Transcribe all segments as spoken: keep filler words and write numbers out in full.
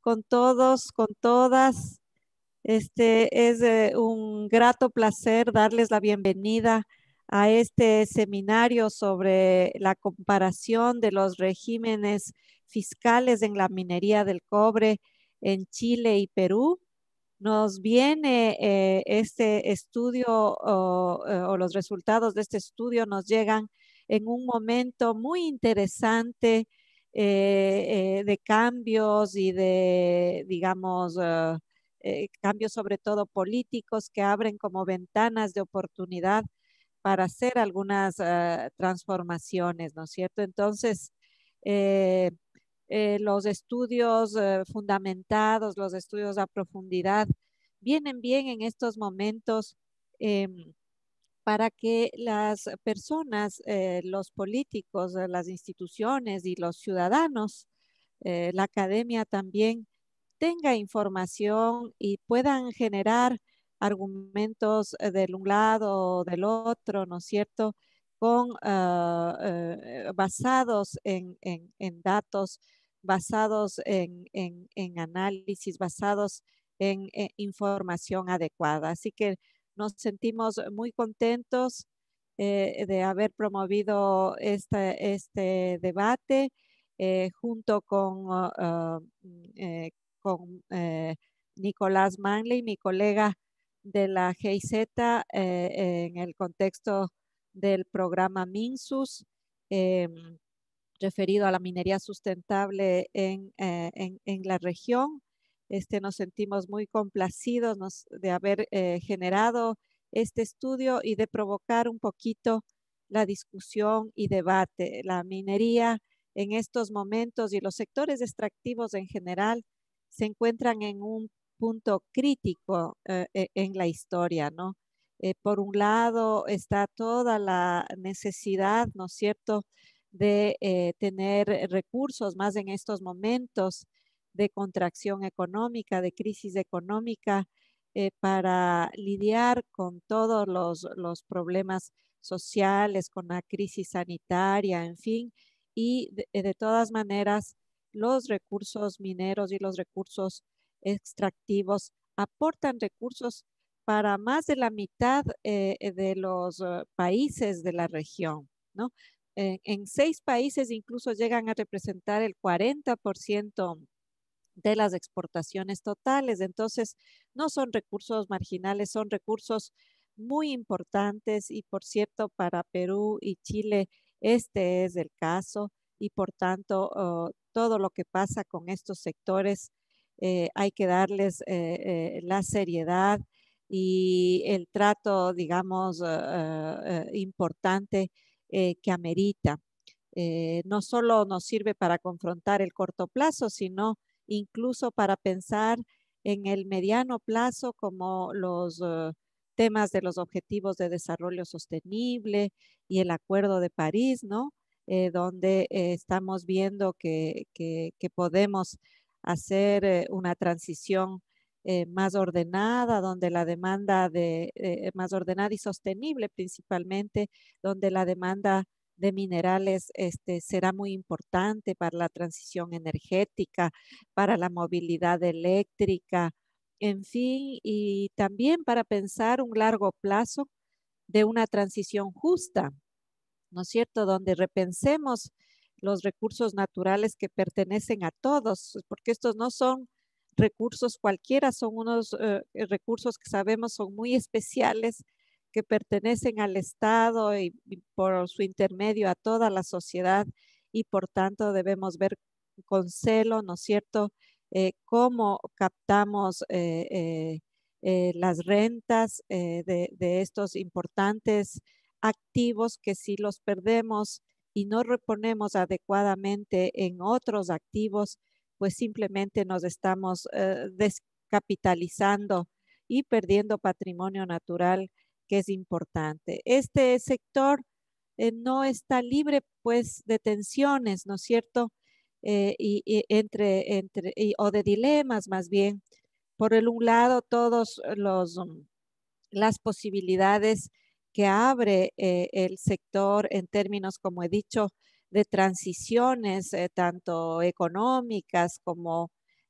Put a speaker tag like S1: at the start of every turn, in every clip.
S1: con todos, con todas. Este es eh, un grato placer darles la bienvenida a este seminario sobre la comparación de los regímenes fiscales en la minería del cobre en Chile y Perú. Nos viene eh, este estudio o, eh, o los resultados de este estudio nos llegan en un momento muy interesante eh, eh, de cambios y de, digamos, uh, eh, cambios sobre todo políticos que abren como ventanas de oportunidad para hacer algunas uh, transformaciones, ¿no es cierto? Entonces, eh, eh, los estudios eh, fundamentados, los estudios a profundidad, vienen bien en estos momentos eh, para que las personas, eh, los políticos, eh, las instituciones y los ciudadanos, eh, la academia también, tenga información y puedan generar argumentos eh, del un lado o del otro, ¿no es cierto? Con, uh, uh, basados en, en, en, datos, basados en, en, en análisis, basados en, en información adecuada. Así que nos sentimos muy contentos eh, de haber promovido este, este debate eh, junto con, uh, uh, eh, con eh, Nicolás Manley, mi colega de la G I Z, eh, en el contexto del programa MINSUS, eh, referido a la minería sustentable en, eh, en, en la región. Este, nos sentimos muy complacidos nos, de haber eh, generado este estudio y de provocar un poquito la discusión y debate. La minería en estos momentos y los sectores extractivos en general se encuentran en un punto crítico eh, en la historia, ¿no? Eh, por un lado está toda la necesidad, ¿no es cierto?, de eh, tener recursos más en estos momentos de contracción económica, de crisis económica, eh, para lidiar con todos los, los problemas sociales, con la crisis sanitaria, en fin, y de, de todas maneras los recursos mineros y los recursos extractivos aportan recursos para más de la mitad eh, de los uh, países de la región, ¿no? En, en seis países incluso llegan a representar el cuarenta por ciento de las exportaciones totales. Entonces, no son recursos marginales, son recursos muy importantes y, por cierto, para Perú y Chile este es el caso y, por tanto, uh, todo lo que pasa con estos sectores eh, hay que darles eh, eh, la seriedad y el trato, digamos, uh, uh, importante eh, que amerita. Eh, no solo nos sirve para confrontar el corto plazo, sino incluso para pensar en el mediano plazo como los uh, temas de los objetivos de desarrollo sostenible y el Acuerdo de París, ¿no? Eh, donde eh, estamos viendo que, que, que podemos hacer eh, una transición eh, más ordenada, donde la demanda de, eh, más ordenada y sostenible principalmente, donde la demanda de minerales este, será muy importante para la transición energética, para la movilidad eléctrica, en fin, y también para pensar un largo plazo de una transición justa, ¿no es cierto? Donde repensemos los recursos naturales que pertenecen a todos, porque estos no son recursos cualquiera, son unos uh, recursos que sabemos son muy especiales, que pertenecen al Estado y, y por su intermedio a toda la sociedad y por tanto debemos ver con celo, ¿no es cierto?, eh, cómo captamos eh, eh, eh, las rentas eh, de, de estos importantes activos que si los perdemos y no reponemos adecuadamente en otros activos, pues simplemente nos estamos eh, descapitalizando y perdiendo patrimonio natural que es importante. Este sector eh, no está libre pues de tensiones, ¿no es cierto? Eh, y, y entre, entre y, o de dilemas más bien. Por el un lado, todos los um, las posibilidades que abre eh, el sector en términos, como he dicho, de transiciones, eh, tanto económicas como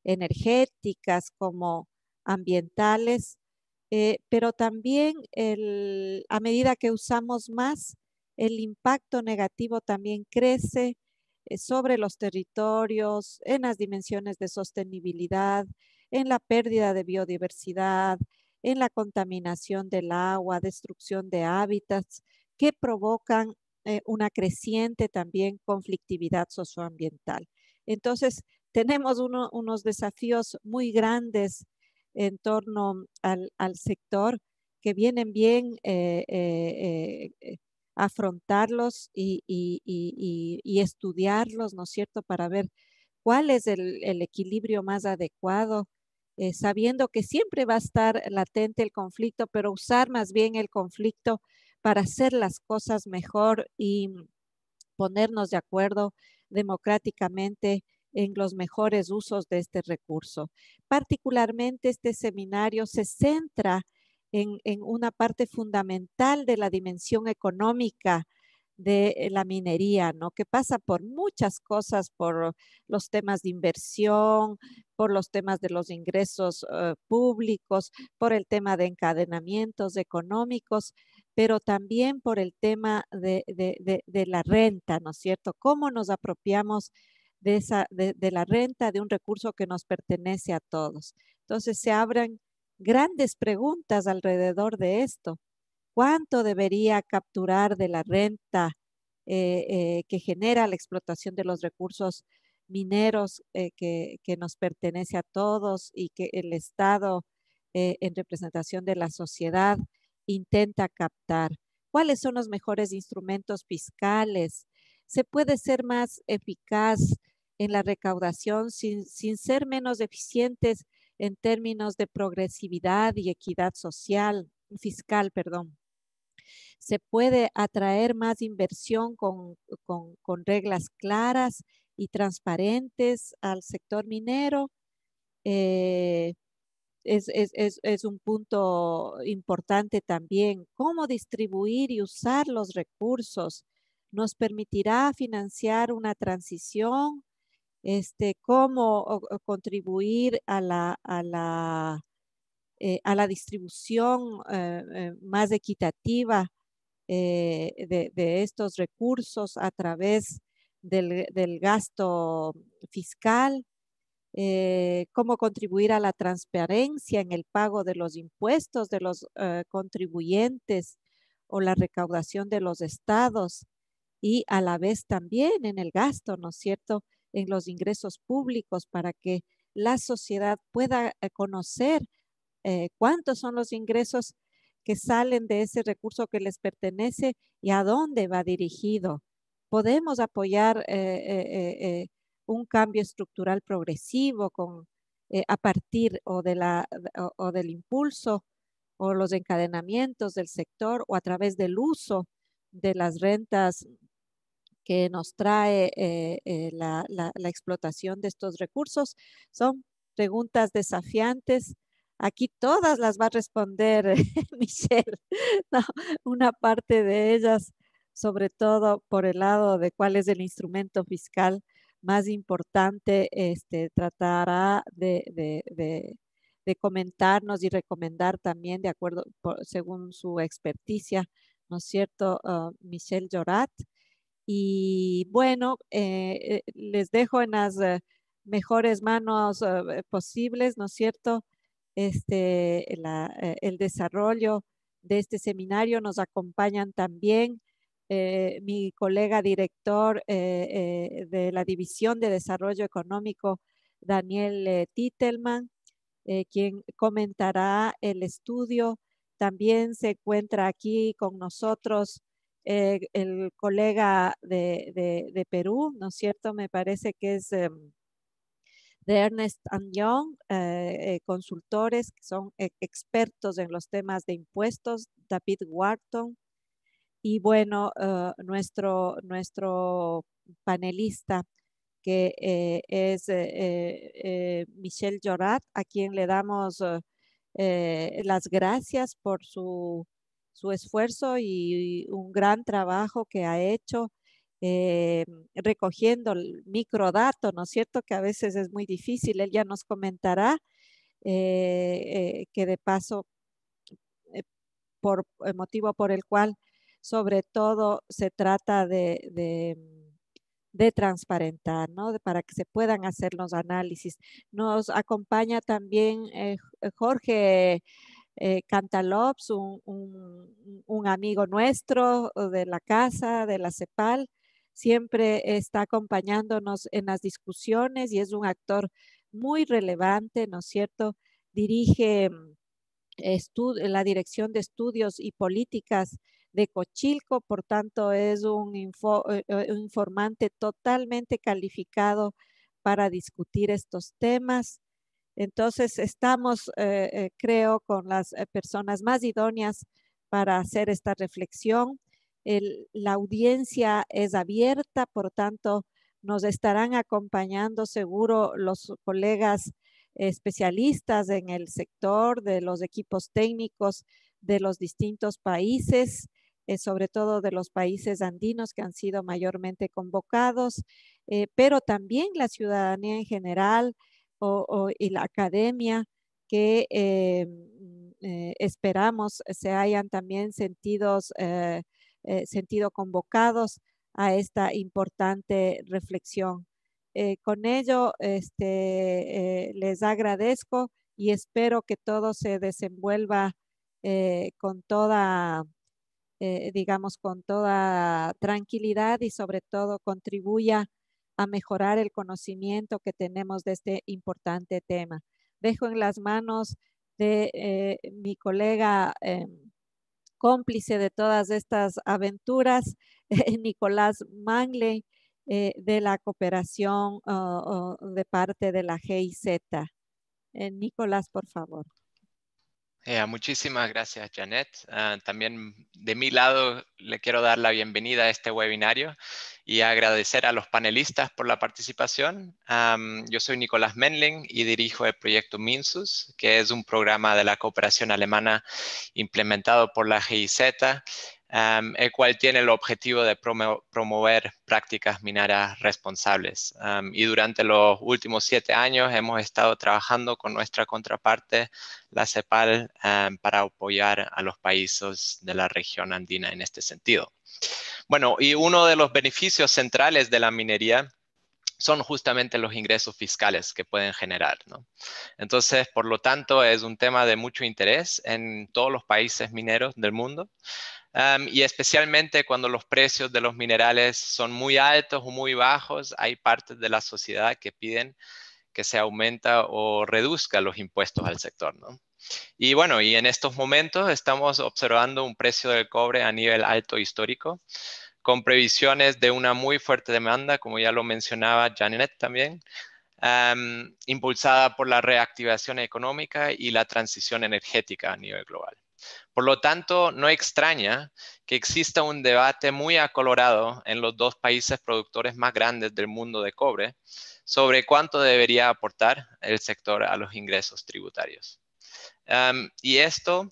S1: energéticas como ambientales, eh, pero también el, a medida que usamos más, el impacto negativo también crece eh, sobre los territorios, en las dimensiones de sostenibilidad, en la pérdida de biodiversidad, en la contaminación del agua, destrucción de hábitats, que provocan eh, una creciente también conflictividad socioambiental. Entonces, tenemos uno, unos desafíos muy grandes en torno al, al sector que vienen bien eh, eh, eh, afrontarlos y, y, y, y, estudiarlos, ¿no es cierto?, para ver cuál es el, el equilibrio más adecuado, eh, sabiendo que siempre va a estar latente el conflicto, pero usar más bien el conflicto para hacer las cosas mejor y ponernos de acuerdo democráticamente en los mejores usos de este recurso. Particularmente este seminario se centra en, en una parte fundamental de la dimensión económica de la minería, ¿no? Que pasa por muchas cosas, por los temas de inversión, por los temas de los ingresos uh, públicos, por el tema de encadenamientos económicos, pero también por el tema de, de, de, de la renta, ¿no es cierto? ¿Cómo nos apropiamos de, esa, de, de la renta, de un recurso que nos pertenece a todos? Entonces se abren grandes preguntas alrededor de esto. ¿Cuánto debería capturar de la renta eh, eh, que genera la explotación de los recursos mineros eh, que, que, nos pertenece a todos y que el Estado eh, en representación de la sociedad intenta captar? ¿Cuáles son los mejores instrumentos fiscales? ¿Se puede ser más eficaz en la recaudación sin, sin ser menos eficientes en términos de progresividad y equidad social, fiscal, perdón? Se puede atraer más inversión con, con, con reglas claras y transparentes al sector minero. Eh, es, es, es, es, un punto importante también. Cómo distribuir y usar los recursos nos permitirá financiar una transición, este, cómo o, o contribuir a la, a la, eh, a la distribución eh, eh, más equitativa eh, de, de, estos recursos a través del, del gasto fiscal, eh, cómo contribuir a la transparencia en el pago de los impuestos de los eh, contribuyentes o la recaudación de los estados y a la vez también en el gasto, ¿no es cierto?, en los ingresos públicos para que la sociedad pueda conocer eh, cuántos son los ingresos que salen de ese recurso que les pertenece y a dónde va dirigido. Podemos apoyar eh, eh, eh, un cambio estructural progresivo con, eh, a partir o, de la, o, o del impulso o los encadenamientos del sector o a través del uso de las rentas que nos trae eh, eh, la, la, la explotación de estos recursos. Son preguntas desafiantes. Aquí todas las va a responder Michelle, no, una parte de ellas, sobre todo por el lado de cuál es el instrumento fiscal más importante, este, tratará de, de, de, de comentarnos y recomendar también de acuerdo, por, según su experticia, ¿no es cierto?, uh, Michelle Jorat. Y bueno, eh, les dejo en las uh, mejores manos uh, posibles, ¿no es cierto?, este, la, eh, el desarrollo de este seminario. Nos acompañan también eh, mi colega director eh, eh, de la División de Desarrollo Económico, Daniel eh, Titelman, eh, quien comentará el estudio. También se encuentra aquí con nosotros eh, el colega de, de, de, Perú, ¿no es cierto? Me parece que es eh, de Ernst and Young, eh, eh, consultores que son eh, expertos en los temas de impuestos, David Wharton. Y bueno, uh, nuestro, nuestro panelista que eh, es eh, eh, Michelle Jorat, a quien le damos uh, eh, las gracias por su, su esfuerzo y, y un gran trabajo que ha hecho eh, recogiendo el microdato, ¿no es cierto? Que a veces es muy difícil. Él ya nos comentará eh, eh, que de paso, eh, por el motivo por el cual sobre todo se trata de, de, de transparentar, ¿no? De- para que se puedan hacer los análisis. Nos acompaña también eh, Jorge eh, Cantalops, un, un, un amigo nuestro de la casa, de la CEPAL, siempre está acompañándonos en las discusiones y es un actor muy relevante, ¿no es cierto? Dirige la Dirección de Estudios y Políticas de Cochilco, por tanto es un, info, eh, eh, un informante totalmente calificado para discutir estos temas. Entonces, estamos, eh, eh, creo, con las eh, personas más idóneas para hacer esta reflexión. El, la audiencia es abierta, por tanto, nos estarán acompañando seguro los colegas especialistas en el sector de los equipos técnicos de los distintos países, eh, sobre todo de los países andinos que han sido mayormente convocados, eh, pero también la ciudadanía en general, o, o, y la academia que eh, eh, esperamos se hayan también sentidos, eh, eh, sentido convocados a esta importante reflexión. Eh, con ello, este, eh, les agradezco y espero que todo se desenvuelva eh, con toda, eh, digamos, con toda tranquilidad y sobre todo contribuya a mejorar el conocimiento que tenemos de este importante tema. Dejo en las manos de eh, mi colega eh, cómplice de todas estas aventuras, eh, Nicolás Mangley, eh, de la cooperación uh, uh, de parte de la G I Z. Eh, Nicolás, por favor.
S2: Eh, muchísimas gracias, Janet. Uh, también de mi lado le quiero dar la bienvenida a este webinario y agradecer a los panelistas por la participación. Um, yo soy Nicolás Mendling y dirijo el proyecto MINSUS, que es un programa de la cooperación alemana implementado por la G I Z, um, el cual tiene el objetivo de promo promover prácticas mineras responsables. Um, y durante los últimos siete años hemos estado trabajando con nuestra contraparte, la CEPAL, um, para apoyar a los países de la región andina en este sentido. Bueno, y uno de los beneficios centrales de la minería son justamente los ingresos fiscales que pueden generar, ¿no? Entonces, por lo tanto, es un tema de mucho interés en todos los países mineros del mundo. Um, y especialmente cuando los precios de los minerales son muy altos o muy bajos, hay partes de la sociedad que piden que se aumenta o reduzca los impuestos al sector, ¿no? Y bueno, y en estos momentos estamos observando un precio del cobre a nivel alto histórico, con previsiones de una muy fuerte demanda, como ya lo mencionaba Janet también, um, impulsada por la reactivación económica y la transición energética a nivel global. Por lo tanto, no extraña que exista un debate muy acalorado en los dos países productores más grandes del mundo de cobre sobre cuánto debería aportar el sector a los ingresos tributarios. Um, y esto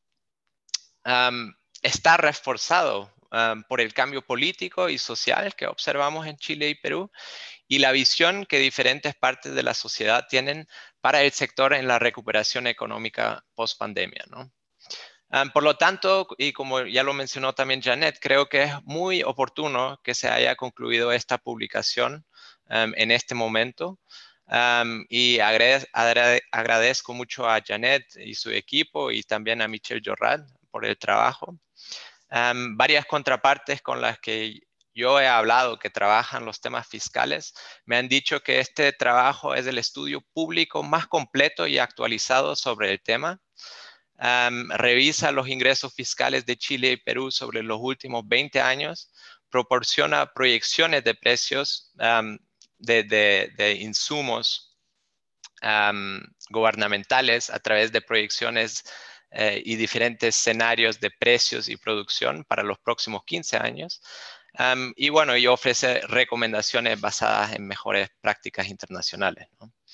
S2: um, está reforzado um, por el cambio político y social que observamos en Chile y Perú y la visión que diferentes partes de la sociedad tienen para el sector en la recuperación económica post-pandemia, ¿no? Um, por lo tanto, y como ya lo mencionó también Janet, creo que es muy oportuno que se haya concluido esta publicación um, en este momento. Um, y agrade agrade agradezco mucho a Janet y su equipo y también a Michelle Jorrat por el trabajo. Um, varias contrapartes con las que yo he hablado que trabajan los temas fiscales me han dicho que este trabajo es el estudio público más completo y actualizado sobre el tema. Um, revisa los ingresos fiscales de Chile y Perú sobre los últimos veinte años, proporciona proyecciones de precios um, de, de, de, insumos um, gubernamentales a través de proyecciones eh, y diferentes escenarios de precios y producción para los próximos quince años. Um, y bueno, y ofrece recomendaciones basadas en mejores prácticas internacionales, ¿no?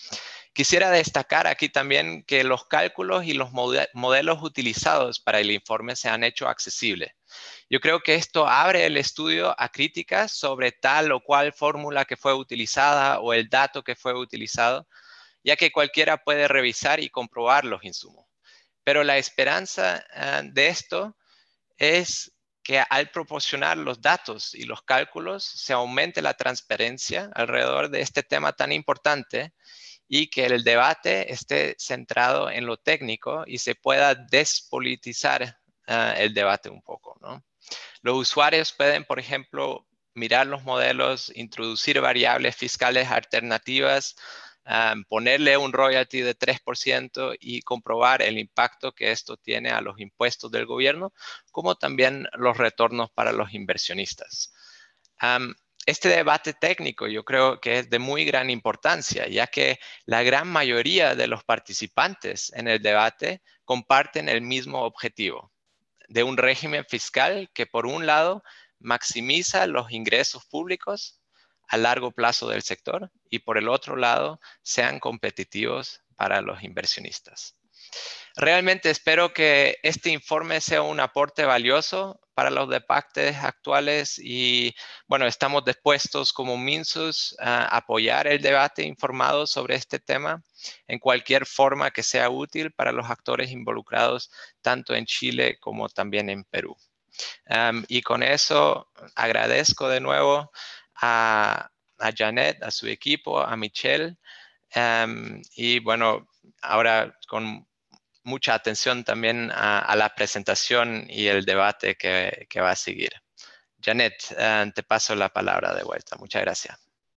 S2: Quisiera destacar aquí también que los cálculos y los modelos utilizados para el informe se han hecho accesibles. Yo creo que esto abre el estudio a críticas sobre tal o cual fórmula que fue utilizada o el dato que fue utilizado, ya que cualquiera puede revisar y comprobar los insumos. Pero la esperanza uh, de esto es que al proporcionar los datos y los cálculos se aumente la transparencia alrededor de este tema tan importante y que el debate esté centrado en lo técnico y se pueda despolitizar uh, el debate un poco, ¿no? Los usuarios pueden, por ejemplo, mirar los modelos, introducir variables fiscales alternativas, um, ponerle un royalty de tres por ciento y comprobar el impacto que esto tiene a los impuestos del gobierno, como también los retornos para los inversionistas. Um, Este debate técnico yo creo que es de muy gran importancia, ya que la gran mayoría de los participantes en el debate comparten el mismo objetivo, de un régimen fiscal que por un lado maximiza los ingresos públicos a largo plazo del sector y por el otro lado sean competitivos para los inversionistas. Realmente espero que este informe sea un aporte valioso para los debates actuales y, bueno, estamos dispuestos como Minsus a apoyar el debate informado sobre este tema en cualquier forma que sea útil para los actores involucrados, tanto en Chile como también en Perú. Um, y con eso agradezco de nuevo a, a Janet, a su equipo, a Michelle, um, y bueno, ahora con mucha atención también a, a la presentación y el debate que, que va a seguir. Janet, uh, te paso la palabra de vuelta. Muchas gracias.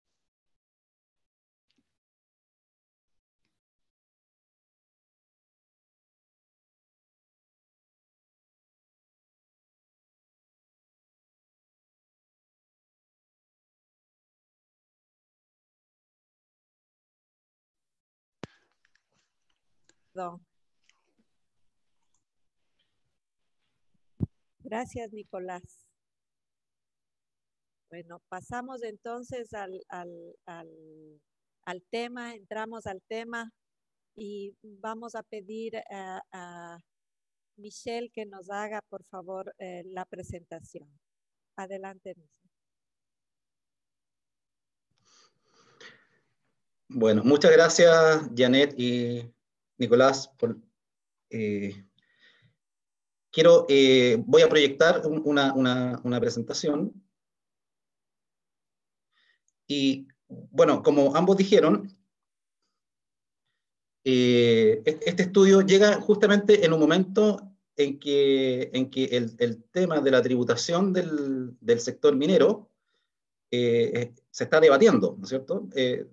S1: No. Gracias, Nicolás. Bueno, pasamos entonces al, al, al, al tema, entramos al tema y vamos a pedir a, a Michelle que nos haga, por favor, eh, la presentación. Adelante, Michelle.
S3: Bueno, muchas gracias, Janet y Nicolás, por... Eh, quiero, eh, voy a proyectar una, una, una presentación. Y, bueno, como ambos dijeron, eh, este estudio llega justamente en un momento en que, en que el, el tema de la tributación del, del sector minero eh, se está debatiendo, ¿no es cierto? Eh,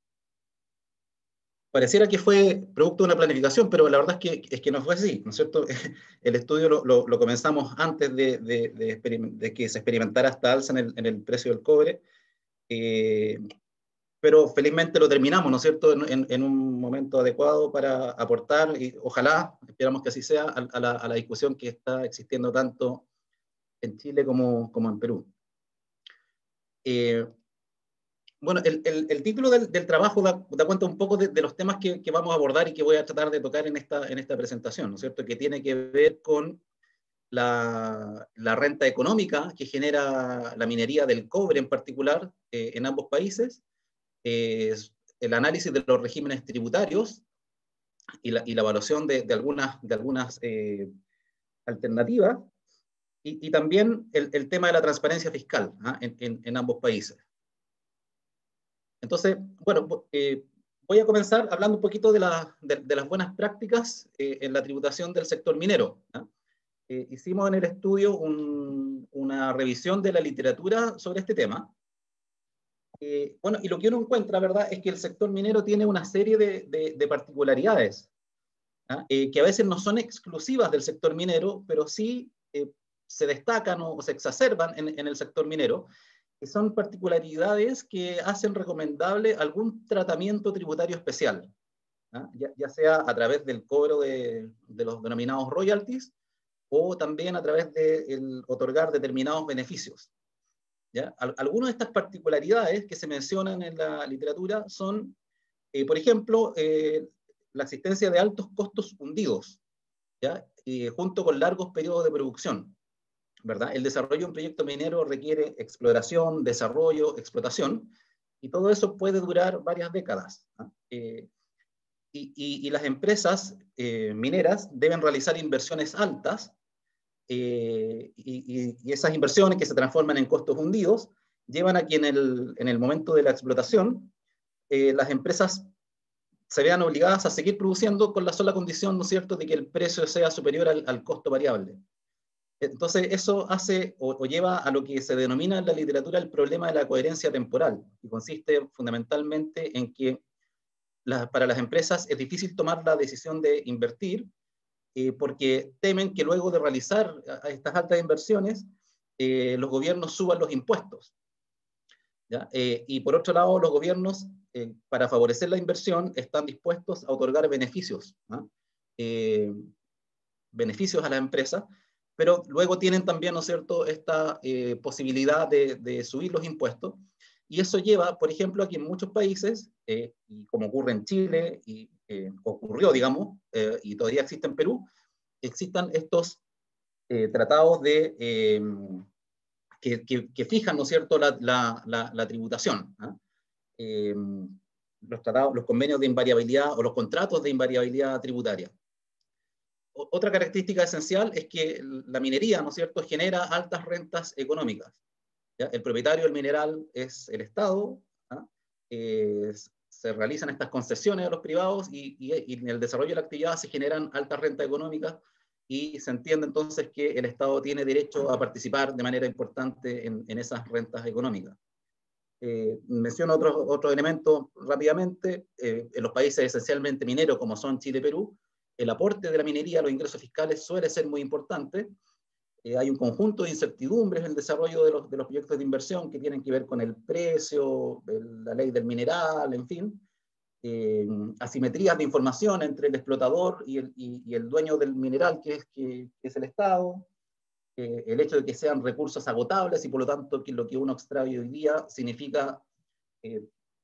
S3: pareciera que fue producto de una planificación, pero la verdad es que, es que no fue así, ¿no es cierto? El estudio lo, lo, lo comenzamos antes de, de, de, de que se experimentara esta alza en el, en el precio del cobre, eh, pero felizmente lo terminamos, ¿no es cierto?, en, en, en un momento adecuado para aportar, y ojalá, esperamos que así sea, a, a, la, a la discusión que está existiendo tanto en Chile como, como en Perú. Eh, Bueno, el, el, el título del, del trabajo da, da cuenta un poco de, de los temas que, que vamos a abordar y que voy a tratar de tocar en esta, en esta presentación, ¿no es cierto?, que tiene que ver con la, la renta económica que genera la minería del cobre en particular eh, en ambos países, eh, el análisis de los regímenes tributarios y la, y la evaluación de, de algunas, de algunas eh, alternativas, y, y también el, el tema de la transparencia fiscal ¿ah? en, en, en ambos países. Entonces, bueno, eh, voy a comenzar hablando un poquito de, la, de, de las buenas prácticas eh, en la tributación del sector minero. ¿no? Eh, hicimos en el estudio un, una revisión de la literatura sobre este tema. Eh, bueno, y lo que uno encuentra, ¿verdad?, es que el sector minero tiene una serie de, de, de particularidades ¿ah? eh, que a veces no son exclusivas del sector minero, pero sí eh, se destacan o, o se exacerban en, en el sector minero, que son particularidades que hacen recomendable algún tratamiento tributario especial, ¿ah? ya, ya sea a través del cobro de, de los denominados royalties o también a través de el otorgar determinados beneficios. ¿ya? Al, algunas de estas particularidades que se mencionan en la literatura son Eh, por ejemplo, eh, la existencia de altos costos hundidos, ¿ya? Y junto con largos periodos de producción, ¿verdad? El desarrollo de un proyecto minero requiere exploración, desarrollo, explotación, y todo eso puede durar varias décadas, ¿no? Eh, y, y, y las empresas eh, mineras deben realizar inversiones altas, eh, y, y, y esas inversiones que se transforman en costos hundidos llevan a que en el, en el momento de la explotación eh, las empresas se vean obligadas a seguir produciendo con la sola condición, ¿no es cierto?, de que el precio sea superior al, al costo variable. Entonces, eso hace o, o lleva a lo que se denomina en la literatura el problema de la coherencia temporal, que consiste fundamentalmente en que la, para las empresas es difícil tomar la decisión de invertir, eh, porque temen que luego de realizar a, a estas altas inversiones, eh, los gobiernos suban los impuestos, ¿ya? Eh, y por otro lado, los gobiernos, eh, para favorecer la inversión, están dispuestos a otorgar beneficios, ¿no? eh, beneficios a la empresa, pero luego tienen también, ¿no es cierto?, esta eh, posibilidad de, de subir los impuestos, y eso lleva, por ejemplo, a que en muchos países, eh, y como ocurre en Chile, y eh, ocurrió, digamos, eh, y todavía existe en Perú, existan estos eh, tratados de, eh, que, que, que, fijan, ¿no es cierto?, la, la, la, la tributación, ¿eh? Eh, los tratados, los convenios de invariabilidad o los contratos de invariabilidad tributaria. Otra característica esencial es que la minería, ¿no es cierto?, genera altas rentas económicas, ¿ya? El propietario del mineral es el Estado, ¿ah? eh, se realizan estas concesiones a los privados y, y, y en el desarrollo de la actividad se generan altas rentas económicas y se entiende entonces que el Estado tiene derecho a participar de manera importante en, en esas rentas económicas. Eh, menciono otro, otro elemento rápidamente. Eh, en los países esencialmente mineros como son Chile y Perú, el aporte de la minería a los ingresos fiscales suele ser muy importante. Eh, hay un conjunto de incertidumbres en el desarrollo de los, de los proyectos de inversión que tienen que ver con el precio, el, la ley del mineral, en fin. Eh, asimetrías de información entre el explotador y el, y, y el dueño del mineral, que es, que, que es el Estado. Eh, el hecho de que sean recursos agotables y por lo tanto que lo que uno extrae hoy día significa eh,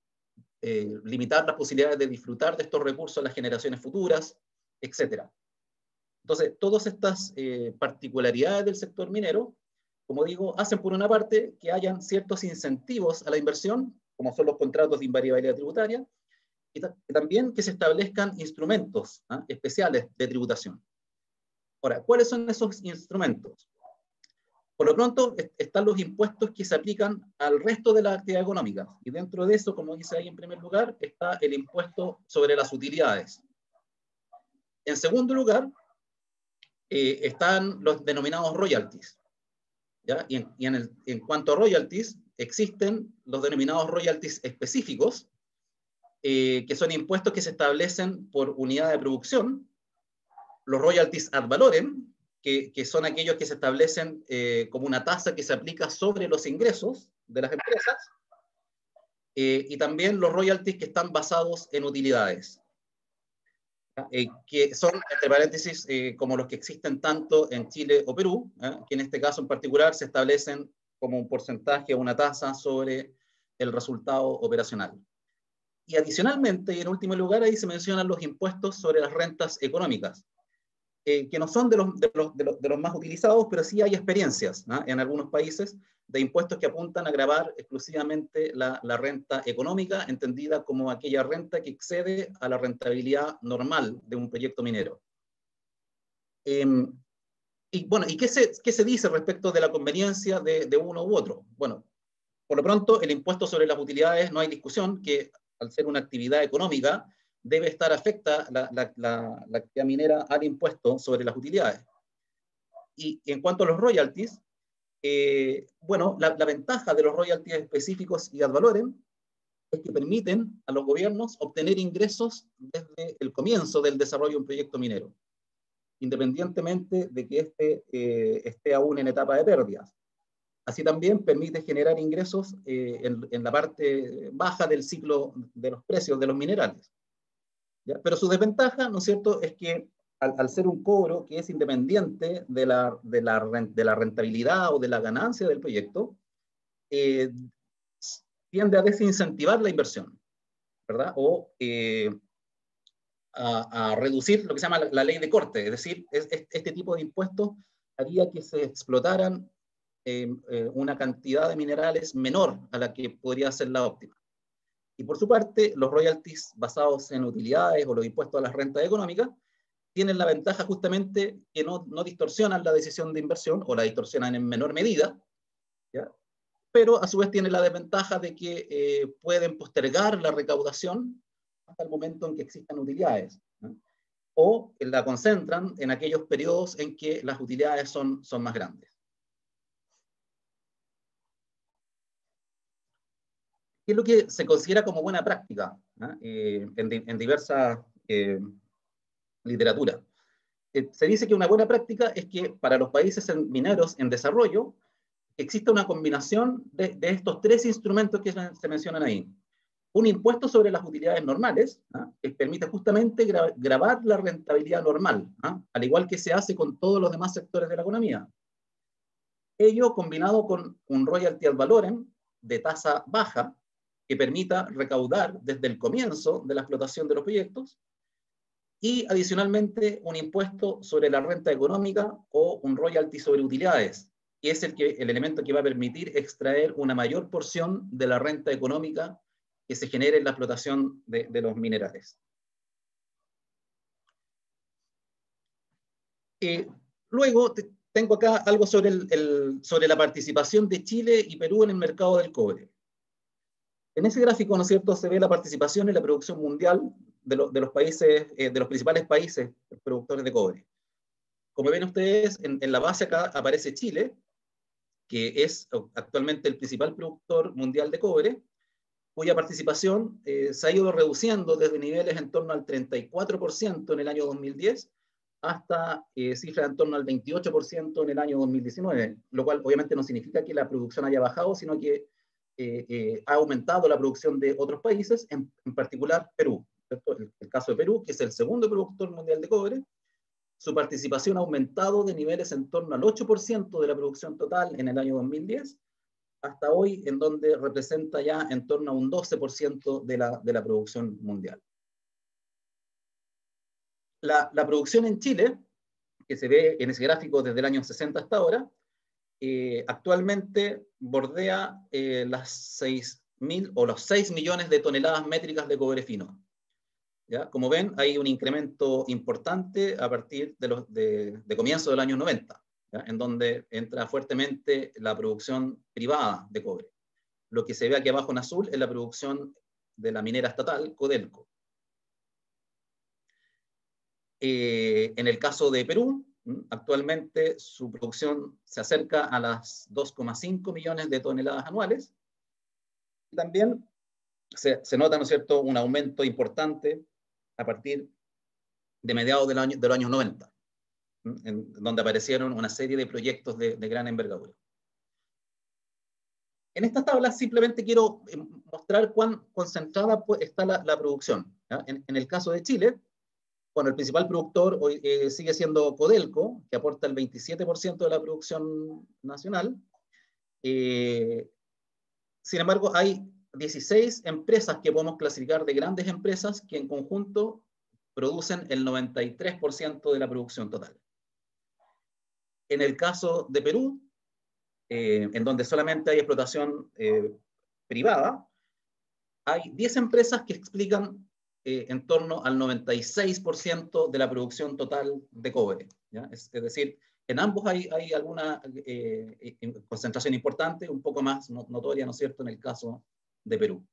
S3: eh, limitar las posibilidades de disfrutar de estos recursos a las generaciones futuras, etcétera. Entonces, todas estas eh, particularidades del sector minero, como digo, hacen por una parte que hayan ciertos incentivos a la inversión, como son los contratos de invariabilidad tributaria, y ta también que se establezcan instrumentos, ¿eh? especiales de tributación. Ahora, ¿cuáles son esos instrumentos? Por lo pronto, están los impuestos que se aplican al resto de las actividades económicas. Y dentro de eso, como dice ahí en primer lugar, está el impuesto sobre las utilidades. En segundo lugar, eh, están los denominados royalties, ¿ya? Y, en, y en, el, en cuanto a royalties, existen los denominados royalties específicos, eh, que son impuestos que se establecen por unidad de producción, los royalties ad valorem, Que, que son aquellos que se establecen eh, como una tasa que se aplica sobre los ingresos de las empresas, eh, y también los royalties que están basados en utilidades, eh, que son, entre paréntesis, eh, como los que existen tanto en Chile o Perú, eh, que en este caso en particular se establecen como un porcentaje o una tasa sobre el resultado operacional. Y adicionalmente, y en último lugar, ahí se mencionan los impuestos sobre las rentas económicas, Eh, que no son de los, de, los, de, los, de los más utilizados, pero sí hay experiencias, ¿no?, en algunos países de impuestos que apuntan a gravar exclusivamente la, la renta económica, entendida como aquella renta que excede a la rentabilidad normal de un proyecto minero. Eh, y bueno, ¿y qué se, qué se dice respecto de la conveniencia de, de uno u otro? Bueno, por lo pronto, el impuesto sobre las utilidades, no hay discusión que al ser una actividad económica, debe estar afecta la, la, la, la actividad minera al impuesto sobre las utilidades. Y, y en cuanto a los royalties, eh, bueno, la, la ventaja de los royalties específicos y ad valorem es que permiten a los gobiernos obtener ingresos desde el comienzo del desarrollo de un proyecto minero, independientemente de que este eh, esté aún en etapa de pérdidas. Así también permite generar ingresos eh, en, en la parte baja del ciclo de los precios de los minerales, ¿ya? Pero su desventaja, ¿no es cierto?, es que al, al ser un cobro que es independiente de la, de, la, de la rentabilidad o de la ganancia del proyecto, eh, tiende a desincentivar la inversión. ¿verdad? O eh, a, a reducir lo que se llama la, la ley de corte, es decir, es, es, este tipo de impuestos haría que se explotaran eh, eh, una cantidad de minerales menor a la que podría ser la óptima. Y por su parte, los royalties basados en utilidades o los impuestos a las rentas económicas tienen la ventaja justamente que no, no distorsionan la decisión de inversión, o la distorsionan en menor medida, ¿ya? Pero a su vez tienen la desventaja de que eh, pueden postergar la recaudación hasta el momento en que existan utilidades, ¿no? O la concentran en aquellos periodos en que las utilidades son, son más grandes. ¿Qué es lo que se considera como buena práctica, ¿no? eh, en, en diversas eh, literaturas? Eh, se dice que una buena práctica es que para los países mineros en desarrollo existe una combinación de, de estos tres instrumentos que se mencionan ahí. Un impuesto sobre las utilidades normales, ¿ah? que permite justamente gra grabar la rentabilidad normal, ¿ah? al igual que se hace con todos los demás sectores de la economía. Ello combinado con un royalty ad valorem de tasa baja, que permita recaudar desde el comienzo de la explotación de los proyectos, y adicionalmente un impuesto sobre la renta económica o un royalty sobre utilidades, que es el, que, el elemento que va a permitir extraer una mayor porción de la renta económica que se genere en la explotación de, de los minerales. Eh, luego te, tengo acá algo sobre, el, el, sobre la participación de Chile y Perú en el mercado del cobre. En ese gráfico, ¿no es cierto?, se ve la participación en la producción mundial de, lo, de los países, eh, de los principales países productores de cobre. Como ven ustedes, en, en la base acá aparece Chile, que es actualmente el principal productor mundial de cobre, cuya participación eh, se ha ido reduciendo desde niveles en torno al treinta y cuatro por ciento en el año dos mil diez hasta eh, cifras en torno al veintiocho por ciento en el año dos mil diecinueve, lo cual obviamente no significa que la producción haya bajado, sino que eh, eh, ha aumentado la producción de otros países, en, en particular Perú, ¿cierto? El, el caso de Perú, que es el segundo productor mundial de cobre. Su participación ha aumentado de niveles en torno al ocho por ciento de la producción total en el año dos mil diez, hasta hoy, en donde representa ya en torno a un doce por ciento de la, de la producción mundial. La, la producción en Chile, que se ve en ese gráfico desde el año sesenta hasta ahora, eh, actualmente bordea eh, las seis mil o los seis millones de toneladas métricas de cobre fino. ¿Ya? Como ven, hay un incremento importante a partir de, los, de, de comienzo del año noventa, ¿ya? En donde entra fuertemente la producción privada de cobre. Lo que se ve aquí abajo en azul es la producción de la minera estatal, Codelco. Eh, en el caso de Perú, actualmente su producción se acerca a las dos coma cinco millones de toneladas anuales. Y también se, se nota, ¿no es cierto?, un aumento importante a partir de mediados del año, de los años noventa, en donde aparecieron una serie de proyectos de, de gran envergadura. En estas tablas simplemente quiero mostrar cuán concentrada está la, la producción. En, en el caso de Chile, bueno, el principal productor hoy eh, sigue siendo Codelco, que aporta el veintisiete por ciento de la producción nacional. Eh, sin embargo, hay dieciséis empresas que podemos clasificar de grandes empresas que en conjunto producen el noventa y tres por ciento de la producción total. En el caso de Perú, eh, en donde solamente hay explotación eh, privada, hay diez empresas que explican eh, en torno al noventa y seis por ciento de la producción total de cobre, ¿ya? Es, es decir, en ambos hay, hay alguna eh, concentración importante, un poco más notoria, ¿no es cierto?, en el caso de Perú.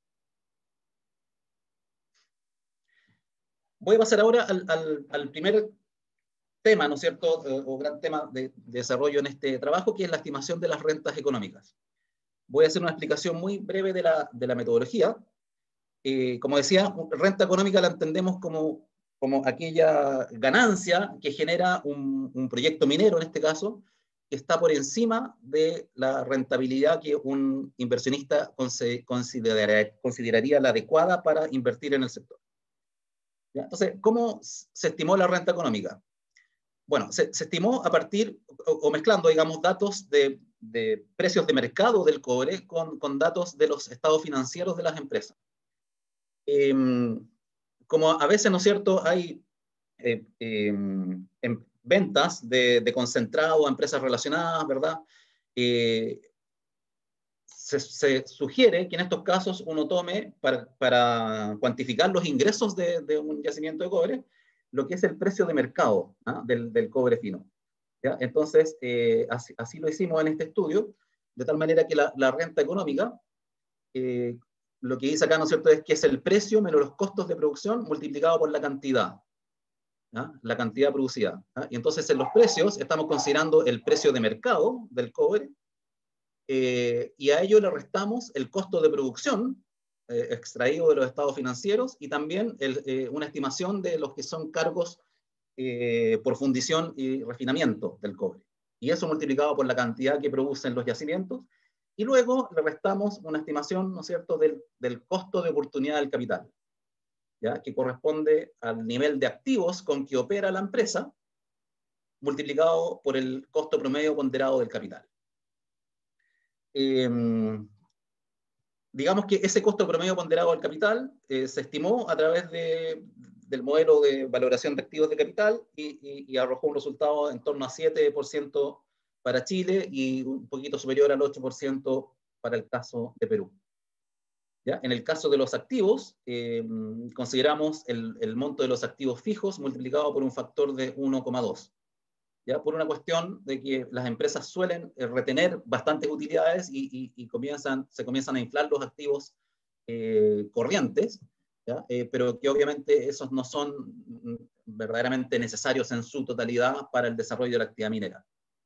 S3: Voy a pasar ahora al, al, al primer tema, ¿no es cierto?, eh, o gran tema de, de desarrollo en este trabajo, que es la estimación de las rentas económicas. Voy a hacer una explicación muy breve de la, de la metodología. Eh, como decía, renta económica la entendemos como, como aquella ganancia que genera un, un proyecto minero, en este caso, que está por encima de la rentabilidad que un inversionista consideraría, consideraría la adecuada para invertir en el sector. ¿Ya? Entonces, ¿cómo se estimó la renta económica? Bueno, se, se estimó a partir, o, o mezclando, digamos, datos de, de precios de mercado del cobre con, con datos de los estados financieros de las empresas. Eh, como a veces, ¿no es cierto?, hay eh, eh, en ventas de, de concentrado a empresas relacionadas, ¿verdad? Eh, se, se sugiere que en estos casos uno tome, para, para cuantificar los ingresos de, de un yacimiento de cobre, lo que es el precio de mercado, ¿ah?, del, del cobre fino. ¿Ya? Entonces, eh, así, así lo hicimos en este estudio, de tal manera que la, la renta económica, eh, lo que dice acá, ¿no es cierto?, es que es el precio menos los costos de producción multiplicado por la cantidad, ¿ya?, la cantidad producida. ¿Ya? Y entonces en los precios estamos considerando el precio de mercado del cobre, eh, y a ello le restamos el costo de producción eh, extraído de los estados financieros y también el, eh, una estimación de los que son cargos eh, por fundición y refinamiento del cobre. Y eso multiplicado por la cantidad que producen los yacimientos. Y luego le restamos una estimación, ¿no es cierto?, del, del costo de oportunidad del capital, ¿ya?, que corresponde al nivel de activos con que opera la empresa, multiplicado por el costo promedio ponderado del capital. Eh, digamos que ese costo promedio ponderado del capital eh, se estimó a través de, del modelo de valoración de activos de capital y, y, y arrojó un resultado en torno a siete por ciento para Chile y un poquito superior al ocho por ciento para el caso de Perú. ¿Ya? En el caso de los activos, eh, consideramos el, el monto de los activos fijos multiplicado por un factor de uno coma dos. ¿Ya? Por una cuestión de que las empresas suelen eh, retener bastantes utilidades y, y, y comienzan, se comienzan a inflar los activos eh, corrientes, ¿ya? Eh, pero que obviamente esos no son verdaderamente necesarios en su totalidad para el desarrollo de la actividad minera.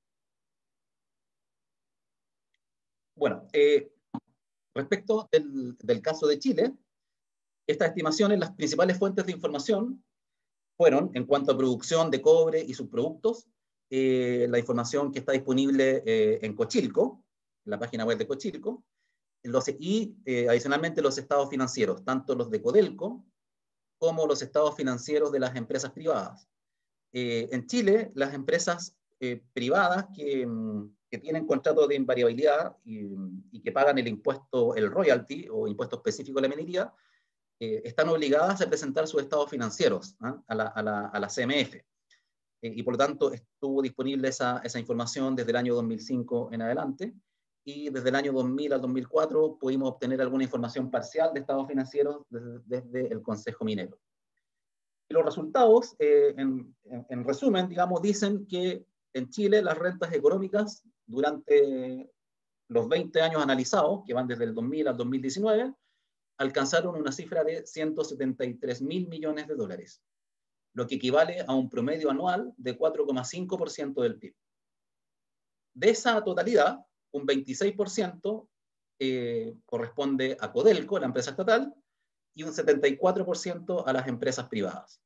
S3: Bueno, eh, respecto del, del caso de Chile, estas estimaciones, las principales fuentes de información fueron, en cuanto a producción de cobre y subproductos, eh, la información que está disponible eh, en Cochilco, en la página web de Cochilco, los, y eh, adicionalmente los estados financieros, tanto los de Codelco como los estados financieros de las empresas privadas. Eh, en Chile, las empresas eh, privadas que, que tienen contratos de invariabilidad y, y que pagan el impuesto, el royalty o impuesto específico de la minería, eh, están obligadas a presentar sus estados financieros, ¿eh?, a, la, a, la, a la C M F. Eh, y por lo tanto estuvo disponible esa, esa información desde el año dos mil cinco en adelante, y desde el año dos mil al dos mil cuatro pudimos obtener alguna información parcial de estados financieros desde, desde el Consejo Minero. Y los resultados, eh, en, en, en resumen, digamos, dicen que en Chile las rentas económicas durante los veinte años analizados, que van desde el dos mil al dos mil diecinueve, alcanzaron una cifra de ciento setenta y tres mil millones de dólares, lo que equivale a un promedio anual de cuatro coma cinco por ciento del P I B. De esa totalidad, un veintiséis por ciento eh, corresponde a Codelco, la empresa estatal, y un setenta y cuatro por ciento a las empresas privadas.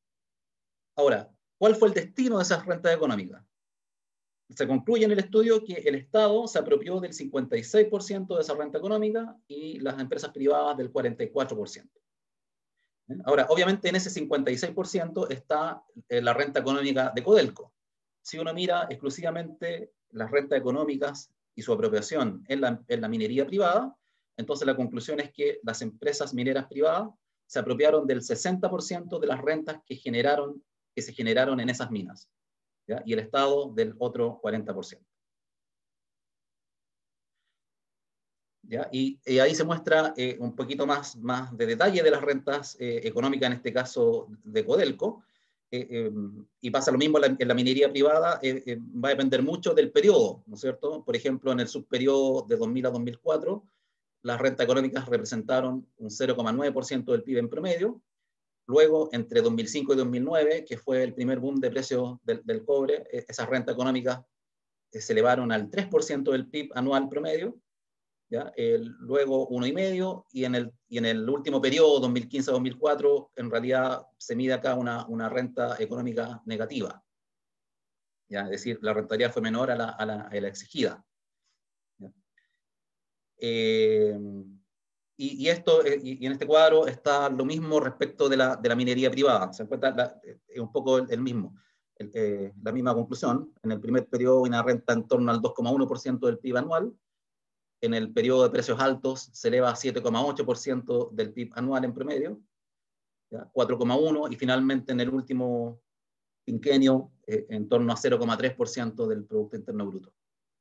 S3: Ahora, ¿cuál fue el destino de esas rentas económicas? Se concluye en el estudio que el Estado se apropió del cincuenta y seis por ciento de esa renta económica y las empresas privadas del cuarenta y cuatro por ciento. Ahora, obviamente en ese cincuenta y seis por ciento está eh, la renta económica de Codelco. Si uno mira exclusivamente las rentas económicas y su apropiación en la, en la minería privada, entonces la conclusión es que las empresas mineras privadas se apropiaron del sesenta por ciento de las rentas que, generaron, que se generaron en esas minas, ¿ya? Y el Estado del otro cuarenta por ciento. ¿Ya? Y, y ahí se muestra eh, un poquito más, más de detalle de las rentas eh, económicas, en este caso de Codelco, eh, eh, y pasa lo mismo en la, en la minería privada, eh, eh, va a depender mucho del periodo, ¿no es cierto? Por ejemplo, en el subperiodo de dos mil a dos mil cuatro, las rentas económicas representaron un cero coma nueve por ciento del P I B en promedio. Luego, entre dos mil cinco y dos mil nueve, que fue el primer boom de precios del, del cobre, eh, esas rentas económicas eh, se elevaron al tres por ciento del P I B anual promedio. ¿Ya? El, luego uno y medio, y en el, y en el último periodo, dos mil quince a dos mil cuatro, en realidad se mide acá una, una renta económica negativa. ¿Ya? Es decir, la rentabilidad fue menor a la, a la, a la exigida. ¿Ya? Eh, y, y, esto, y, y en este cuadro está lo mismo respecto de la, de la minería privada. Se encuentra la, es un poco el, el mismo, el, eh, la misma conclusión. En el primer periodo una renta en torno al dos coma uno por ciento del P I B anual, en el periodo de precios altos se eleva a siete coma ocho por ciento del P I B anual en promedio, cuatro coma uno por ciento, y finalmente en el último quinquenio eh, en torno a cero coma tres por ciento del Producto Interno Bruto.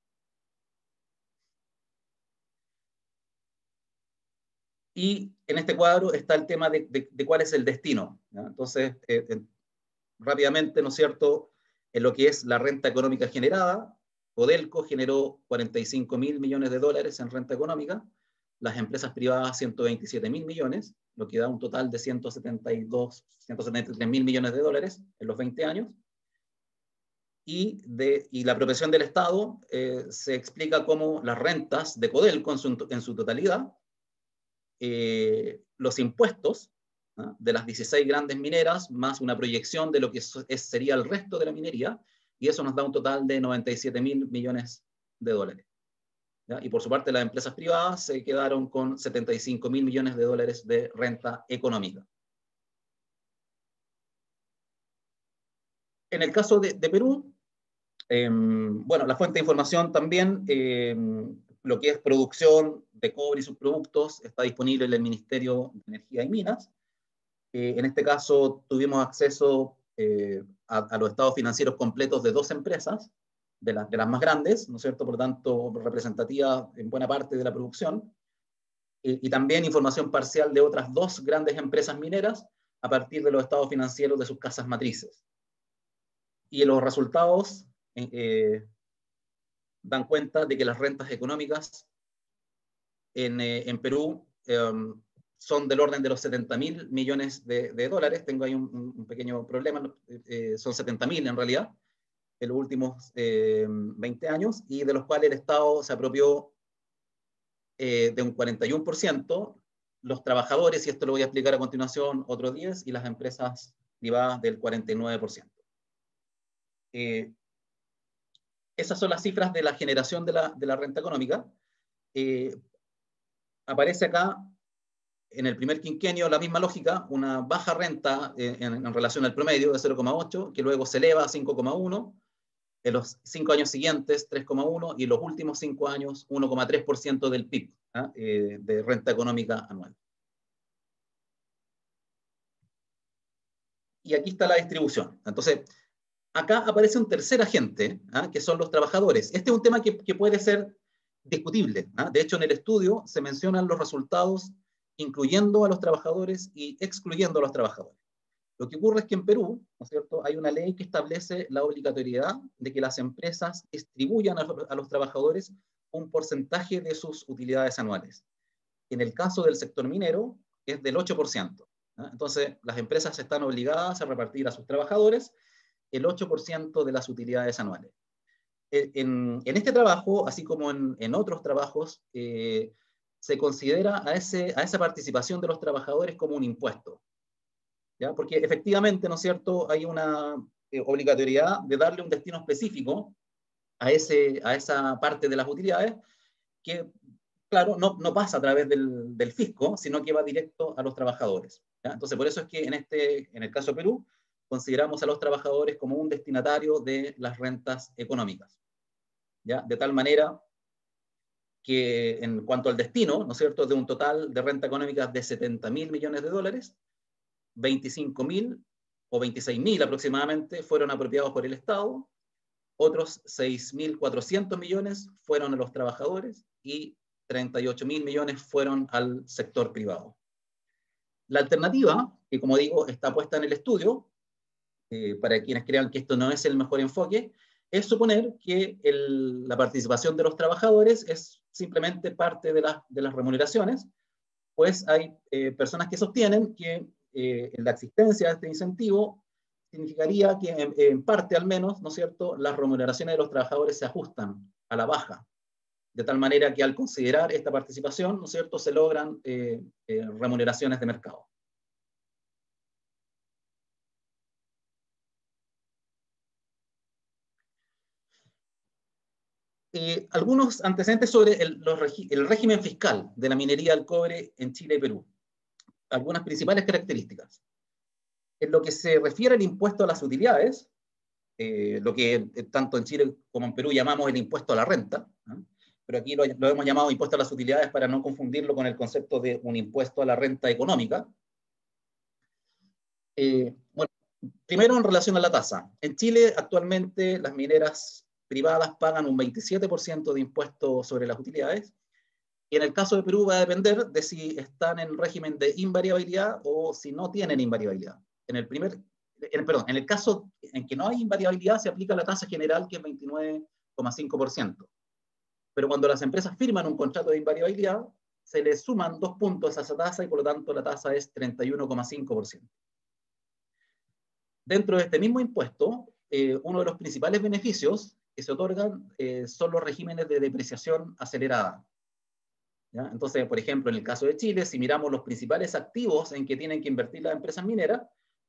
S3: Y en este cuadro está el tema de, de, de cuál es el destino, ¿ya? Entonces, eh, eh, rápidamente, ¿no es cierto?, en lo que es la renta económica generada, Codelco generó cuarenta y cinco mil millones de dólares en renta económica, las empresas privadas ciento veintisiete mil millones, lo que da un total de ciento setenta y dos, ciento setenta y tres mil millones de dólares en los veinte años. Y, de, y la apropiación del Estado eh, se explica como las rentas de Codelco en su, en su totalidad, eh, los impuestos, ¿no?, de las dieciséis grandes mineras, más una proyección de lo que es, sería el resto de la minería, y eso nos da un total de noventa y siete mil millones de dólares. ¿Ya? Y por su parte las empresas privadas se quedaron con setenta y cinco mil millones de dólares de renta económica. En el caso de, de Perú, eh, bueno, la fuente de información también, eh, lo que es producción de cobre y sus productos, está disponible en el Ministerio de Energía y Minas. Eh, en este caso tuvimos acceso eh, a, a los estados financieros completos de dos empresas, de, la, de las más grandes, ¿no es cierto?, por lo tanto representativas en buena parte de la producción, eh, y también información parcial de otras dos grandes empresas mineras a partir de los estados financieros de sus casas matrices. Y los resultados eh, dan cuenta de que las rentas económicas en, eh, en Perú eh, son del orden de los setenta mil millones de, de dólares. Tengo ahí un, un pequeño problema, eh, son setenta mil en realidad, en los últimos eh, veinte años, y de los cuales el Estado se apropió eh, de un cuarenta y uno por ciento, los trabajadores, y esto lo voy a explicar a continuación, otros diez, y las empresas privadas del cuarenta y nueve por ciento. Eh, esas son las cifras de la generación de la, de la renta económica. Eh, aparece acá, en el primer quinquenio, la misma lógica, una baja renta eh, en, en relación al promedio de cero coma ocho, que luego se eleva a cinco coma uno, en los cinco años siguientes tres coma uno, y en los últimos cinco años uno coma tres por ciento del P I B, ¿ah? eh, de renta económica anual. Y aquí está la distribución. Entonces, acá aparece un tercer agente, ¿ah?, que son los trabajadores. Este es un tema que, que puede ser discutible, ¿ah? De hecho, en el estudio se mencionan los resultados incluyendo a los trabajadores y excluyendo a los trabajadores. Lo que ocurre es que en Perú, ¿no es cierto?, hay una ley que establece la obligatoriedad de que las empresas distribuyan a, a los trabajadores un porcentaje de sus utilidades anuales. En el caso del sector minero, es del ocho por ciento. ¿Ah? Entonces, las empresas están obligadas a repartir a sus trabajadores el ocho por ciento de las utilidades anuales. En, en este trabajo, así como en, en otros trabajos, eh, se considera a, ese, a esa participación de los trabajadores como un impuesto, ¿ya? Porque efectivamente, ¿no es cierto?, hay una eh, obligatoriedad de darle un destino específico a, ese, a esa parte de las utilidades que, claro, no, no pasa a través del, del fisco, sino que va directo a los trabajadores, ¿ya? Entonces, por eso es que en, este, en el caso de Perú, consideramos a los trabajadores como un destinatario de las rentas económicas, ¿ya? De tal manera que en cuanto al destino, ¿no es cierto?, de un total de renta económica de setenta mil millones de dólares, veinticinco mil o veintiséis mil aproximadamente fueron apropiados por el Estado, otros seis mil cuatrocientos millones fueron a los trabajadores y treinta y ocho mil millones fueron al sector privado. La alternativa, que como digo está puesta en el estudio, eh, para quienes crean que esto no es el mejor enfoque, es suponer que el, la participación de los trabajadores es simplemente parte de, la, de las remuneraciones, pues hay eh, personas que sostienen que eh, la existencia de este incentivo significaría que en, en parte al menos, ¿no es cierto?, las remuneraciones de los trabajadores se ajustan a la baja, de tal manera que al considerar esta participación, ¿no es cierto?, se logran eh, eh, remuneraciones de mercado. Eh, algunos antecedentes sobre el, los regi el régimen fiscal de la minería del cobre en Chile y Perú. Algunas principales características. En lo que se refiere al impuesto a las utilidades, eh, lo que eh, tanto en Chile como en Perú llamamos el impuesto a la renta, ¿no?, pero aquí lo, lo hemos llamado impuesto a las utilidades para no confundirlo con el concepto de un impuesto a la renta económica. Eh, bueno, primero en relación a la tasa. En Chile actualmente las mineras privadas pagan un veintisiete por ciento de impuesto sobre las utilidades, y en el caso de Perú va a depender de si están en régimen de invariabilidad o si no tienen invariabilidad. En el primer, en, perdón, en el caso en que no hay invariabilidad se aplica la tasa general, que es veintinueve coma cinco por ciento. Pero cuando las empresas firman un contrato de invariabilidad, se les suman dos puntos a esa tasa y por lo tanto la tasa es treinta y uno coma cinco por ciento. Dentro de este mismo impuesto, eh, uno de los principales beneficios que se otorgan eh, son los regímenes de depreciación acelerada. ¿Ya? Entonces, por ejemplo, en el caso de Chile, si miramos los principales activos en que tienen que invertir las empresas mineras,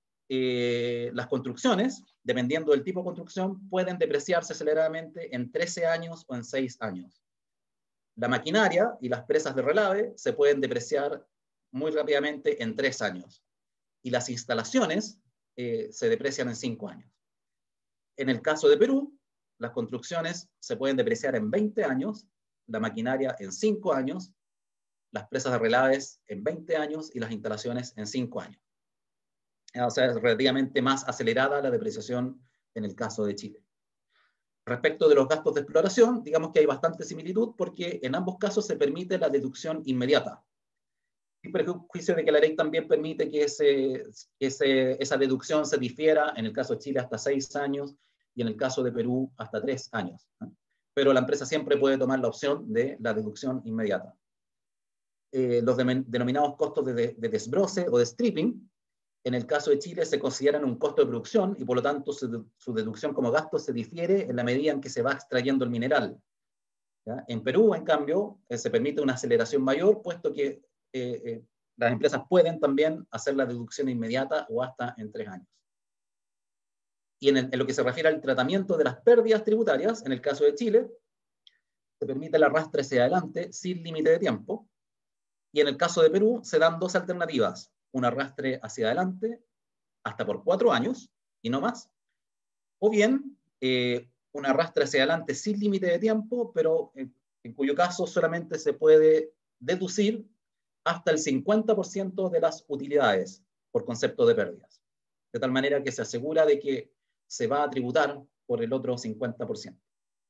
S3: eh, las construcciones, dependiendo del tipo de construcción, pueden depreciarse aceleradamente en trece años o en seis años. La maquinaria y las presas de relave se pueden depreciar muy rápidamente en tres años. Y las instalaciones eh, se deprecian en cinco años. En el caso de Perú, las construcciones se pueden depreciar en veinte años, la maquinaria en cinco años, las presas de relaves en veinte años y las instalaciones en cinco años. O sea, es relativamente más acelerada la depreciación en el caso de Chile. Respecto de los gastos de exploración, digamos que hay bastante similitud porque en ambos casos se permite la deducción inmediata. Sin perjuicio de que la ley también permite que ese, ese, esa deducción se difiera, en el caso de Chile hasta seis años y en el caso de Perú hasta tres años. ¿no? Pero la empresa siempre puede tomar la opción de la deducción inmediata. Eh, los de, denominados costos de, de, de desbroce o de stripping, en el caso de Chile se consideran un costo de producción y por lo tanto su, su deducción como gasto se difiere en la medida en que se va extrayendo el mineral. ¿Ya? En Perú, en cambio, eh, se permite una aceleración mayor, puesto que eh, eh, las empresas pueden también hacer la deducción inmediata o hasta en tres años. Y en, el, en lo que se refiere al tratamiento de las pérdidas tributarias, en el caso de Chile, se permite el arrastre hacia adelante sin límite de tiempo. Y en el caso de Perú se dan dos alternativas, un arrastre hacia adelante hasta por cuatro años y no más, o bien eh, un arrastre hacia adelante sin límite de tiempo, pero en, en cuyo caso solamente se puede deducir hasta el cincuenta por ciento de las utilidades por concepto de pérdidas, de tal manera que se asegura de que se va a tributar por el otro cincuenta por ciento.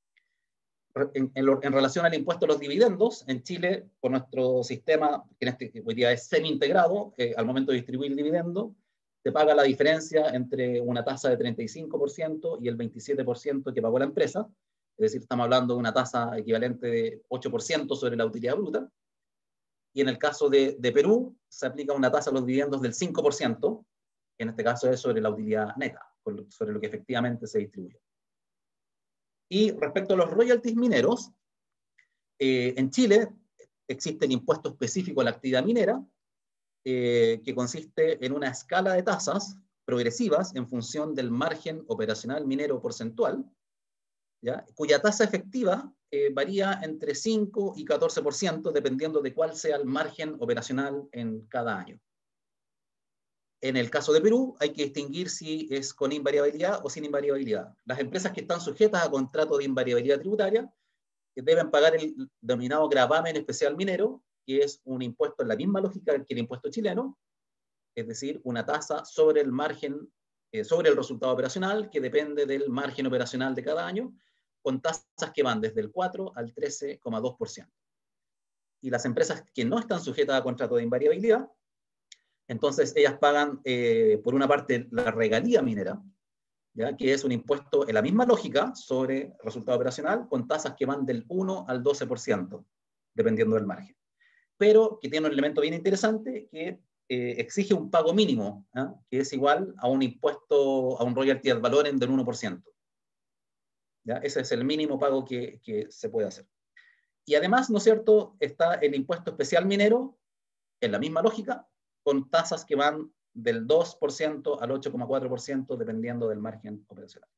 S3: En, en, lo, en relación al impuesto a los dividendos, en Chile, por nuestro sistema, que en este, hoy día es semi-integrado, eh, al momento de distribuir el dividendo, se paga la diferencia entre una tasa de treinta y cinco por ciento y el veintisiete por ciento que pagó la empresa, es decir, estamos hablando de una tasa equivalente de ocho por ciento sobre la utilidad bruta, y en el caso de, de Perú, se aplica una tasa a los dividendos del cinco por ciento, que en este caso es sobre la utilidad neta, sobre lo que efectivamente se distribuye. Y respecto a los royalties mineros, eh, en Chile existe el impuesto específico a la actividad minera, eh, que consiste en una escala de tasas progresivas en función del margen operacional minero porcentual, ¿ya? Cuya tasa efectiva eh, varía entre cinco y catorce por ciento dependiendo de cuál sea el margen operacional en cada año. En el caso de Perú, hay que distinguir si es con invariabilidad o sin invariabilidad. Las empresas que están sujetas a contrato de invariabilidad tributaria deben pagar el denominado gravamen especial minero, que es un impuesto en la misma lógica que el impuesto chileno, es decir, una tasa sobre el margen, eh, sobre el resultado operacional, que depende del margen operacional de cada año, con tasas que van desde el cuatro al trece coma dos por ciento. Y las empresas que no están sujetas a contrato de invariabilidad, entonces ellas pagan, eh, por una parte, la regalía minera, ¿ya? Que es un impuesto en la misma lógica sobre resultado operacional, con tasas que van del uno al doce por ciento, dependiendo del margen. Pero que tiene un elemento bien interesante, que eh, exige un pago mínimo, ¿eh? Que es igual a un impuesto, a un royalty ad valorem del uno por ciento. ¿Ya? Ese es el mínimo pago que, que se puede hacer. Y además, ¿no es cierto?, está el impuesto especial minero, en la misma lógica, con tasas que van del dos por ciento al ocho coma cuatro por ciento, dependiendo del margen operacional.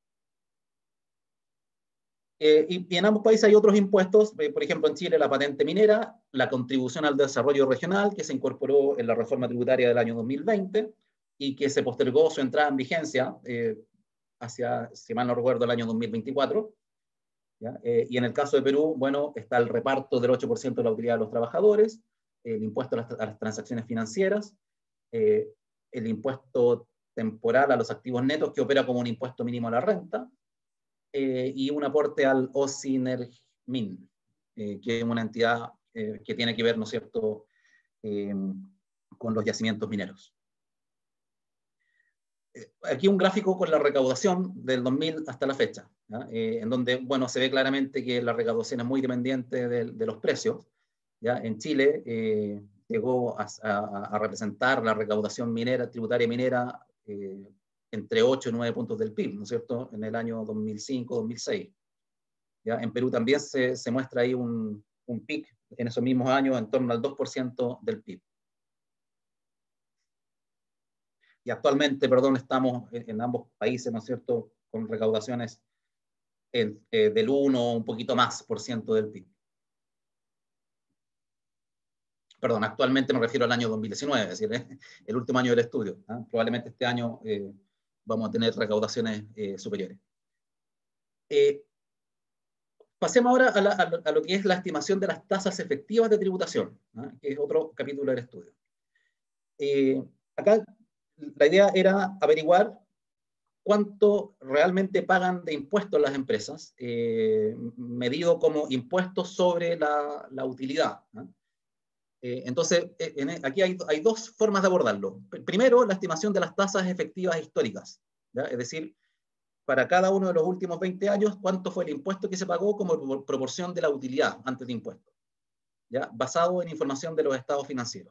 S3: Eh, y, y en ambos países hay otros impuestos, eh, por ejemplo en Chile la patente minera, la contribución al desarrollo regional, que se incorporó en la reforma tributaria del año dos mil veinte, y que se postergó su entrada en vigencia eh, hacia, si mal no recuerdo, el año dos mil veinticuatro. ¿ya? Eh, y en el caso de Perú, bueno, está el reparto del ocho por ciento de la utilidad de los trabajadores, el impuesto a las, a las transacciones financieras, eh, el impuesto temporal a los activos netos, que opera como un impuesto mínimo a la renta, eh, y un aporte al OSINERMIN, eh, que es una entidad eh, que tiene que ver, ¿no es cierto?, eh, con los yacimientos mineros. Eh, aquí un gráfico con la recaudación del dos mil hasta la fecha, eh, en donde, bueno, se ve claramente que la recaudación es muy dependiente de, de los precios. ¿Ya? En Chile eh, llegó a, a, a representar la recaudación minera, tributaria minera, eh, entre ocho y nueve puntos del P I B, ¿no es cierto?, en el año dos mil cinco dos mil seis. ¿Ya? En Perú también se, se muestra ahí un, un pic en esos mismos años en torno al dos por ciento del P I B. Y actualmente, perdón, estamos en, en ambos países, ¿no es cierto?, con recaudaciones en, eh, del uno o un poquito más por ciento del P I B. Perdón, actualmente me refiero al año dos mil diecinueve, es decir, ¿eh? El último año del estudio. ¿eh? Probablemente este año eh, vamos a tener recaudaciones eh, superiores. Eh, pasemos ahora a, la, a, lo, a lo que es la estimación de las tasas efectivas de tributación, ¿eh? que es otro capítulo del estudio. Eh, acá la idea era averiguar cuánto realmente pagan de impuestos las empresas, eh, medido como impuestos sobre la, la utilidad. ¿eh? Eh, entonces, en, aquí hay, hay dos formas de abordarlo. Primero, la estimación de las tasas efectivas históricas, ¿ya? Es decir, para cada uno de los últimos veinte años, cuánto fue el impuesto que se pagó como proporción de la utilidad antes de impuestos, ¿ya? Basado en información de los estados financieros.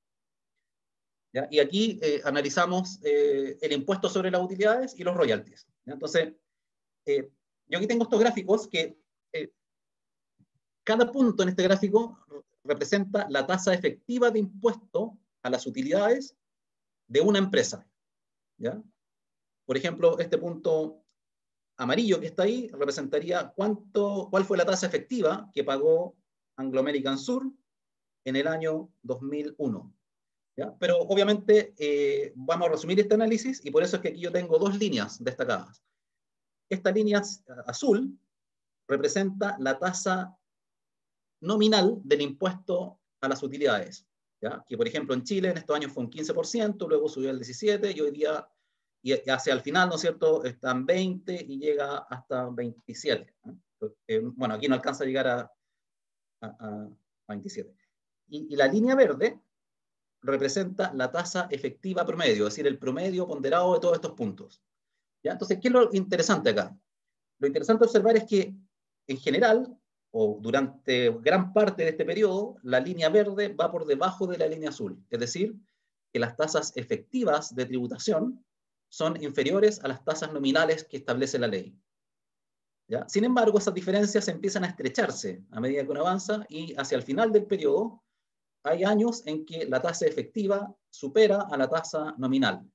S3: ¿Ya? Y aquí eh, analizamos eh, el impuesto sobre las utilidades y los royalties. ¿Ya? Entonces, eh, yo aquí tengo estos gráficos que eh, cada punto en este gráfico representa la tasa efectiva de impuesto a las utilidades de una empresa. ¿Ya? Por ejemplo, este punto amarillo que está ahí representaría cuánto, cuál fue la tasa efectiva que pagó Anglo American Sur en el año dos mil uno. ¿Ya? Pero obviamente eh, vamos a resumir este análisis y por eso es que aquí yo tengo dos líneas destacadas. Esta línea azul representa la tasa nominal del impuesto a las utilidades, ¿ya? Que por ejemplo en Chile en estos años fue un quince por ciento, luego subió al diecisiete por ciento y hoy día, y hacia el final, ¿no es cierto?, está en veinte y llega hasta veintisiete. ¿no? Eh, bueno, aquí no alcanza a llegar a, a, a veintisiete. Y, y la línea verde representa la tasa efectiva promedio, es decir, el promedio ponderado de todos estos puntos. ¿Ya? Entonces, ¿qué es lo interesante acá? Lo interesante observar es que, en general, o durante gran parte de este periodo, la línea verde va por debajo de la línea azul. Es decir, que las tasas efectivas de tributación son inferiores a las tasas nominales que establece la ley. ¿Ya? Sin embargo, esas diferencias empiezan a estrecharse a medida que uno avanza y hacia el final del periodo hay años en que la tasa efectiva supera a la tasa nominal.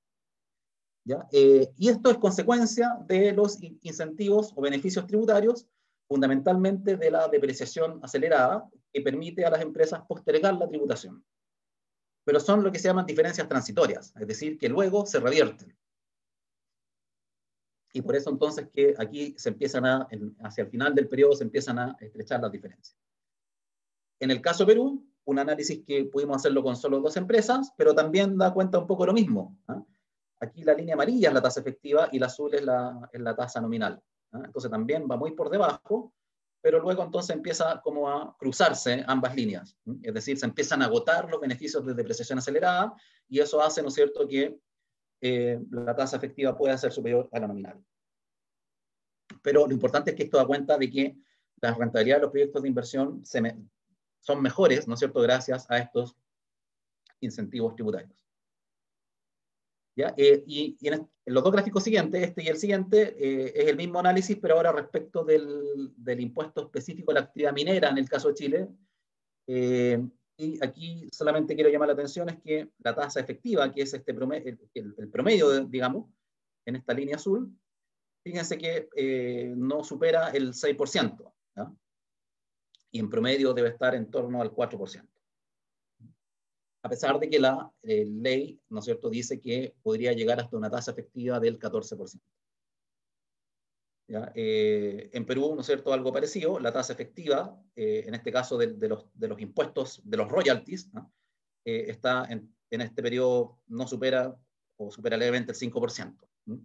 S3: ¿Ya? Eh, y esto es consecuencia de los incentivos o beneficios tributarios, fundamentalmente de la depreciación acelerada, que permite a las empresas postergar la tributación. Pero son lo que se llaman diferencias transitorias, es decir, que luego se revierten. Y por eso entonces que aquí se empiezan a, hacia el final del periodo se empiezan a estrechar las diferencias. En el caso de Perú, un análisis que pudimos hacerlo con solo dos empresas, pero también da cuenta un poco de lo mismo. ¿eh? Aquí la línea amarilla es la tasa efectiva y la azul es la, es la tasa nominal. ¿eh? Entonces también va muy por debajo, pero luego entonces empieza como a cruzarse ambas líneas. ¿eh? Es decir, se empiezan a agotar los beneficios de depreciación acelerada y eso hace, ¿no es cierto?, que eh, la tasa efectiva pueda ser superior a la nominal. Pero lo importante es que esto da cuenta de que la rentabilidad de los proyectos de inversión se me, son mejores, ¿no es cierto?, gracias a estos incentivos tributarios. ¿Ya? Eh, y, y en, en los dos gráficos siguientes, este y el siguiente, eh, es el mismo análisis, pero ahora respecto del, del impuesto específico a la actividad minera, en el caso de Chile. Eh, y aquí solamente quiero llamar la atención es que la tasa efectiva, que es este promedio, el, el promedio, digamos, en esta línea azul, fíjense que eh, no supera el seis por ciento, ¿ya? Y en promedio debe estar en torno al cuatro por ciento. A pesar de que la eh, ley, ¿no es cierto?, dice que podría llegar hasta una tasa efectiva del catorce por ciento. ¿ya? Eh, en Perú, ¿no es cierto?, algo parecido, la tasa efectiva, eh, en este caso de, de, los, de los impuestos, de los royalties, ¿no?, eh, está en, en este periodo no supera o supera levemente el cinco por ciento. ¿Mm?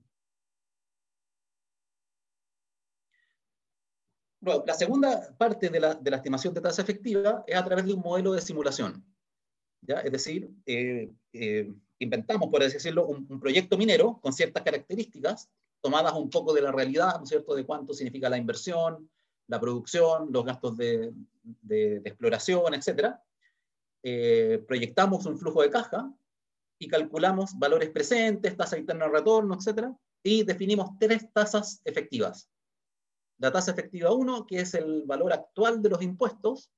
S3: Luego, la segunda parte de la, de la estimación de tasa efectiva es a través de un modelo de simulación, ¿ya? Es decir, eh, eh, inventamos, por así decirlo, un, un proyecto minero con ciertas características tomadas un poco de la realidad, ¿no es cierto?, de cuánto significa la inversión, la producción, los gastos de, de, de exploración, etcétera. Eh, proyectamos un flujo de caja y calculamos valores presentes, tasa interna de retorno, etcétera, y definimos tres tasas efectivas. La tasa efectiva uno, que es el valor actual de los impuestos,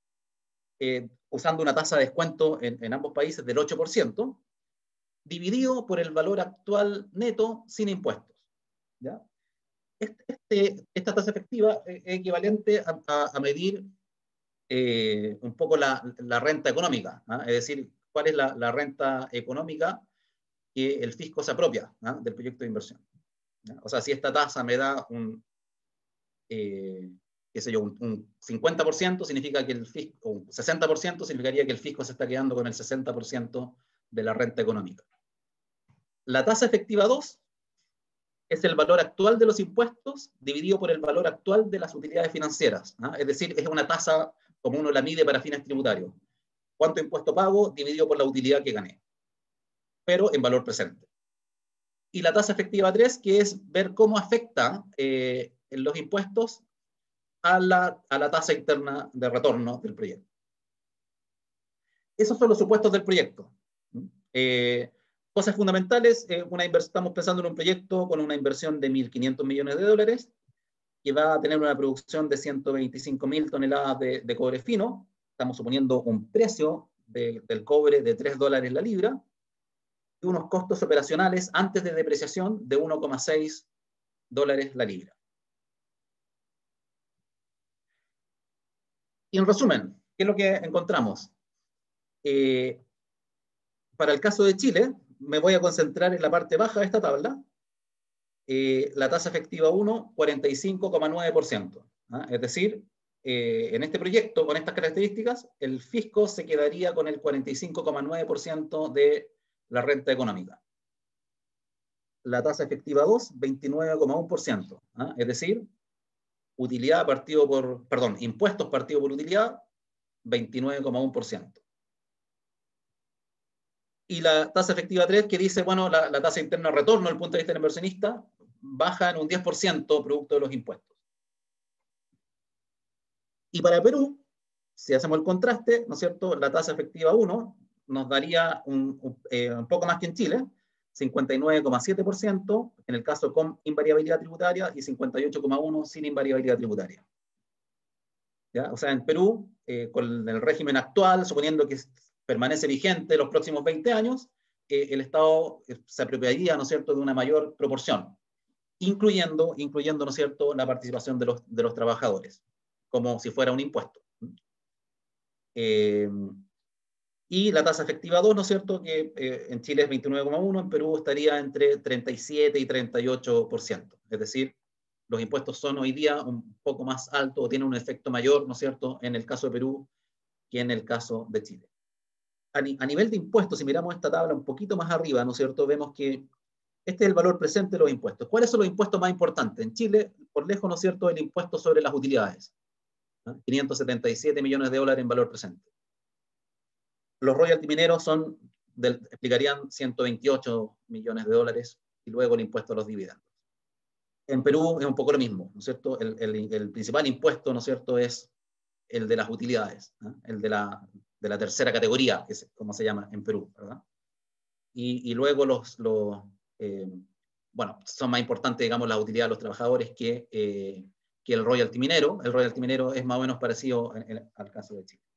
S3: eh, usando una tasa de descuento en, en ambos países del ocho por ciento, dividido por el valor actual neto sin impuestos. ¿Ya? Este, este, esta tasa efectiva es equivalente a, a, a medir eh, un poco la, la renta económica, ¿ah? Es decir, cuál es la, la renta económica que el fisco se apropia, ¿ah?, del proyecto de inversión. ¿Ya? O sea, si esta tasa me da un, eh, qué sé yo, un, un cincuenta por ciento, significa que el fisco, o un sesenta por ciento significaría que el fisco se está quedando con el sesenta por ciento de la renta económica. La tasa efectiva dos es el valor actual de los impuestos dividido por el valor actual de las utilidades financieras, ¿ah? Es decir, es una tasa como uno la mide para fines tributarios. ¿Cuánto impuesto pago dividido por la utilidad que gané? Pero en valor presente. Y la tasa efectiva tres, que es ver cómo afecta eh, los impuestos a la, a la tasa interna de retorno del proyecto. Esos son los supuestos del proyecto. Eh, cosas fundamentales, eh, una estamos pensando en un proyecto con una inversión de mil quinientos millones de dólares, que va a tener una producción de ciento veinticinco mil toneladas de, de cobre fino. Estamos suponiendo un precio de, del cobre de tres dólares la libra, y unos costos operacionales antes de depreciación de uno coma seis dólares la libra. Y en resumen, ¿qué es lo que encontramos? Eh, para el caso de Chile, me voy a concentrar en la parte baja de esta tabla. Eh, la tasa efectiva uno, cuarenta y cinco coma nueve por ciento. ¿Ah? Es decir, eh, en este proyecto, con estas características, el fisco se quedaría con el cuarenta y cinco coma nueve por ciento de la renta económica. La tasa efectiva dos, veintinueve coma uno por ciento. ¿Ah? Es decir, utilidad partido por, perdón, impuestos partido por utilidad, veintinueve coma uno por ciento. Y la tasa efectiva tres, que dice, bueno, la, la tasa interna de retorno desde el punto de vista del inversionista baja en un diez por ciento producto de los impuestos. Y para Perú, si hacemos el contraste, ¿no es cierto?, la tasa efectiva uno nos daría un, un, eh, un poco más que en Chile, cincuenta y nueve coma siete por ciento en el caso con invariabilidad tributaria y cincuenta y ocho coma uno por ciento sin invariabilidad tributaria. ¿Ya? O sea, en Perú, eh, con el régimen actual, suponiendo que permanece vigente los próximos veinte años, eh, el Estado se apropiaría, ¿no es cierto?, de una mayor proporción, incluyendo, incluyendo, ¿no es cierto?, la participación de los, de los trabajadores, como si fuera un impuesto. Eh, y la tasa efectiva dos, ¿no es cierto?, que eh, en Chile es veintinueve coma uno, en Perú estaría entre treinta y siete y treinta y ocho por ciento. Es decir, los impuestos son hoy día un poco más altos o tienen un efecto mayor, ¿no es cierto?, en el caso de Perú que en el caso de Chile. A, ni, a nivel de impuestos, si miramos esta tabla un poquito más arriba, ¿no es cierto?, vemos que este es el valor presente de los impuestos. ¿Cuáles son los impuestos más importantes? En Chile, por lejos, ¿no es cierto?, el impuesto sobre las utilidades. ¿no? quinientos setenta y siete millones de dólares en valor presente. Los royalties mineros son, del, explicarían ciento veintiocho millones de dólares y luego el impuesto a los dividendos. En Perú es un poco lo mismo, ¿no es cierto? El, el, el principal impuesto, ¿no es cierto?, es el de las utilidades, ¿no? el de la, de la tercera categoría, que es como se llama en Perú, ¿verdad? Y, y luego los, los eh, bueno, son más importantes, digamos, las utilidades de los trabajadores que, eh, que el royalty minero. El royalty minero es más o menos parecido en, en, al caso de Chile.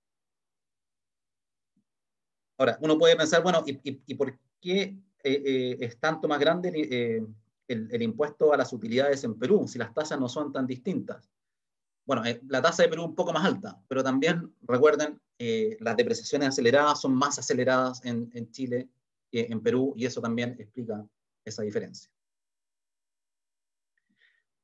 S3: Ahora, uno puede pensar, bueno, ¿y, y, y por qué eh, eh, es tanto más grande eh, el, el impuesto a las utilidades en Perú, si las tasas no son tan distintas? Bueno, eh, la tasa de Perú es un poco más alta, pero también, recuerden, eh, las depreciaciones aceleradas son más aceleradas en, en Chile que en Perú, y eso también explica esa diferencia.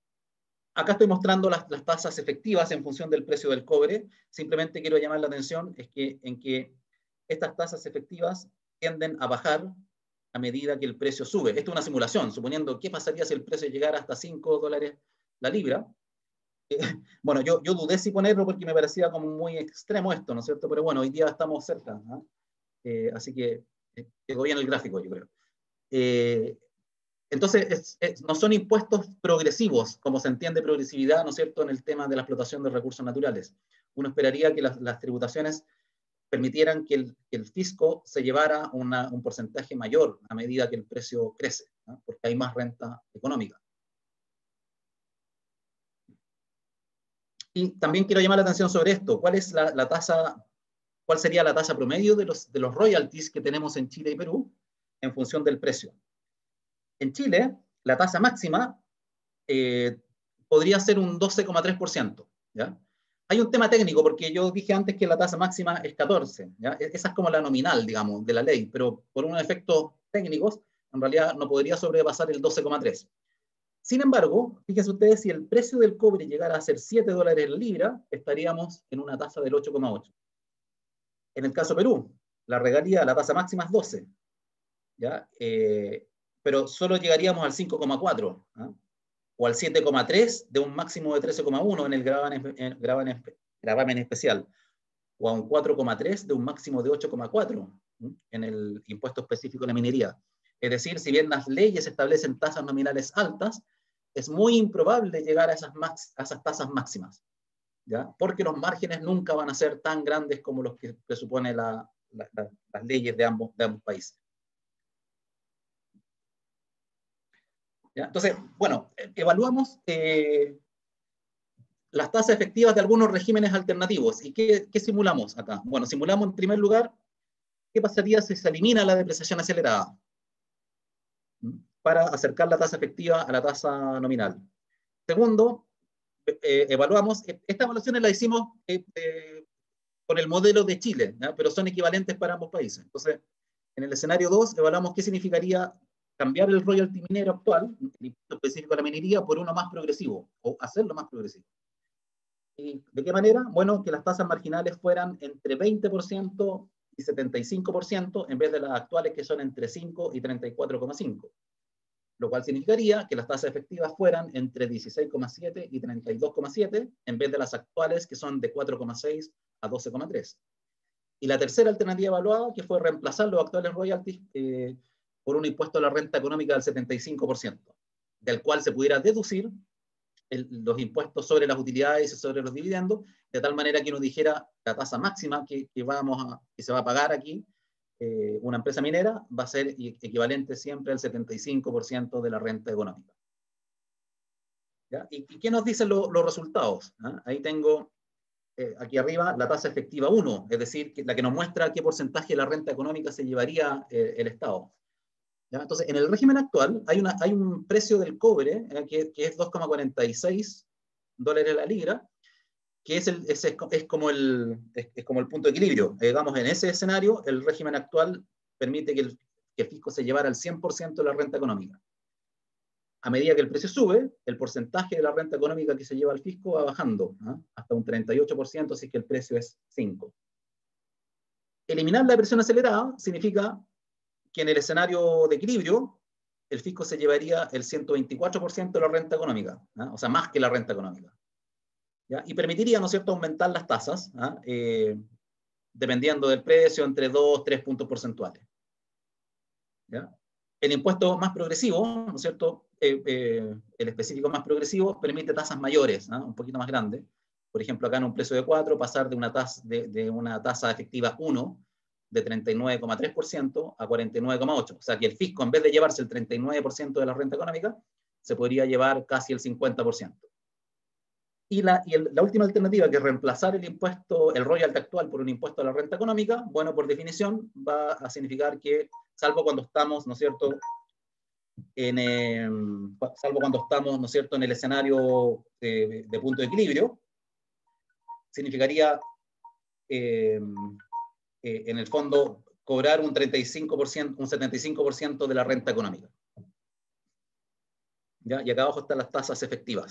S3: acá estoy mostrando las, las tasas efectivas en función del precio del cobre. Simplemente quiero llamar la atención es que, en que estas tasas efectivas tienden a bajar a medida que el precio sube. Esto es una simulación, suponiendo qué pasaría si el precio llegara hasta cinco dólares la libra. Eh, bueno, yo, yo dudé si ponerlo porque me parecía como muy extremo esto, ¿no es cierto? Pero bueno, hoy día estamos cerca, ¿no? Eh, así que eh, quedó bien el gráfico, yo creo. Eh, entonces, es, es, no son impuestos progresivos, como se entiende progresividad, ¿no es cierto?, en el tema de la explotación de recursos naturales. Uno esperaría que las, las tributaciones permitieran que el, que el fisco se llevara una, un porcentaje mayor a medida que el precio crece, ¿no? Porque hay más renta económica. Y también quiero llamar la atención sobre esto. ¿Cuál es la, la tasa, cuál sería la tasa promedio de los, de los royalties que tenemos en Chile y Perú en función del precio? En Chile, la tasa máxima eh, podría ser un doce coma tres por ciento, ¿ya? Hay un tema técnico, porque yo dije antes que la tasa máxima es catorce, ¿ya? Esa es como la nominal, digamos, de la ley, pero por unos efectos técnicos, en realidad no podría sobrepasar el doce coma tres. Sin embargo, fíjense ustedes, si el precio del cobre llegara a ser siete dólares la libra, estaríamos en una tasa del ocho coma ocho. En el caso de Perú, la regalía, la tasa máxima es doce, ¿ya? Eh, pero solo llegaríamos al cinco coma cuatro, ¿eh? O al siete coma tres de un máximo de trece coma uno en el gravamen, en, gravamen, gravamen especial, o a un cuatro coma tres de un máximo de ocho coma cuatro ¿eh? En el impuesto específico de la minería. Es decir, si bien las leyes establecen tasas nominales altas, es muy improbable llegar a esas, max, a esas tasas máximas, ¿ya? Porque los márgenes nunca van a ser tan grandes como los que presupone la, la, la, las leyes de ambos, de ambos países. ¿Ya? Entonces, bueno, evaluamos eh, las tasas efectivas de algunos regímenes alternativos. ¿Y qué, qué simulamos acá? Bueno, simulamos en primer lugar qué pasaría si se elimina la depreciación acelerada para acercar la tasa efectiva a la tasa nominal. Segundo, eh, evaluamos, esta evaluación la hicimos eh, eh, con el modelo de Chile, ¿ya? Pero son equivalentes para ambos países. Entonces, en el escenario dos, evaluamos qué significaría cambiar el royalty minero actual, el impuesto específico de la minería, por uno más progresivo, o hacerlo más progresivo. ¿Y de qué manera? Bueno, que las tasas marginales fueran entre veinte por ciento y setenta y cinco por ciento, en vez de las actuales que son entre cinco y treinta y cuatro coma cinco por ciento. Lo cual significaría que las tasas efectivas fueran entre dieciséis coma siete y treinta y dos coma siete, en vez de las actuales que son de cuatro coma seis a doce coma tres. Y la tercera alternativa evaluada, que fue reemplazar los actuales royalties eh, por un impuesto a la renta económica del setenta y cinco por ciento, del cual se pudiera deducir el, los impuestos sobre las utilidades y sobre los dividendos, de tal manera que uno dijera la tasa máxima que, que, vamos a, que se va a pagar aquí, eh, una empresa minera, va a ser equivalente siempre al setenta y cinco por ciento de la renta económica. ¿Ya? ¿Y, ¿Y qué nos dicen lo, los resultados? ¿Ah? Ahí tengo eh, aquí arriba la tasa efectiva uno, es decir, que, la que nos muestra qué porcentaje de la renta económica se llevaría eh, el Estado. ¿Ya? Entonces, en el régimen actual hay, una, hay un precio del cobre eh, que, que es dos coma cuarenta y seis dólares la libra, que es, el, es, es, como el, es, es como el punto de equilibrio. Eh, digamos, en ese escenario, el régimen actual permite que el, que el fisco se llevara el cien por ciento de la renta económica. A medida que el precio sube, el porcentaje de la renta económica que se lleva al fisco va bajando, ¿eh? Hasta un treinta y ocho por ciento si es que el precio es cinco. Eliminar la depresión acelerada significa que en el escenario de equilibrio, el fisco se llevaría el ciento veinticuatro por ciento de la renta económica, ¿eh? O sea, más que la renta económica. ¿Ya? Y permitiría, ¿no es cierto?, aumentar las tasas, ¿eh? Eh, dependiendo del precio, entre dos, tres puntos porcentuales. ¿Ya? El impuesto más progresivo, ¿no es cierto?, eh, eh, el específico más progresivo, permite tasas mayores, ¿eh? Un poquito más grandes. Por ejemplo, acá en un precio de cuatro, pasar de una tasa, de, de una tasa efectiva uno, de treinta y nueve coma tres por ciento a cuarenta y nueve coma ocho por ciento. O sea, que el fisco, en vez de llevarse el treinta y nueve por ciento de la renta económica, se podría llevar casi el cincuenta por ciento. Y, la, y el, la última alternativa, que es reemplazar el impuesto, el royalty actual por un impuesto a la renta económica, bueno, por definición, va a significar que, salvo cuando estamos, ¿no es cierto?, en, eh, salvo cuando estamos, ¿no es cierto?, en el escenario de, de punto de equilibrio, significaría, eh, eh, en el fondo, cobrar un treinta y cinco por ciento, un setenta y cinco por ciento de la renta económica. ¿Ya? Y acá abajo están las tasas efectivas.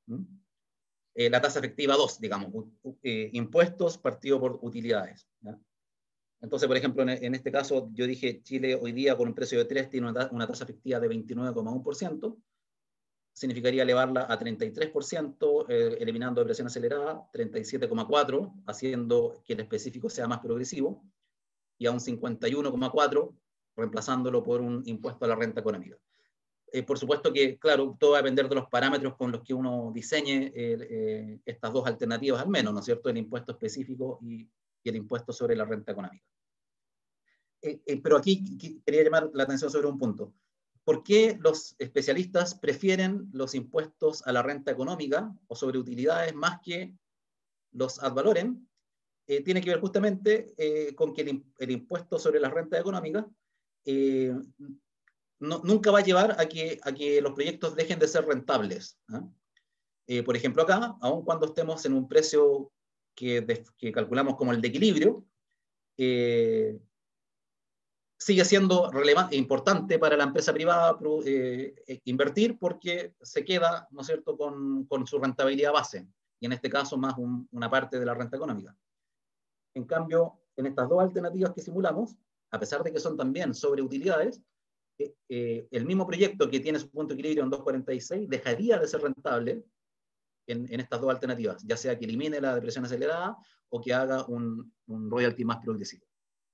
S3: ¿Mm? Eh, la tasa efectiva dos, digamos, eh, impuestos partido por utilidades. ¿Ya? Entonces, por ejemplo, en, en este caso, yo dije, Chile hoy día con un precio de tres tiene una, una tasa efectiva de veintinueve coma uno por ciento, significaría elevarla a treinta y tres por ciento, eh, eliminando depresión acelerada, treinta y siete coma cuatro por ciento, haciendo que el específico sea más progresivo, y a un cincuenta y uno coma cuatro por ciento, reemplazándolo por un impuesto a la renta económica. Eh, por supuesto que, claro, todo va a depender de los parámetros con los que uno diseñe eh, eh, estas dos alternativas al menos, ¿no es cierto?, el impuesto específico y, y el impuesto sobre la renta económica. Eh, eh, pero aquí quería llamar la atención sobre un punto. ¿Por qué los especialistas prefieren los impuestos a la renta económica o sobre utilidades más que los ad valorem? Eh, tiene que ver justamente eh, con que el, el impuesto sobre la renta económica eh, no, nunca va a llevar a que, a que los proyectos dejen de ser rentables. ¿eh? Eh, por ejemplo, acá, aun cuando estemos en un precio que, de, que calculamos como el de equilibrio, eh, sigue siendo relevante, importante para la empresa privada eh, invertir porque se queda, ¿no es cierto?, con, con su rentabilidad base, y en este caso más un, una parte de la renta económica. En cambio, en estas dos alternativas que simulamos, a pesar de que son también sobre utilidades, eh, eh, el mismo proyecto que tiene su punto de equilibrio en dos cuarenta y seis dejaría de ser rentable en, en estas dos alternativas, ya sea que elimine la depresión acelerada o que haga un, un royalty más progresivo.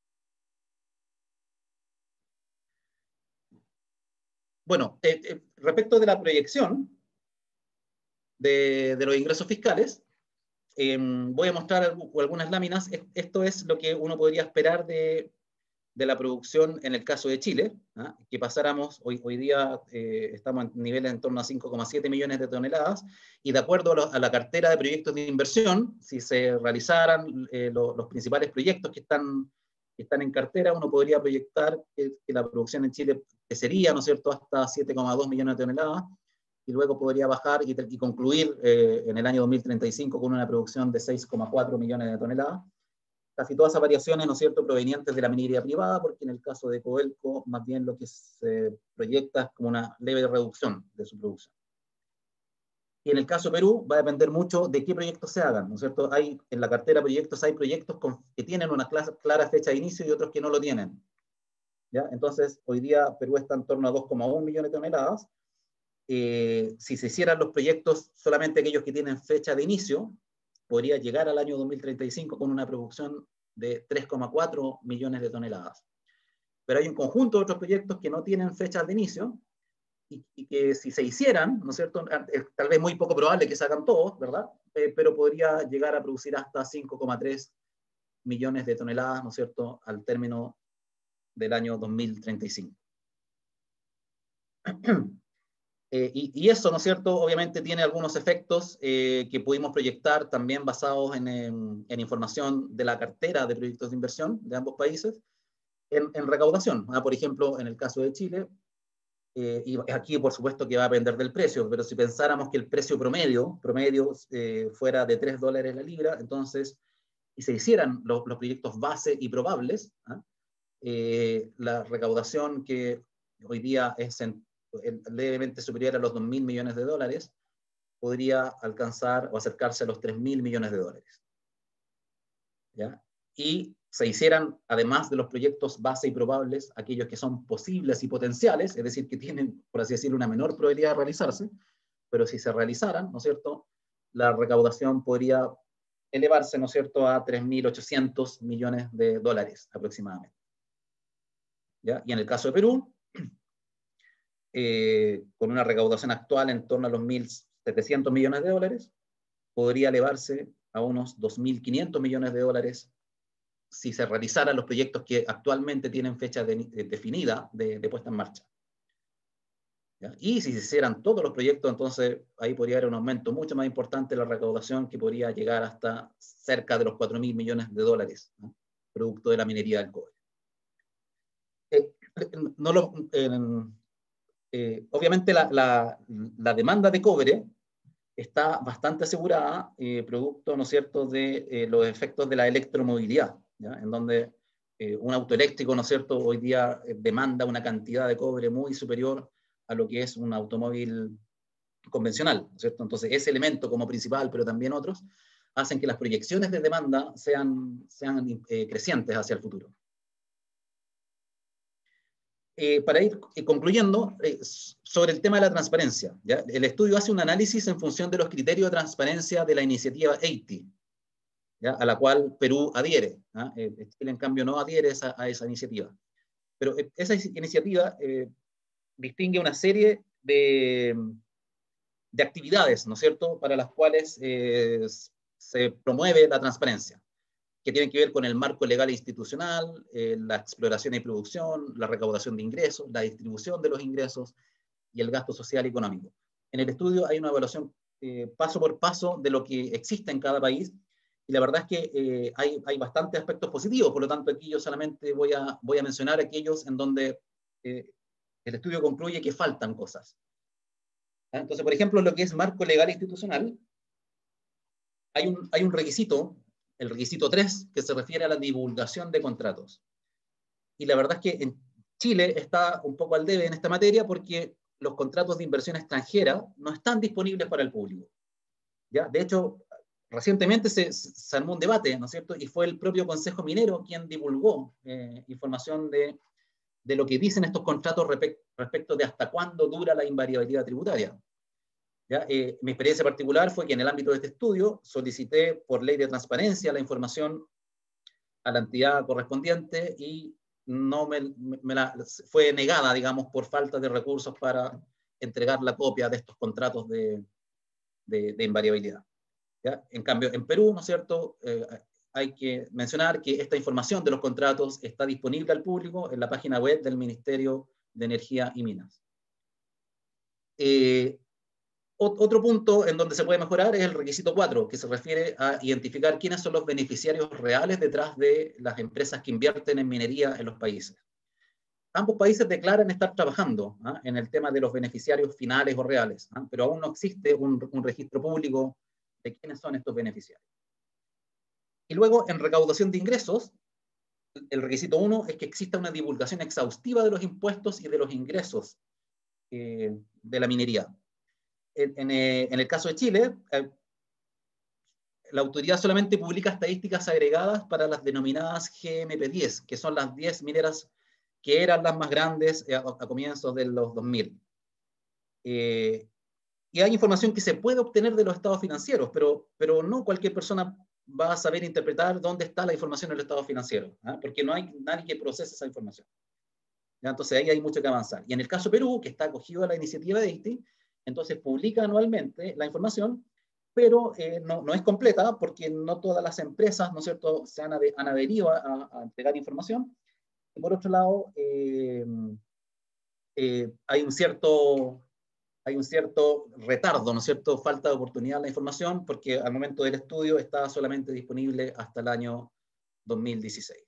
S3: Bueno, eh, eh, respecto de la proyección de, de los ingresos fiscales, eh, voy a mostrar algo, algunas láminas. Esto es lo que uno podría esperar de, de la producción en el caso de Chile, ¿eh? Que pasáramos, hoy, hoy día eh, estamos en niveles en torno a cinco coma siete millones de toneladas, y de acuerdo a, lo, a la cartera de proyectos de inversión, si se realizaran eh, lo, los principales proyectos que están, que están en cartera, uno podría proyectar que, que la producción en Chile que sería, ¿no es cierto?, hasta siete coma dos millones de toneladas, y luego podría bajar y, y concluir eh, en el año dos mil treinta y cinco con una producción de seis coma cuatro millones de toneladas. Casi todas esas variaciones, ¿no es cierto?, provenientes de la minería privada, porque en el caso de Codelco, más bien lo que se proyecta es como una leve reducción de su producción. Y en el caso de Perú, va a depender mucho de qué proyectos se hagan, ¿no es cierto? Hay, en la cartera de proyectos hay proyectos con, que tienen una clara fecha de inicio y otros que no lo tienen. ¿Ya? Entonces, hoy día Perú está en torno a dos coma uno millones de toneladas. Eh, si se hicieran los proyectos, solamente aquellos que tienen fecha de inicio, podría llegar al año dos mil treinta y cinco con una producción de tres coma cuatro millones de toneladas. Pero hay un conjunto de otros proyectos que no tienen fechas de inicio y, y que si se hicieran, ¿no es cierto?, es tal vez muy poco probable que se hagan todos, ¿verdad? Eh, pero podría llegar a producir hasta cinco coma tres millones de toneladas, ¿no es cierto?, al término del año dos mil treinta y cinco. Eh, y, y eso, ¿no es cierto?, obviamente tiene algunos efectos eh, que pudimos proyectar también basados en, en, en información de la cartera de proyectos de inversión de ambos países, en, en recaudación. Ah, por ejemplo, en el caso de Chile, eh, y aquí por supuesto que va a depender del precio, pero si pensáramos que el precio promedio, promedio eh, fuera de tres dólares la libra, entonces, y se hicieran los, los proyectos base y probables, ¿ah? eh, la recaudación que hoy día es en levemente superior a los dos mil millones de dólares, podría alcanzar o acercarse a los tres mil millones de dólares. ¿Ya? Y se hicieran, además de los proyectos base y probables, aquellos que son posibles y potenciales, es decir, que tienen, por así decirlo, una menor probabilidad de realizarse, pero si se realizaran, ¿no es cierto?, la recaudación podría elevarse, ¿no es cierto?, a tres mil ochocientos millones de dólares aproximadamente. ¿Ya? Y en el caso de Perú, Eh, con una recaudación actual en torno a los mil setecientos millones de dólares, podría elevarse a unos dos mil quinientos millones de dólares si se realizaran los proyectos que actualmente tienen fecha de, de, definida de, de puesta en marcha. ¿Ya? Y si se hicieran todos los proyectos, entonces ahí podría haber un aumento mucho más importante de la recaudación, que podría llegar hasta cerca de los cuatro mil millones de dólares, ¿no?, producto de la minería del cobre. Eh, no lo... Eh, Eh, obviamente la, la, la demanda de cobre está bastante asegurada, eh, producto, ¿no es cierto?, de eh, los efectos de la electromovilidad, ¿ya? En donde eh, un auto eléctrico, ¿no es cierto?, hoy día eh, demanda una cantidad de cobre muy superior a lo que es un automóvil convencional, ¿no es cierto? Entonces, ese elemento como principal, pero también otros, hacen que las proyecciones de demanda sean, sean eh, crecientes hacia el futuro. Eh, para ir eh, concluyendo, eh, sobre el tema de la transparencia, ¿ya? El estudio hace un análisis en función de los criterios de transparencia de la iniciativa ochenta, ¿ya? A la cual Perú adhiere. ¿Ah? Eh, Chile, en cambio, no adhiere esa, a esa iniciativa. Pero eh, esa iniciativa eh, distingue una serie de, de actividades, ¿no es cierto?, para las cuales eh, se promueve la transparencia, que tienen que ver con el marco legal e institucional, eh, la exploración y producción, la recaudación de ingresos, la distribución de los ingresos y el gasto social y económico. En el estudio hay una evaluación eh, paso por paso de lo que existe en cada país, y la verdad es que eh, hay, hay bastantes aspectos positivos. Por lo tanto, aquí yo solamente voy a, voy a mencionar aquellos en donde eh, el estudio concluye que faltan cosas. Entonces, por ejemplo, lo que es marco legal e institucional, hay un, hay un requisito, el requisito tres, que se refiere a la divulgación de contratos. Y la verdad es que en Chile está un poco al debe en esta materia, porque los contratos de inversión extranjera no están disponibles para el público. ¿Ya? De hecho, recientemente se, se armó un debate, ¿no es cierto? Y fue el propio Consejo Minero quien divulgó eh, información de, de lo que dicen estos contratos respecto de hasta cuándo dura la invariabilidad tributaria. ¿Ya? Eh, mi experiencia particular fue que en el ámbito de este estudio solicité por ley de transparencia la información a la entidad correspondiente y no me, me la, fue negada, digamos, por falta de recursos para entregar la copia de estos contratos de, de, de invariabilidad. ¿Ya? En cambio, en Perú, ¿no es cierto?, eh, hay que mencionar que esta información de los contratos está disponible al público en la página web del Ministerio de Energía y Minas. Eh, Otro punto en donde se puede mejorar es el requisito cuatro, que se refiere a identificar quiénes son los beneficiarios reales detrás de las empresas que invierten en minería en los países. Ambos países declaran estar trabajando ¿ah? en el tema de los beneficiarios finales o reales, ¿ah? pero aún no existe un, un registro público de quiénes son estos beneficiarios. Y luego, en recaudación de ingresos, el requisito uno es que exista una divulgación exhaustiva de los impuestos y de los ingresos eh, de la minería. En, en, en el caso de Chile, eh, la autoridad solamente publica estadísticas agregadas para las denominadas G M P diez, que son las diez mineras que eran las más grandes a, a comienzos de los dos mil. Eh, y hay información que se puede obtener de los estados financieros, pero, pero no cualquier persona va a saber interpretar dónde está la información en el estado financiero, ¿eh? Porque no hay nadie que procese esa información. ¿Ya? Entonces ahí hay mucho que avanzar. Y en el caso de Perú, que está acogido a la iniciativa de ochenta, entonces publica anualmente la información, pero eh, no, no es completa porque no todas las empresas, ¿no es cierto?, se han, ade han adherido a, a entregar información. Y por otro lado, eh, eh, hay un cierto, hay un cierto retardo, ¿no es cierto?, falta de oportunidad en la información, porque al momento del estudio está solamente disponible hasta el año dos mil dieciséis.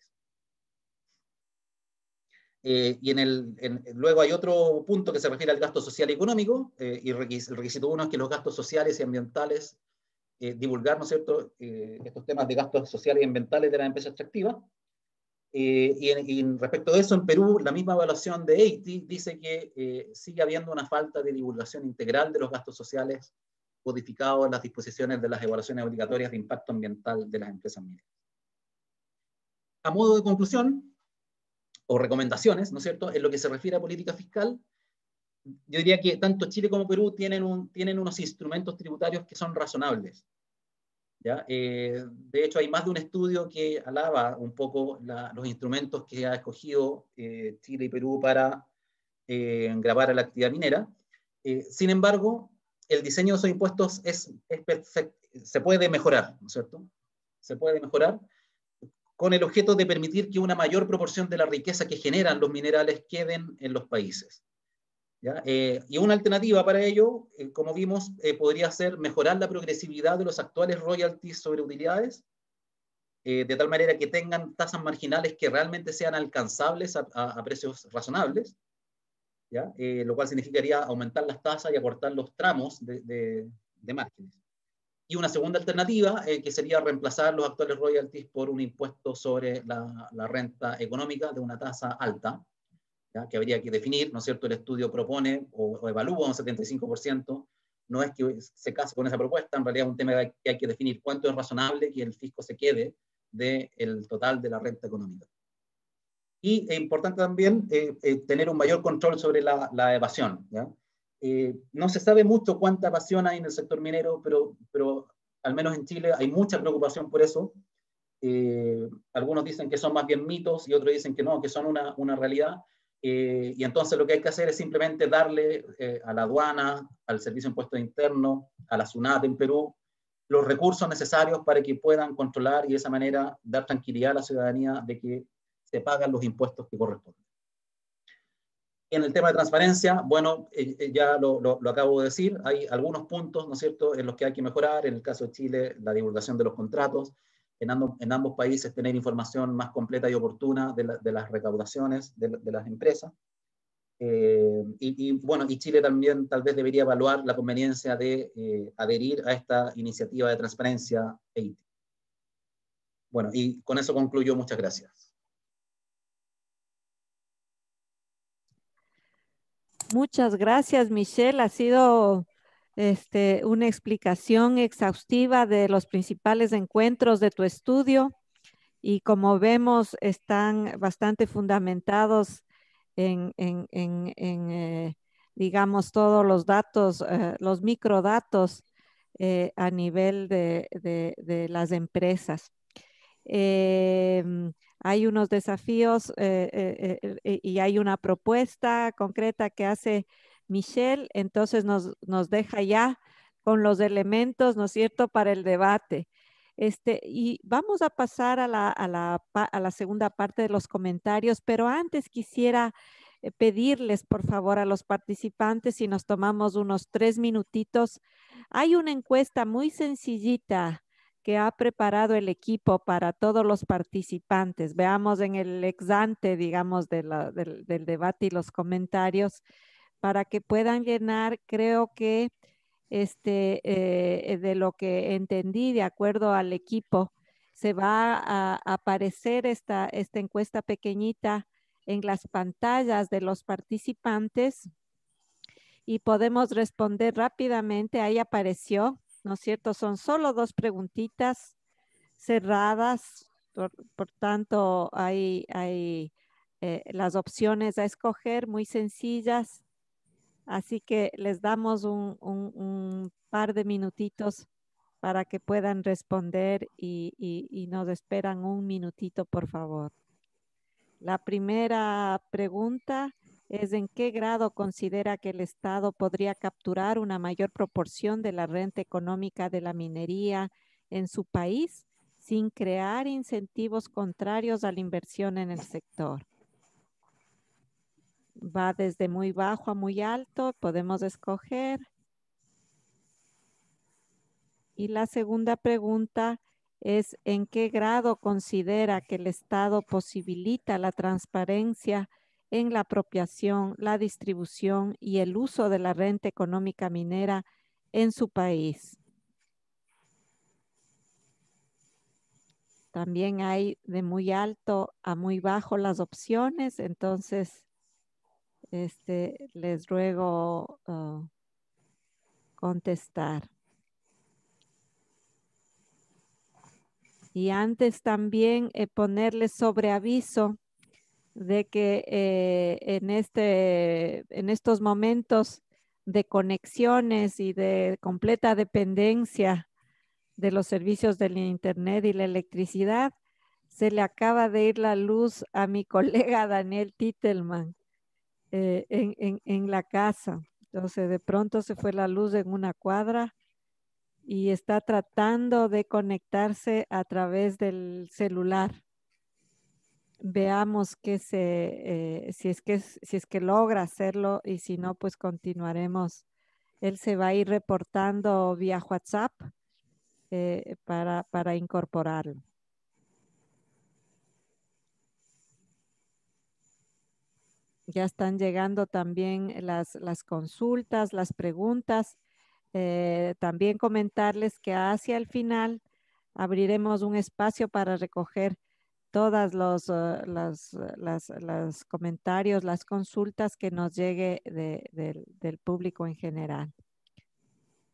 S3: Eh, y en el, en, luego hay otro punto que se refiere al gasto social y económico, eh, y el requisito uno es que los gastos sociales y ambientales, eh, divulgar, ¿no es cierto?, eh, estos temas de gastos sociales y ambientales de las empresas extractivas. Eh, y, en, y respecto de eso, en Perú, la misma evaluación de ochenta dice que eh, sigue habiendo una falta de divulgación integral de los gastos sociales codificados en las disposiciones de las evaluaciones obligatorias de impacto ambiental de las empresas mineras. A modo de conclusión, o recomendaciones, ¿no es cierto?, en lo que se refiere a política fiscal, yo diría que tanto Chile como Perú tienen, un, tienen unos instrumentos tributarios que son razonables. ¿Ya? Eh, de hecho, hay más de un estudio que alaba un poco la, los instrumentos que ha escogido eh, Chile y Perú para eh, gravar a la actividad minera. Eh, sin embargo, el diseño de esos impuestos es, es perfecto, se puede mejorar, ¿no es cierto? Se puede mejorar con el objeto de permitir que una mayor proporción de la riqueza que generan los minerales queden en los países. ¿Ya? Eh, y una alternativa para ello, eh, como vimos, eh, podría ser mejorar la progresividad de los actuales royalties sobre utilidades, eh, de tal manera que tengan tasas marginales que realmente sean alcanzables a, a, a precios razonables, ¿ya? Eh, lo cual significaría aumentar las tasas y acortar los tramos de, de, de márgenes. Y una segunda alternativa, eh, que sería reemplazar los actuales royalties por un impuesto sobre la, la renta económica de una tasa alta, ¿ya? Que habría que definir, ¿no es cierto? El estudio propone o, o evalúa un setenta y cinco por ciento no es que se case con esa propuesta, en realidad es un tema que hay que definir cuánto es razonable que el fisco se quede del total de la renta económica. Y es importante también eh, eh, tener un mayor control sobre la, la evasión, ¿ya? Eh, no se sabe mucho cuánta evasión hay en el sector minero, pero, pero al menos en Chile hay mucha preocupación por eso. Eh, algunos dicen que son más bien mitos y otros dicen que no, que son una, una realidad. Eh, y entonces lo que hay que hacer es simplemente darle eh, a la aduana, al Servicio de Impuestos Internos, a la SUNAT en Perú, los recursos necesarios para que puedan controlar y de esa manera dar tranquilidad a la ciudadanía de que se pagan los impuestos que corresponden. En el tema de transparencia, bueno, eh, ya lo, lo, lo acabo de decir, hay algunos puntos, ¿no es cierto?, en los que hay que mejorar. En el caso de Chile, la divulgación de los contratos. En, ambos, en ambos países, tener información más completa y oportuna de, la, de las recaudaciones de, de las empresas. Eh, y, y, bueno, y Chile también tal vez debería evaluar la conveniencia de eh, adherir a esta iniciativa de transparencia E I T. Bueno, y con eso concluyo. Muchas gracias.
S1: Muchas gracias, Michelle. Ha sido este, una explicación exhaustiva de los principales encuentros de tu estudio y como vemos están bastante fundamentados en, en, en, en eh, digamos, todos los datos, eh, los microdatos eh, a nivel de, de, de las empresas. Eh, hay unos desafíos eh, eh, eh, y hay una propuesta concreta que hace Michelle, entonces nos, nos deja ya con los elementos, ¿no es cierto?, para el debate. Este, y vamos a pasar a la, a, la, a la segunda parte de los comentarios, pero antes quisiera eh, pedirles, por favor, a los participantes, si nos tomamos unos tres minutitos. Hay una encuesta muy sencillita que ha preparado el equipo para todos los participantes. Veamos en el ex ante, digamos, de la, del, del debate y los comentarios para que puedan llenar. Creo que este, eh, de lo que entendí, de acuerdo al equipo, se va a, a aparecer esta, esta encuesta pequeñita en las pantallas de los participantes y podemos responder rápidamente. Ahí apareció, ¿no es cierto? Son solo dos preguntitas cerradas, por, por tanto hay, hay eh, las opciones a escoger muy sencillas, así que les damos un, un, un par de minutitos para que puedan responder y, y, y nos esperan un minutito, por favor. La primera pregunta es ¿en qué grado considera que el Estado podría capturar una mayor proporción de la renta económica de la minería en su país sin crear incentivos contrarios a la inversión en el sector? Va desde muy bajo a muy alto, podemos escoger. Y la segunda pregunta es ¿en qué grado considera que el Estado posibilita la transparencia en la apropiación, la distribución y el uso de la renta económica minera en su país? También hay de muy alto a muy bajo las opciones, entonces este, les ruego uh, contestar. Y antes también eh, ponerles sobre aviso de que eh, en, este, en estos momentos de conexiones y de completa dependencia de los servicios del internet y la electricidad, se le acaba de ir la luz a mi colega Daniel Titelman eh, en, en, en la casa. Entonces de pronto se fue la luz en una cuadra y está tratando de conectarse a través del celular. Veamos que se, eh, si, es que, si es que logra hacerlo y si no, pues continuaremos. Él se va a ir reportando vía WhatsApp eh, para, para incorporarlo. Ya están llegando también las, las consultas, las preguntas. Eh, también comentarles que hacia el final abriremos un espacio para recoger todas los, uh, las, las, las comentarios, las consultas que nos llegue de, de, del público en general.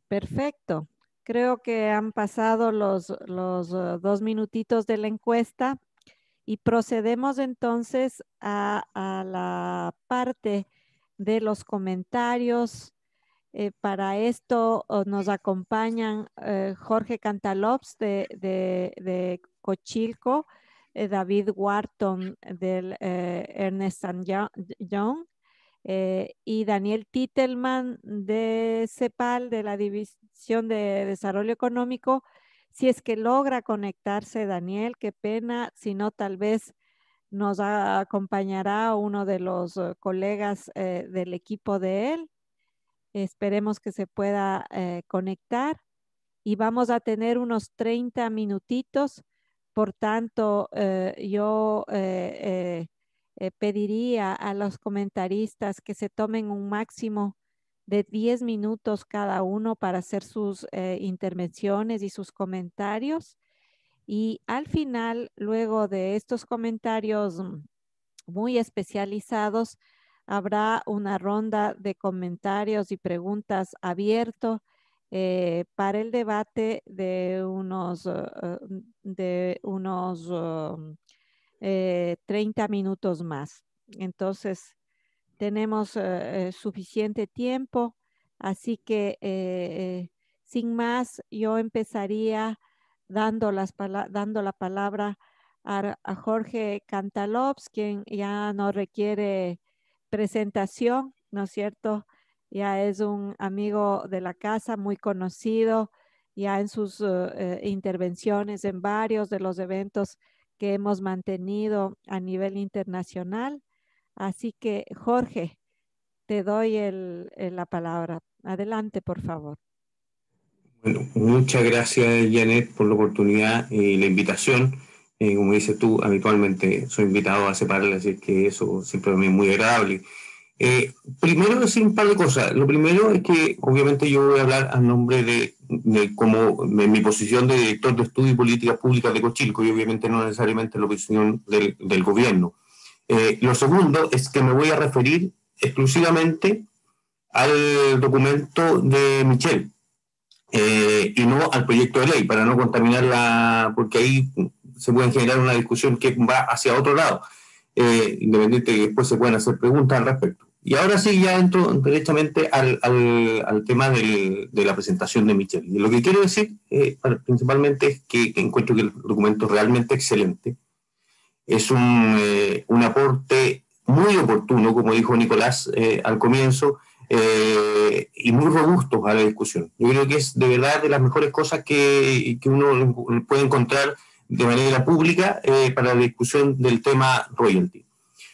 S1: Perfecto. Creo que han pasado los, los uh, dos minutitos de la encuesta y procedemos entonces a, a la parte de los comentarios. Eh, para esto oh, nos acompañan eh, Jorge Cantalops de, de, de Cochilco, eh, David Wharton del eh, Ernest and Young, eh, y Daniel Titelman de CEPAL, de la División de Desarrollo Económico. Si es que logra conectarse Daniel, qué pena, si no tal vez nos acompañará uno de los uh, colegas eh, del equipo de él. Esperemos que se pueda eh, conectar y vamos a tener unos treinta minutitos. Por tanto, eh, yo eh, eh, pediría a los comentaristas que se tomen un máximo de diez minutos cada uno para hacer sus eh, intervenciones y sus comentarios. Y al final, luego de estos comentarios muy especializados, habrá una ronda de comentarios y preguntas abierto eh, para el debate de unos, uh, de unos uh, eh, treinta minutos más. Entonces, tenemos uh, suficiente tiempo, así que eh, sin más, yo empezaría dando, las dando la palabra a, a Jorge Cantalops, quien ya no requiere presentación, ¿no es cierto? Ya es un amigo de la casa, muy conocido, ya en sus uh, eh, intervenciones en varios de los eventos que hemos mantenido a nivel internacional. Así que, Jorge, te doy el, el, la palabra. Adelante, por favor.
S4: Bueno, muchas gracias, Janet, por la oportunidad y la invitación. Eh, como dices tú, habitualmente soy invitado a CEPAL, así que eso siempre es muy agradable. Eh, primero decir un par de cosas. Lo primero es que obviamente yo voy a hablar a nombre de, de como de mi posición de director de estudio y políticas públicas de Cochilco y obviamente no necesariamente la opinión del, del gobierno. Eh, lo segundo es que me voy a referir exclusivamente al documento de Michel eh, y no al proyecto de ley, para no contaminarla, porque ahí se puede generar una discusión que va hacia otro lado, eh, independiente de que después se puedan hacer preguntas al respecto. Y ahora sí ya entro directamente al, al, al tema del, de la presentación de Michel. Y lo que quiero decir eh, principalmente es que, que encuentro que el documento es realmente excelente. Es un, eh, un aporte muy oportuno, como dijo Nicolás eh, al comienzo, eh, y muy robusto a la discusión. Yo creo que es de verdad de las mejores cosas que, que uno puede encontrar de manera pública eh, para la discusión del tema royalty.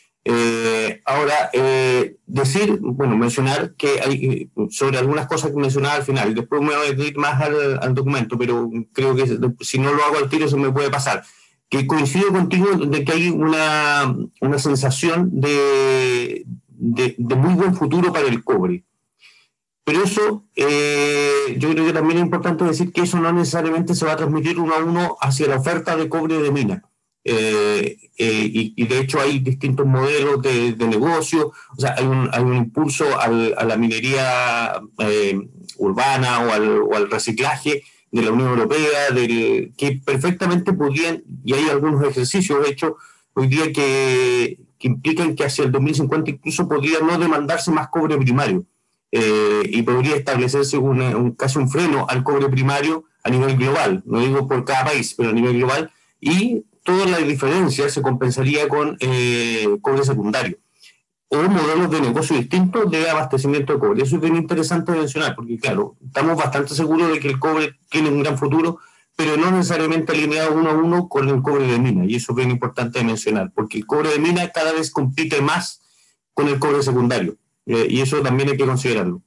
S4: Eh, ahora, eh, decir, bueno, mencionar que hay sobre algunas cosas que mencionaba al final, después me voy a ir más al, al documento, pero creo que si no lo hago al tiro se me puede pasar. Que coincido contigo de que hay una, una sensación de, de, de muy buen futuro para el cobre. Pero eso, eh, yo creo que también es importante decir que eso no necesariamente se va a transmitir uno a uno hacia la oferta de cobre de mina. Eh, eh, y, y de hecho hay distintos modelos de, de negocio, o sea, hay un, hay un impulso al, a la minería eh, urbana o al, o al reciclaje de la Unión Europea, del, que perfectamente podrían, y hay algunos ejercicios, de hecho, hoy día que, que implican que hacia el dos mil cincuenta incluso podría no demandarse más cobre primario, eh, y podría establecerse una, un, casi un freno al cobre primario a nivel global, no digo por cada país, pero a nivel global, y toda la diferencia se compensaría con eh, cobre secundario o modelos de negocio distintos de abastecimiento de cobre. Eso es bien interesante mencionar, porque claro, estamos bastante seguros de que el cobre tiene un gran futuro, pero no necesariamente alineado uno a uno con el cobre de mina, y eso es bien importante mencionar, porque el cobre de mina cada vez compite más con el cobre secundario, eh, y eso también hay que considerarlo.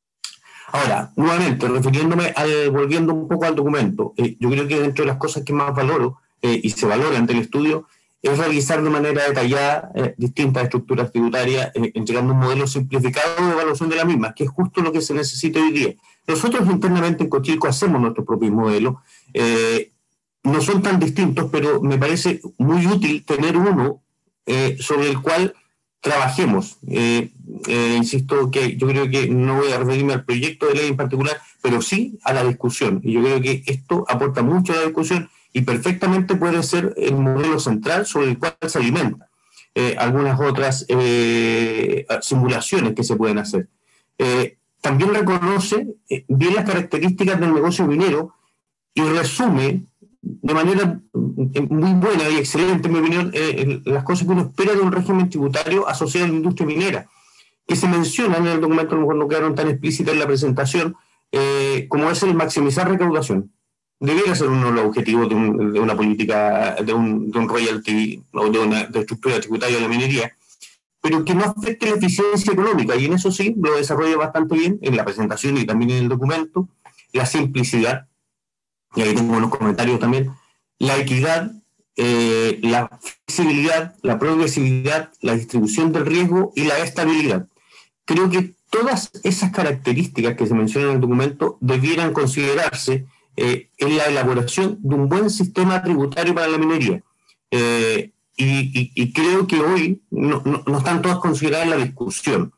S4: Ahora, nuevamente, refiriéndome al, volviendo un poco al documento, eh, yo creo que dentro de las cosas que más valoro, eh, y se valoran del estudio, es realizar de manera detallada eh, distintas estructuras tributarias, eh, entregando un modelo simplificado de evaluación de la misma, que es justo lo que se necesita hoy día. Nosotros internamente en Cochilco hacemos nuestros propios modelos, eh, no son tan distintos, pero me parece muy útil tener uno eh, sobre el cual trabajemos. Eh, eh, insisto que yo creo que no voy a referirme al proyecto de ley en particular, pero sí a la discusión. Y yo creo que esto aporta mucho a la discusión y perfectamente puede ser el modelo central sobre el cual se alimenta eh, algunas otras eh, simulaciones que se pueden hacer. Eh, también reconoce eh, bien las características del negocio minero y resume de manera muy buena y excelente, en mi opinión, eh, las cosas que uno espera de un régimen tributario asociado a la industria minera, que se mencionan en el documento, a lo mejor no quedaron tan explícitas en la presentación, eh, como es el maximizar recaudación. Debiera ser uno de los objetivos de, un, de una política, de un, de un royalty o de una de estructura tributaria de la minería, pero que no afecte la eficiencia económica, y en eso sí lo desarrolla bastante bien en la presentación y también en el documento, la simplicidad, y ahí tengo unos comentarios también, la equidad, eh, la flexibilidad, la progresividad, la distribución del riesgo y la estabilidad. Creo que todas esas características que se mencionan en el documento debieran considerarse eh, en la elaboración de un buen sistema tributario para la minería. Eh, y, y, y creo que hoy no, no, no están todas consideradas en la discusión.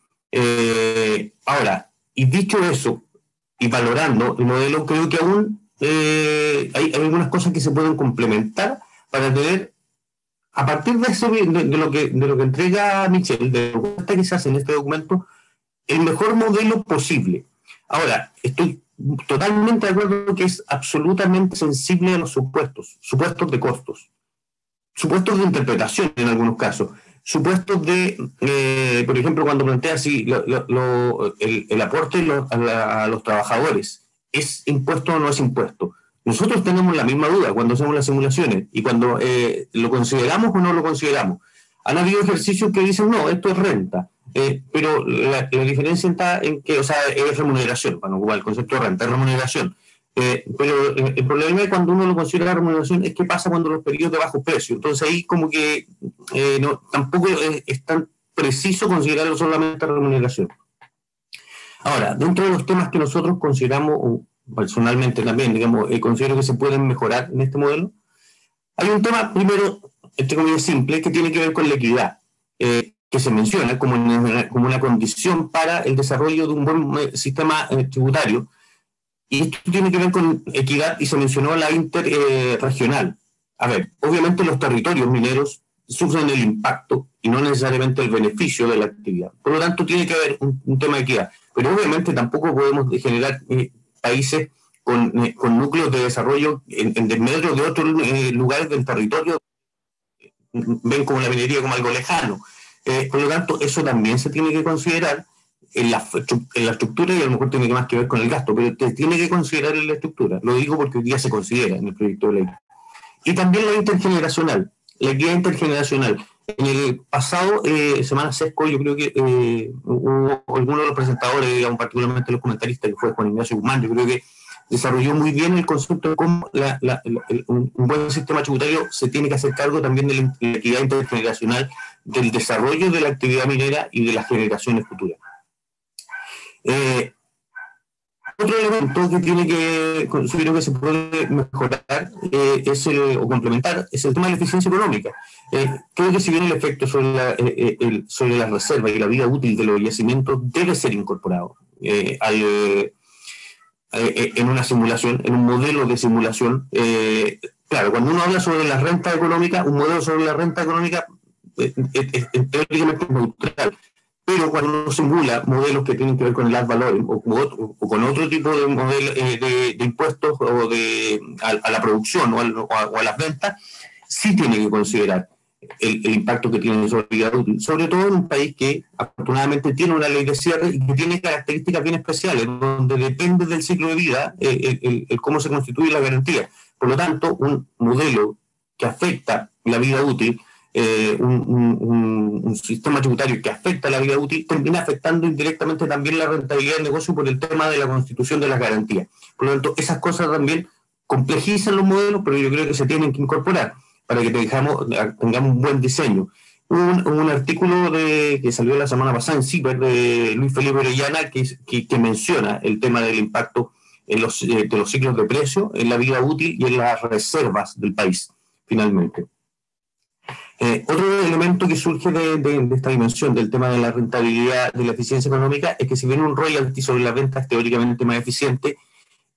S4: Eh, ahora, y dicho eso, y valorando el modelo, creo que aún Eh, hay, hay algunas cosas que se pueden complementar para tener, a partir de, ese, de, de, lo, que, de lo que entrega Michel, de lo que se hace en este documento, el mejor modelo posible. Ahora, estoy totalmente de acuerdo que es absolutamente sensible a los supuestos, supuestos de costos, supuestos de interpretación en algunos casos, supuestos de, eh, por ejemplo, cuando plantea si lo, lo, lo, el, el aporte a, la, a los trabajadores, ¿es impuesto o no es impuesto? Nosotros tenemos la misma duda cuando hacemos las simulaciones y cuando eh, lo consideramos o no lo consideramos. Han habido ejercicios que dicen, no, esto es renta, eh, pero la, la diferencia está en que, o sea, es remuneración, para no ocupar el concepto de renta, es remuneración. Eh, pero eh, el problema de cuando uno lo considera remuneración es qué pasa cuando los periodos de bajo precio. Entonces ahí como que eh, no, tampoco es, es tan preciso considerarlo solamente remuneración. Ahora, dentro de los temas que nosotros consideramos, o personalmente también, digamos, eh, considero que se pueden mejorar en este modelo, hay un tema, primero, entre comillas, simple, que tiene que ver con la equidad, eh, que se menciona como una, como una condición para el desarrollo de un buen sistema eh, tributario, y esto tiene que ver con equidad, y se mencionó la interregional. Eh, A ver, obviamente los territorios mineros sufren el impacto y no necesariamente el beneficio de la actividad. Por lo tanto, tiene que haber un, un tema de equidad. Pero obviamente tampoco podemos generar eh, países con, eh, con núcleos de desarrollo en, en desmedro de otros eh, lugares del territorio, ven como la minería como algo lejano. Eh, por lo tanto, eso también se tiene que considerar en la, en la estructura, y a lo mejor tiene más que ver con el gasto, pero te tiene que considerar en la estructura. Lo digo porque hoy día se considera en el proyecto de ley. Y también la intergeneracional, la equidad intergeneracional. En el pasado, eh, Semana Sesco, yo creo que eh, hubo algunos de los presentadores, digamos, particularmente los comentaristas, que fue Juan Ignacio Guzmán, yo creo que desarrolló muy bien el concepto de cómo la, la, el, un buen sistema tributario se tiene que hacer cargo también de la equidad intergeneracional, del desarrollo de la actividad minera y de las generaciones futuras. Eh, Otro elemento que tiene que, considero que se puede mejorar eh, es el, o complementar es el tema de la eficiencia económica. Eh, creo que si bien el efecto sobre la, eh, el, sobre la reserva y la vida útil de los yacimientos debe ser incorporado eh, al, eh, en una simulación, en un modelo de simulación. Eh, claro, cuando uno habla sobre la renta económica, un modelo sobre la renta económica eh, es, es teóricamente neutral. Pero cuando uno simula modelos que tienen que ver con el ad valorem o, o, o con otro tipo de, modelo, eh, de, de impuestos o de, a, a la producción o a, o, a, o a las ventas, sí tiene que considerar el, el impacto que tiene sobre la vida útil, sobre todo en un país que afortunadamente tiene una ley de cierre y que tiene características bien especiales, donde depende del ciclo de vida eh, el, el, el cómo se constituye la garantía. Por lo tanto, un modelo que afecta la vida útil, Eh, un, un, un sistema tributario que afecta la vida útil, termina afectando indirectamente también la rentabilidad del negocio por el tema de la constitución de las garantías. Por lo tanto, esas cosas también complejizan los modelos, pero yo creo que se tienen que incorporar para que tengamos, tengamos un buen diseño. Un, un artículo de, que salió la semana pasada en CIPER de Luis Felipe Orellana que, que, que menciona el tema del impacto en los, eh, de los ciclos de precio, en la vida útil y en las reservas del país, finalmente. Eh, otro elemento que surge de, de, de esta dimensión del tema de la rentabilidad, de la eficiencia económica, es que si bien un royalty sobre las ventas teóricamente más eficiente,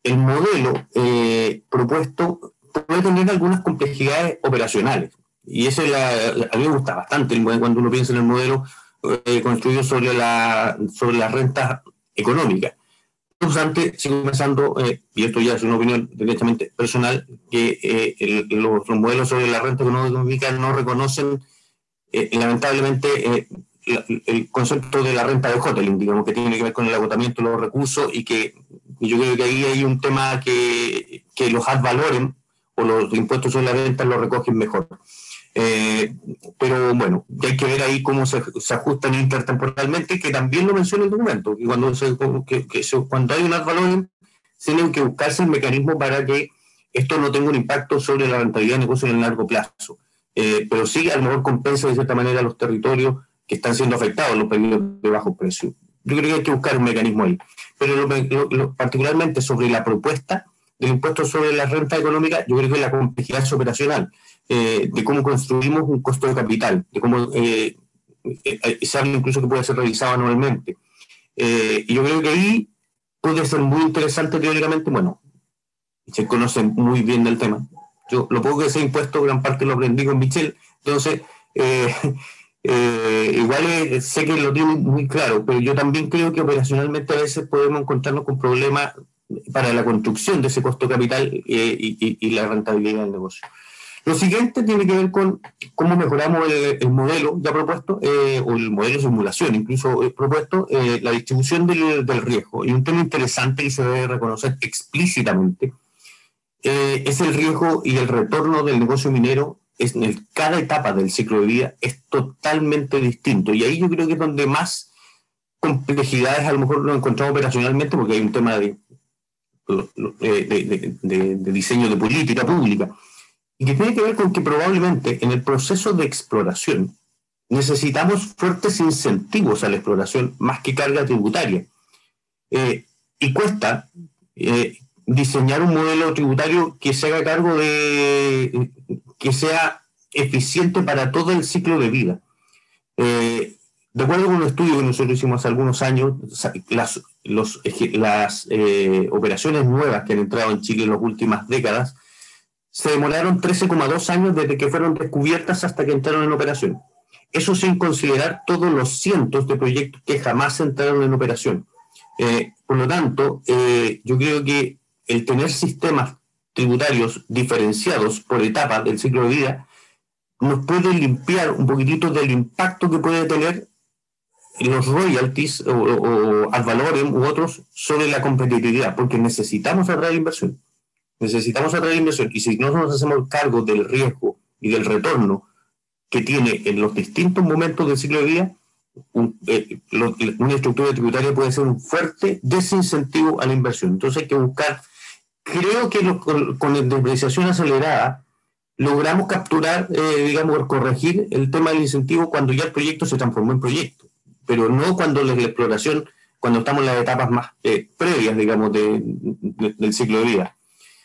S4: el modelo eh, propuesto puede tener algunas complejidades operacionales. Y eso la, a mí me gusta bastante cuando uno piensa en el modelo eh, construido sobre, la, sobre las rentas económicas. No obstante, sigo pensando, eh, y esto ya es una opinión directamente personal, que eh, el, los, los modelos sobre la renta económica no reconocen, eh, lamentablemente, eh, el, el concepto de la renta de hoteling, digamos, que tiene que ver con el agotamiento de los recursos, y que y yo creo que ahí hay un tema que, que los ad valorem o los impuestos sobre la renta lo recogen mejor. Eh, pero bueno, hay que ver ahí cómo se, se ajustan intertemporalmente, que también lo menciona el documento, que cuando, se, que, que se, cuando hay un ad valorem tienen que buscarse el mecanismo para que esto no tenga un impacto sobre la rentabilidad de negocio en el largo plazo, eh, pero sí a lo mejor compensa de cierta manera los territorios que están siendo afectados en los periodos de bajo precio. Yo creo que hay que buscar un mecanismo ahí, pero lo, lo, lo, particularmente sobre la propuesta del impuesto sobre la renta económica, yo creo que la complejidad es operacional. Eh, de cómo construimos un costo de capital, de cómo eh, eh, se habla incluso que puede ser revisado anualmente. Eh, y yo creo que ahí puede ser muy interesante teóricamente. Bueno, se conoce muy bien del tema. Yo lo poco que sé impuesto, gran parte lo aprendí con Michel, entonces eh, eh, igual eh, sé que lo tiene muy claro, pero yo también creo que operacionalmente a veces podemos encontrarnos con problemas para la construcción de ese costo de capital eh, y, y, y la rentabilidad del negocio. Lo siguiente tiene que ver con cómo mejoramos el, el modelo ya propuesto, eh, o el modelo de simulación incluso eh, propuesto, eh, la distribución del, del riesgo. Y un tema interesante que se debe reconocer explícitamente eh, es el riesgo y el retorno del negocio minero. Es en el, cada etapa del ciclo de vida es totalmente distinto. Y ahí yo creo que es donde más complejidades a lo mejor lo encontramos operacionalmente, porque hay un tema de, de, de, de, de diseño de política pública. Y que tiene que ver con que probablemente en el proceso de exploración necesitamos fuertes incentivos a la exploración más que carga tributaria. Eh, y cuesta eh, diseñar un modelo tributario que se haga cargo de, que sea eficiente para todo el ciclo de vida. Eh, de acuerdo con un estudio que nosotros hicimos hace algunos años, las, los, las eh, operaciones nuevas que han entrado en Chile en las últimas décadas se demoraron trece coma dos años desde que fueron descubiertas hasta que entraron en operación. Eso sin considerar todos los cientos de proyectos que jamás entraron en operación. Eh, por lo tanto, eh, yo creo que el tener sistemas tributarios diferenciados por etapas del ciclo de vida nos puede limpiar un poquitito del impacto que puede tener los royalties o, o ad valorem u otros sobre la competitividad, porque necesitamos atraer inversión. Necesitamos atraer inversión, y si no nos hacemos cargo del riesgo y del retorno que tiene en los distintos momentos del ciclo de vida, un, eh, lo, una estructura tributaria puede ser un fuerte desincentivo a la inversión. Entonces hay que buscar, creo que lo, con, con la depreciación acelerada logramos capturar, eh, digamos, corregir el tema del incentivo cuando ya el proyecto se transformó en proyecto, pero no cuando la, la exploración, cuando estamos en las etapas más eh, previas, digamos, de, de, del ciclo de vida.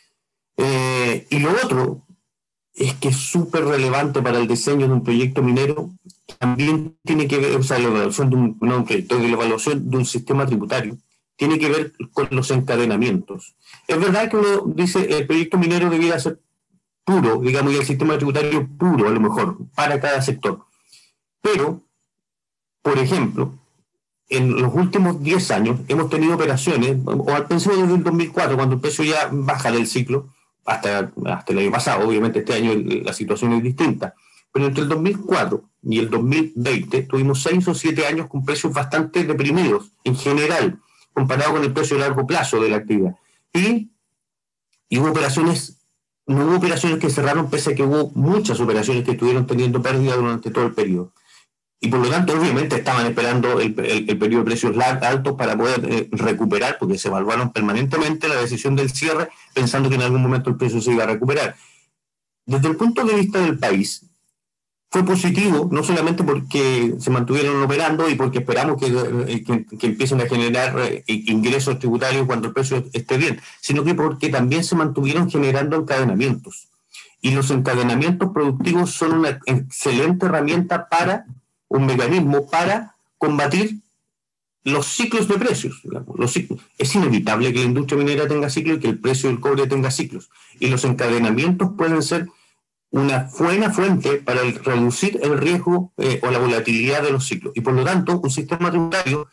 S4: Eh, y lo otro es que es súper relevante para el diseño de un proyecto minero, también tiene que ver, o sea, la evaluación de un, no un proyecto, la evaluación de un sistema tributario, tiene que ver con los encadenamientos. Es verdad que uno dice el proyecto minero debiera ser puro, digamos, y el sistema tributario puro, a lo mejor, para cada sector. Pero, por ejemplo, en los últimos diez años hemos tenido operaciones, o al principio desde el dos mil cuatro, cuando el precio ya baja del ciclo, hasta, hasta el año pasado, obviamente este año la situación es distinta, pero entre el dos mil cuatro y el dos mil veinte tuvimos seis o siete años con precios bastante deprimidos, en general, comparado con el precio de largo plazo de la actividad. Y, y hubo operaciones, no hubo operaciones que cerraron, pese a que hubo muchas operaciones que estuvieron teniendo pérdida durante todo el periodo. Y por lo tanto, obviamente, estaban esperando el, el, el periodo de precios altos para poder eh, recuperar, porque se evaluaron permanentemente la decisión del cierre, pensando que en algún momento el precio se iba a recuperar. Desde el punto de vista del país, fue positivo, no solamente porque se mantuvieron operando y porque esperamos que, eh, que, que empiecen a generar eh, ingresos tributarios cuando el precio esté bien, sino que porque también se mantuvieron generando encadenamientos. Y los encadenamientos productivos son una excelente herramienta para un mecanismo para combatir los ciclos de precios, digamos, los ciclos. Es inevitable que la industria minera tenga ciclos y que el precio del cobre tenga ciclos. Y los encadenamientos pueden ser una buena fuente para el, reducir el riesgo eh, o la volatilidad de los ciclos. Y por lo tanto, un sistema tributario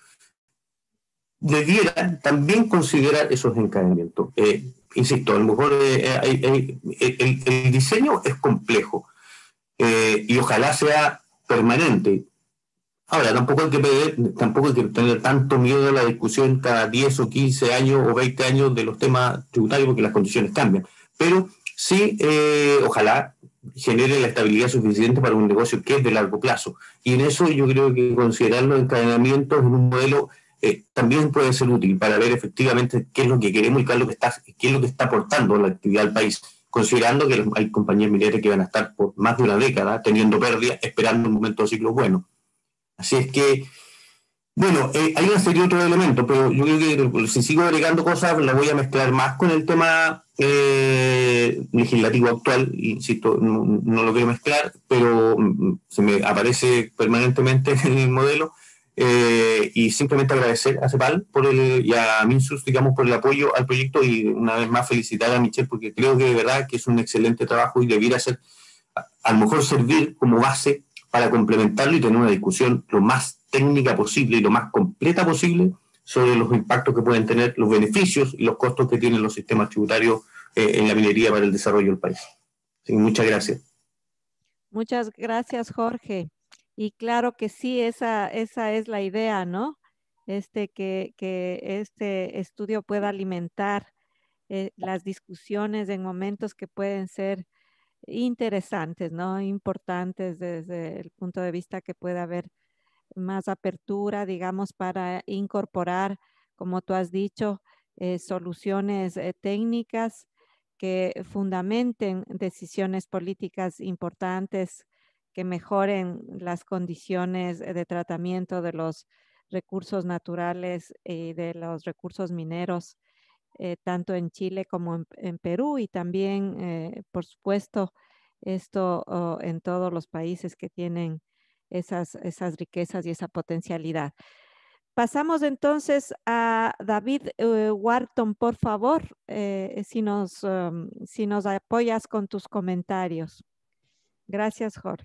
S4: debiera también considerar esos encadenamientos. Eh, insisto, a lo mejor eh, hay, hay, el, el diseño es complejo eh, y ojalá sea permanente. Ahora, tampoco hay, que pedir, tampoco hay que tener tanto miedo a la discusión cada diez o quince años o veinte años de los temas tributarios porque las condiciones cambian. Pero sí, eh, ojalá genere la estabilidad suficiente para un negocio que es de largo plazo. Y en eso yo creo que considerar los encadenamientos en un modelo eh, también puede ser útil para ver efectivamente qué es lo que queremos y qué es lo que está, qué es lo que está aportando la actividad al país, considerando que hay compañías mineras que van a estar por más de una década teniendo pérdidas, esperando un momento de ciclo bueno. Así es que, bueno, eh, hay una serie de otros elementos, pero yo creo que si sigo agregando cosas, las voy a mezclar más con el tema eh, legislativo actual. Insisto, no, no lo quiero mezclar, pero mm, se me aparece permanentemente en el modelo. Eh, y simplemente agradecer a CEPAL por el, y a Minsus, digamos, por el apoyo al proyecto y una vez más felicitar a Michelle porque creo que de verdad que es un excelente trabajo y debiera ser, a, a lo mejor servir como base para complementarlo y tener una discusión lo más técnica posible y lo más completa posible sobre los impactos que pueden tener, los beneficios y los costos que tienen los sistemas tributarios eh, en la minería para el desarrollo del país. Así que muchas gracias.
S1: Muchas gracias, Jorge. Y claro que sí, esa, esa es la idea, ¿no? Este, que, que este estudio pueda alimentar eh, las discusiones en momentos que pueden ser interesantes, ¿no? Importantes desde el punto de vista que pueda haber más apertura, digamos, para incorporar, como tú has dicho, eh, soluciones eh, técnicas que fundamenten decisiones políticas importantes que mejoren las condiciones de tratamiento de los recursos naturales y de los recursos mineros, eh, tanto en Chile como en, en Perú y también, eh, por supuesto, esto oh, en todos los países que tienen esas, esas riquezas y esa potencialidad. Pasamos entonces a David eh, Wharton, por favor, eh, si, nos, um, si nos apoyas con tus comentarios. Gracias, Jorge.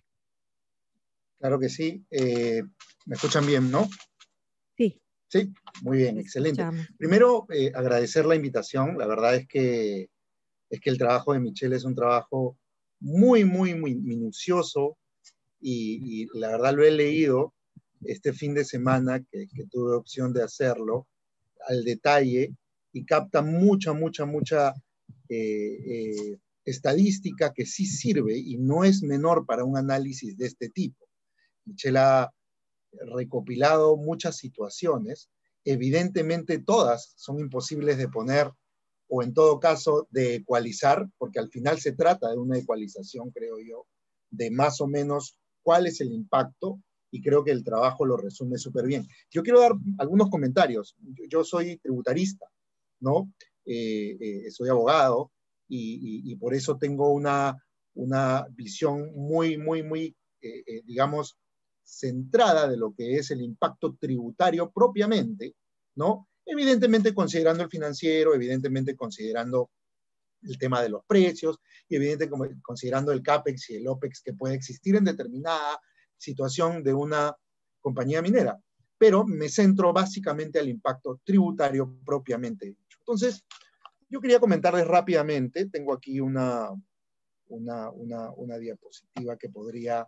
S5: Claro que sí. Eh, ¿me escuchan bien, no?
S1: Sí.
S5: Sí, muy bien, excelente. Primero, eh, agradecer la invitación. La verdad es que, es que el trabajo de Michelle es un trabajo muy, muy, muy minucioso y, y la verdad lo he leído este fin de semana que, que tuve opción de hacerlo al detalle y capta mucha, mucha, mucha eh, eh, estadística que sí sirve y no es menor para un análisis de este tipo. Michelle ha recopilado muchas situaciones, evidentemente todas son imposibles de poner o en todo caso de ecualizar, porque al final se trata de una ecualización, creo yo, de más o menos cuál es el impacto y creo que el trabajo lo resume súper bien. Yo quiero dar algunos comentarios. Yo, yo soy tributarista, ¿no? Eh, eh, soy abogado y, y, y por eso tengo una, una visión muy, muy, muy, eh, eh, digamos, centrada de lo que es el impacto tributario propiamente, ¿no? Evidentemente considerando el financiero, evidentemente considerando el tema de los precios y evidentemente considerando el CAPEX y el OPEX que puede existir en determinada situación de una compañía minera. Pero me centro básicamente al impacto tributario propiamente dicho. Entonces, yo quería comentarles rápidamente, tengo aquí una, una, una, una diapositiva que podría,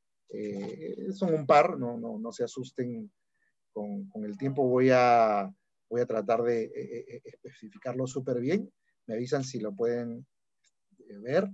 S5: eh, son un par, no, no, no se asusten con, con el tiempo, voy a, voy a tratar de eh, eh, especificarlo súper bien. Me avisan si lo pueden ver.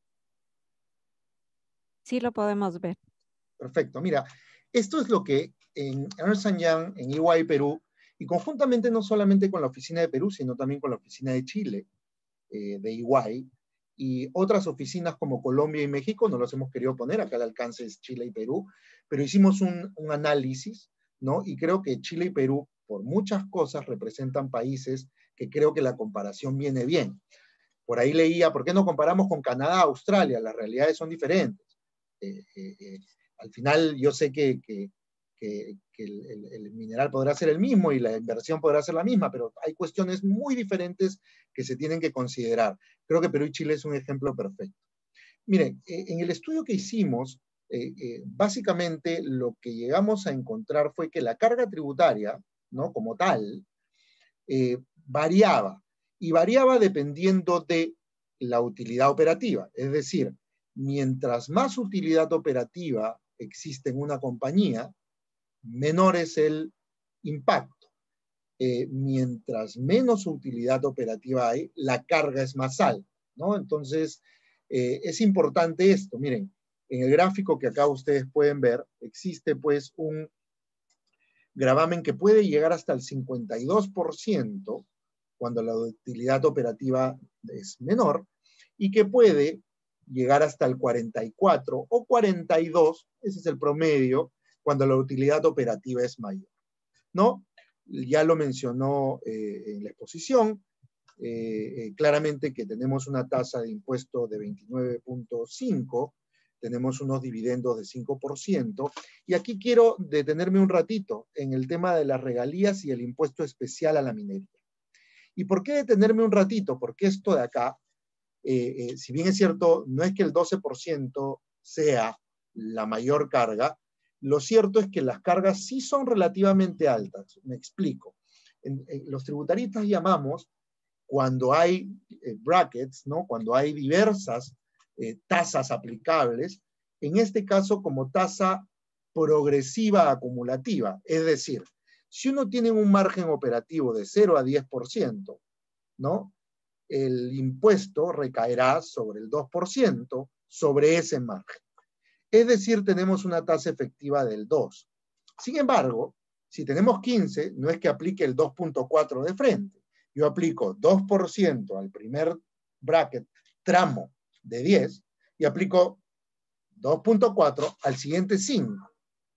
S1: Sí, lo podemos ver.
S5: Perfecto. Mira, esto es lo que en Ernst and Young, en E Y Perú, y conjuntamente no solamente con la oficina de Perú, sino también con la oficina de Chile, eh, de E Y, y otras oficinas como Colombia y México, no los hemos querido poner, acá el alcance es Chile y Perú, pero hicimos un, un análisis, ¿no? Y creo que Chile y Perú, por muchas cosas, representan países que creo que la comparación viene bien. Por ahí leía, ¿por qué no comparamos con Canadá, Australia? Las realidades son diferentes. Eh, eh, eh, al final yo sé que, que, que, que el, el, el mineral podrá ser el mismo y la inversión podrá ser la misma, pero hay cuestiones muy diferentes que se tienen que considerar. Creo que Perú y Chile es un ejemplo perfecto. Miren, eh, en el estudio que hicimos, eh, eh, básicamente lo que llegamos a encontrar fue que la carga tributaria, ¿no?, como tal, eh, variaba, y variaba dependiendo de la utilidad operativa. Es decir, mientras más utilidad operativa existe en una compañía, menor es el impacto. Eh, mientras menos utilidad operativa hay, la carga es más alta, ¿no? Entonces, eh, es importante esto. Miren, en el gráfico que acá ustedes pueden ver, existe pues un gravamen que puede llegar hasta el cincuenta y dos por ciento cuando la utilidad operativa es menor, y que puede llegar hasta el cuarenta y cuatro o cuarenta y dos, ese es el promedio, cuando la utilidad operativa es mayor, ¿no? Ya lo mencionó eh, en la exposición, eh, eh, claramente que tenemos una tasa de impuesto de veintinueve punto cinco, tenemos unos dividendos de cinco por ciento, y aquí quiero detenerme un ratito en el tema de las regalías y el impuesto especial a la minería. ¿Y por qué detenerme un ratito? Porque esto de acá, eh, eh, si bien es cierto, no es que el doce por ciento sea la mayor carga, lo cierto es que las cargas sí son relativamente altas. Me explico. En, en, los tributaristas llamamos, cuando hay eh, brackets, ¿no?, cuando hay diversas eh, tasas aplicables, en este caso como tasa progresiva acumulativa. Es decir, si uno tiene un margen operativo de cero a diez por ciento, ¿no?, el impuesto recaerá sobre el dos por ciento sobre ese margen. Es decir, tenemos una tasa efectiva del dos. Sin embargo, si tenemos quince, no es que aplique el dos punto cuatro de frente. Yo aplico dos por ciento al primer bracket, tramo de diez, y aplico dos punto cuatro al siguiente cinco.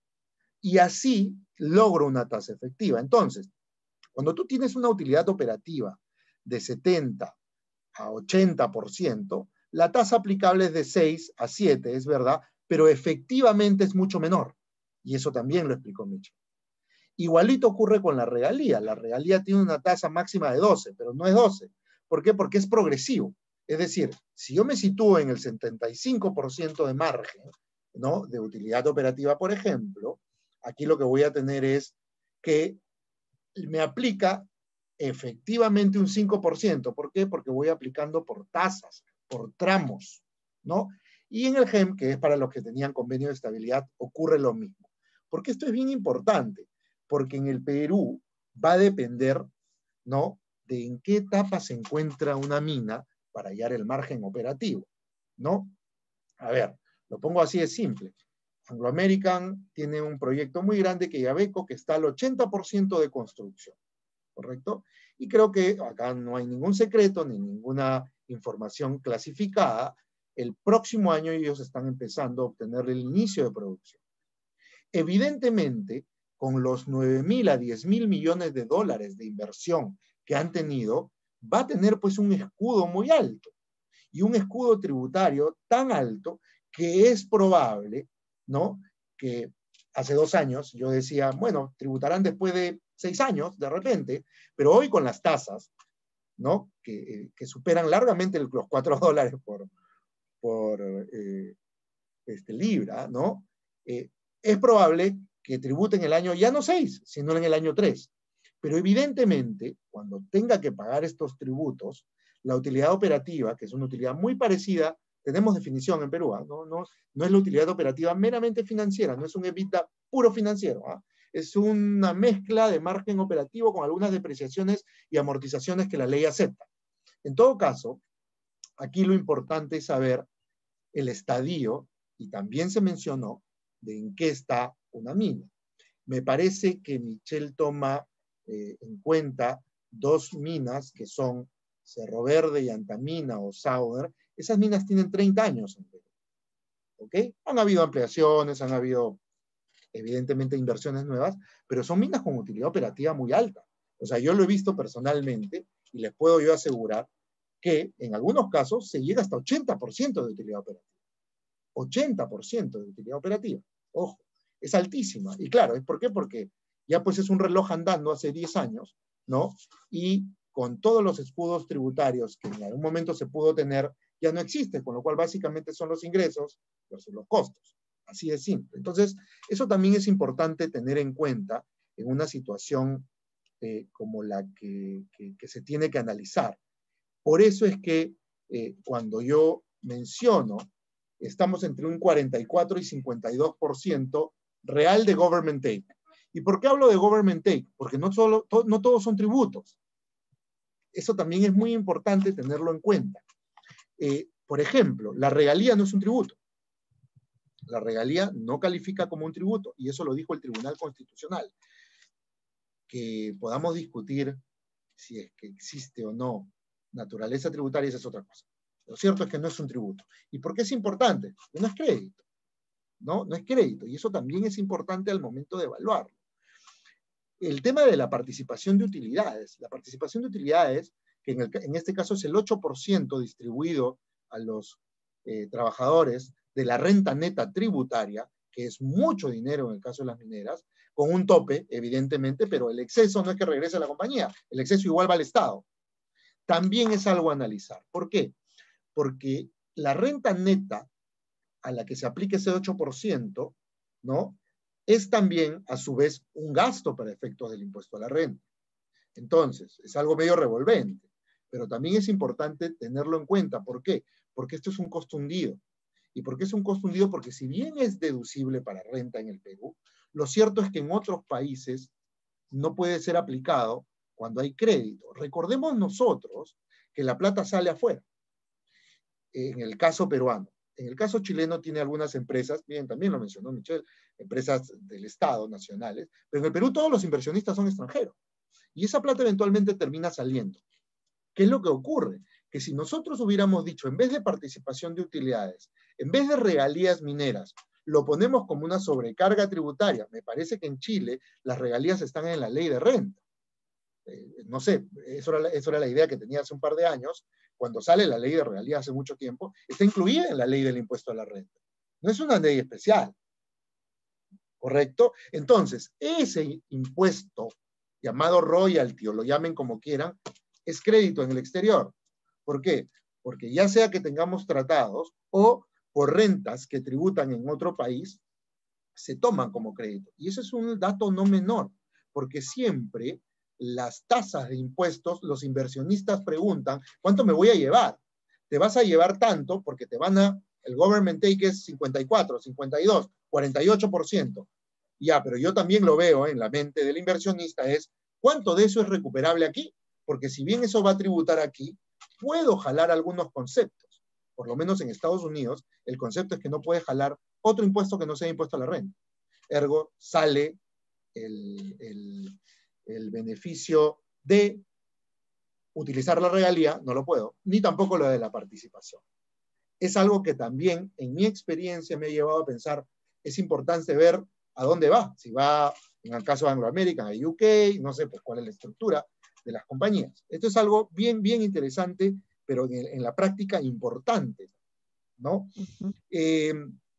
S5: Y así logro una tasa efectiva. Entonces, cuando tú tienes una utilidad operativa de setenta a ochenta por ciento, la tasa aplicable es de seis a siete, es verdad, pero efectivamente es mucho menor. Y eso también lo explicó Michel. Igualito ocurre con la regalía. La regalía tiene una tasa máxima de doce, pero no es doce. ¿Por qué? Porque es progresivo. Es decir, si yo me sitúo en el setenta y cinco por ciento de margen, ¿no?, de utilidad operativa, por ejemplo, aquí lo que voy a tener es que me aplica efectivamente un cinco por ciento. ¿Por qué? Porque voy aplicando por tasas, por tramos, ¿no? Y en el G E M, que es para los que tenían convenio de estabilidad, ocurre lo mismo. Porque esto es bien importante, porque en el Perú va a depender, ¿no?, de en qué etapa se encuentra una mina para hallar el margen operativo, ¿no? A ver, lo pongo así de simple. Anglo American tiene un proyecto muy grande que Yabeco, que está al ochenta por ciento de construcción, ¿correcto? Y creo que acá no hay ningún secreto ni ninguna información clasificada. El próximo año ellos están empezando a obtener el inicio de producción. Evidentemente, con los nueve mil a diez mil millones de dólares de inversión que han tenido, va a tener pues un escudo muy alto, y un escudo tributario tan alto que es probable, ¿no?, que hace dos años yo decía, bueno, tributarán después de seis años, de repente, pero hoy con las tasas, ¿no?, que, que superan largamente los cuatro dólares por, por eh, este, libra, ¿no?, eh, es probable que tributen el año ya no seis, sino en el año tres. Pero evidentemente, cuando tenga que pagar estos tributos, la utilidad operativa, que es una utilidad muy parecida, tenemos definición en Perú, ¿eh? no, no, no es la utilidad operativa meramente financiera, no es un EBITDA puro financiero, ¿eh? Es una mezcla de margen operativo con algunas depreciaciones y amortizaciones que la ley acepta. En todo caso, aquí lo importante es saber el estadio, y también se mencionó, de en qué está una mina. Me parece que Michel toma eh, en cuenta dos minas que son Cerro Verde y Antamina o Sauder. Esas minas tienen treinta años en Perú, ¿ok? Han habido ampliaciones, han habido evidentemente inversiones nuevas, pero son minas con utilidad operativa muy alta. O sea, yo lo he visto personalmente y les puedo yo asegurar que en algunos casos se llega hasta ochenta por ciento de utilidad operativa. ochenta por ciento de utilidad operativa. Ojo, es altísima. Y claro, ¿es por qué? Porque ya pues es un reloj andando hace diez años, ¿no? Y con todos los escudos tributarios que en algún momento se pudo tener, ya no existe, con lo cual básicamente son los ingresos versus los costos. Así de simple. Entonces, eso también es importante tener en cuenta en una situación eh, como la que, que, que se tiene que analizar. Por eso es que eh, cuando yo menciono, estamos entre un cuarenta y cuatro y cincuenta y dos por ciento real de government take. ¿Y por qué hablo de government take? Porque no, solo, to, no todos son tributos. Eso también es muy importante tenerlo en cuenta. Eh, por ejemplo, la regalía no es un tributo. La regalía no califica como un tributo, y eso lo dijo el Tribunal Constitucional. Que podamos discutir si es que existe o no naturaleza tributaria, esa es otra cosa. Lo cierto es que no es un tributo. ¿Y por qué es importante? Porque no es crédito. ¿No? No es crédito, y eso también es importante al momento de evaluarlo. El tema de la participación de utilidades. La participación de utilidades, que en, el, en este caso es el ocho por ciento distribuido a los eh, trabajadores de la renta neta tributaria, que es mucho dinero en el caso de las mineras, con un tope, evidentemente, pero el exceso no es que regrese a la compañía, el exceso igual va al Estado. También es algo a analizar. ¿Por qué? Porque la renta neta a la que se aplique ese ocho por ciento, ¿no? Es también, a su vez, un gasto para efectos del impuesto a la renta. Entonces, es algo medio revolvente, pero también es importante tenerlo en cuenta. ¿Por qué? Porque esto es un costo hundido. ¿Y por qué es un costo hundido? Porque si bien es deducible para renta en el Perú, lo cierto es que en otros países no puede ser aplicado cuando hay crédito. Recordemos nosotros que la plata sale afuera, en el caso peruano. En el caso chileno tiene algunas empresas, bien, también lo mencionó Michelle, empresas del Estado, nacionales, pero en el Perú todos los inversionistas son extranjeros. Y esa plata eventualmente termina saliendo. ¿Qué es lo que ocurre? Que si nosotros hubiéramos dicho, en vez de participación de utilidades, en vez de regalías mineras, lo ponemos como una sobrecarga tributaria, me parece que en Chile las regalías están en la ley de renta. Eh, no sé, eso era, eso era la idea que tenía hace un par de años, cuando sale la ley de regalías hace mucho tiempo, está incluida en la ley del impuesto a la renta. No es una ley especial, ¿correcto? Entonces, ese impuesto, llamado royalty, o lo llamen como quieran, es crédito en el exterior. ¿Por qué? Porque ya sea que tengamos tratados o por rentas que tributan en otro país, se toman como crédito. Y eso es un dato no menor, porque siempre las tasas de impuestos, los inversionistas preguntan, ¿cuánto me voy a llevar? Te vas a llevar tanto porque te van a, el government take es cincuenta y cuatro, cincuenta y dos, cuarenta y ocho por ciento. Ya, pero yo también lo veo en la mente del inversionista es, ¿cuánto de eso es recuperable aquí? Porque si bien eso va a tributar aquí, puedo jalar algunos conceptos. Por lo menos en Estados Unidos, el concepto es que no puede jalar otro impuesto que no sea impuesto a la renta. Ergo, sale el, el, el beneficio de utilizar la regalía, no lo puedo, ni tampoco lo de la participación. Es algo que también, en mi experiencia, me ha llevado a pensar, es importante ver a dónde va. Si va, en el caso de Anglo American, a U K, no sé pues, cuál es la estructura de las compañías. Esto es algo bien, bien interesante, pero en, en la práctica importante, ¿no? Uh-huh. eh,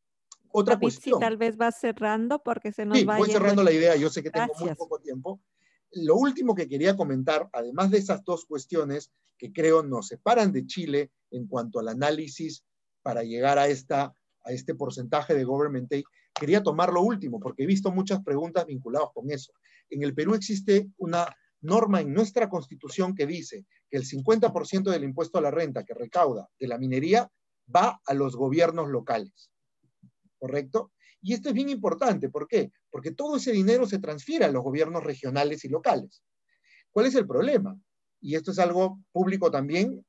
S5: otra
S1: David,
S5: cuestión.
S1: si tal vez va cerrando porque se nos
S5: sí,
S1: va
S5: voy
S1: yendo.
S5: cerrando la idea, yo sé que tengo
S1: Gracias.
S5: muy poco tiempo. Lo último que quería comentar, además de esas dos cuestiones que creo nos separan de Chile en cuanto al análisis para llegar a, esta, a este porcentaje de government take, quería tomar lo último, porque he visto muchas preguntas vinculadas con eso. En el Perú existe una norma en nuestra Constitución que dice que el cincuenta por ciento del impuesto a la renta que recauda de la minería va a los gobiernos locales, ¿correcto? Y esto es bien importante, ¿por qué? Porque todo ese dinero se transfiere a los gobiernos regionales y locales. ¿Cuál es el problema? Y esto es algo público también,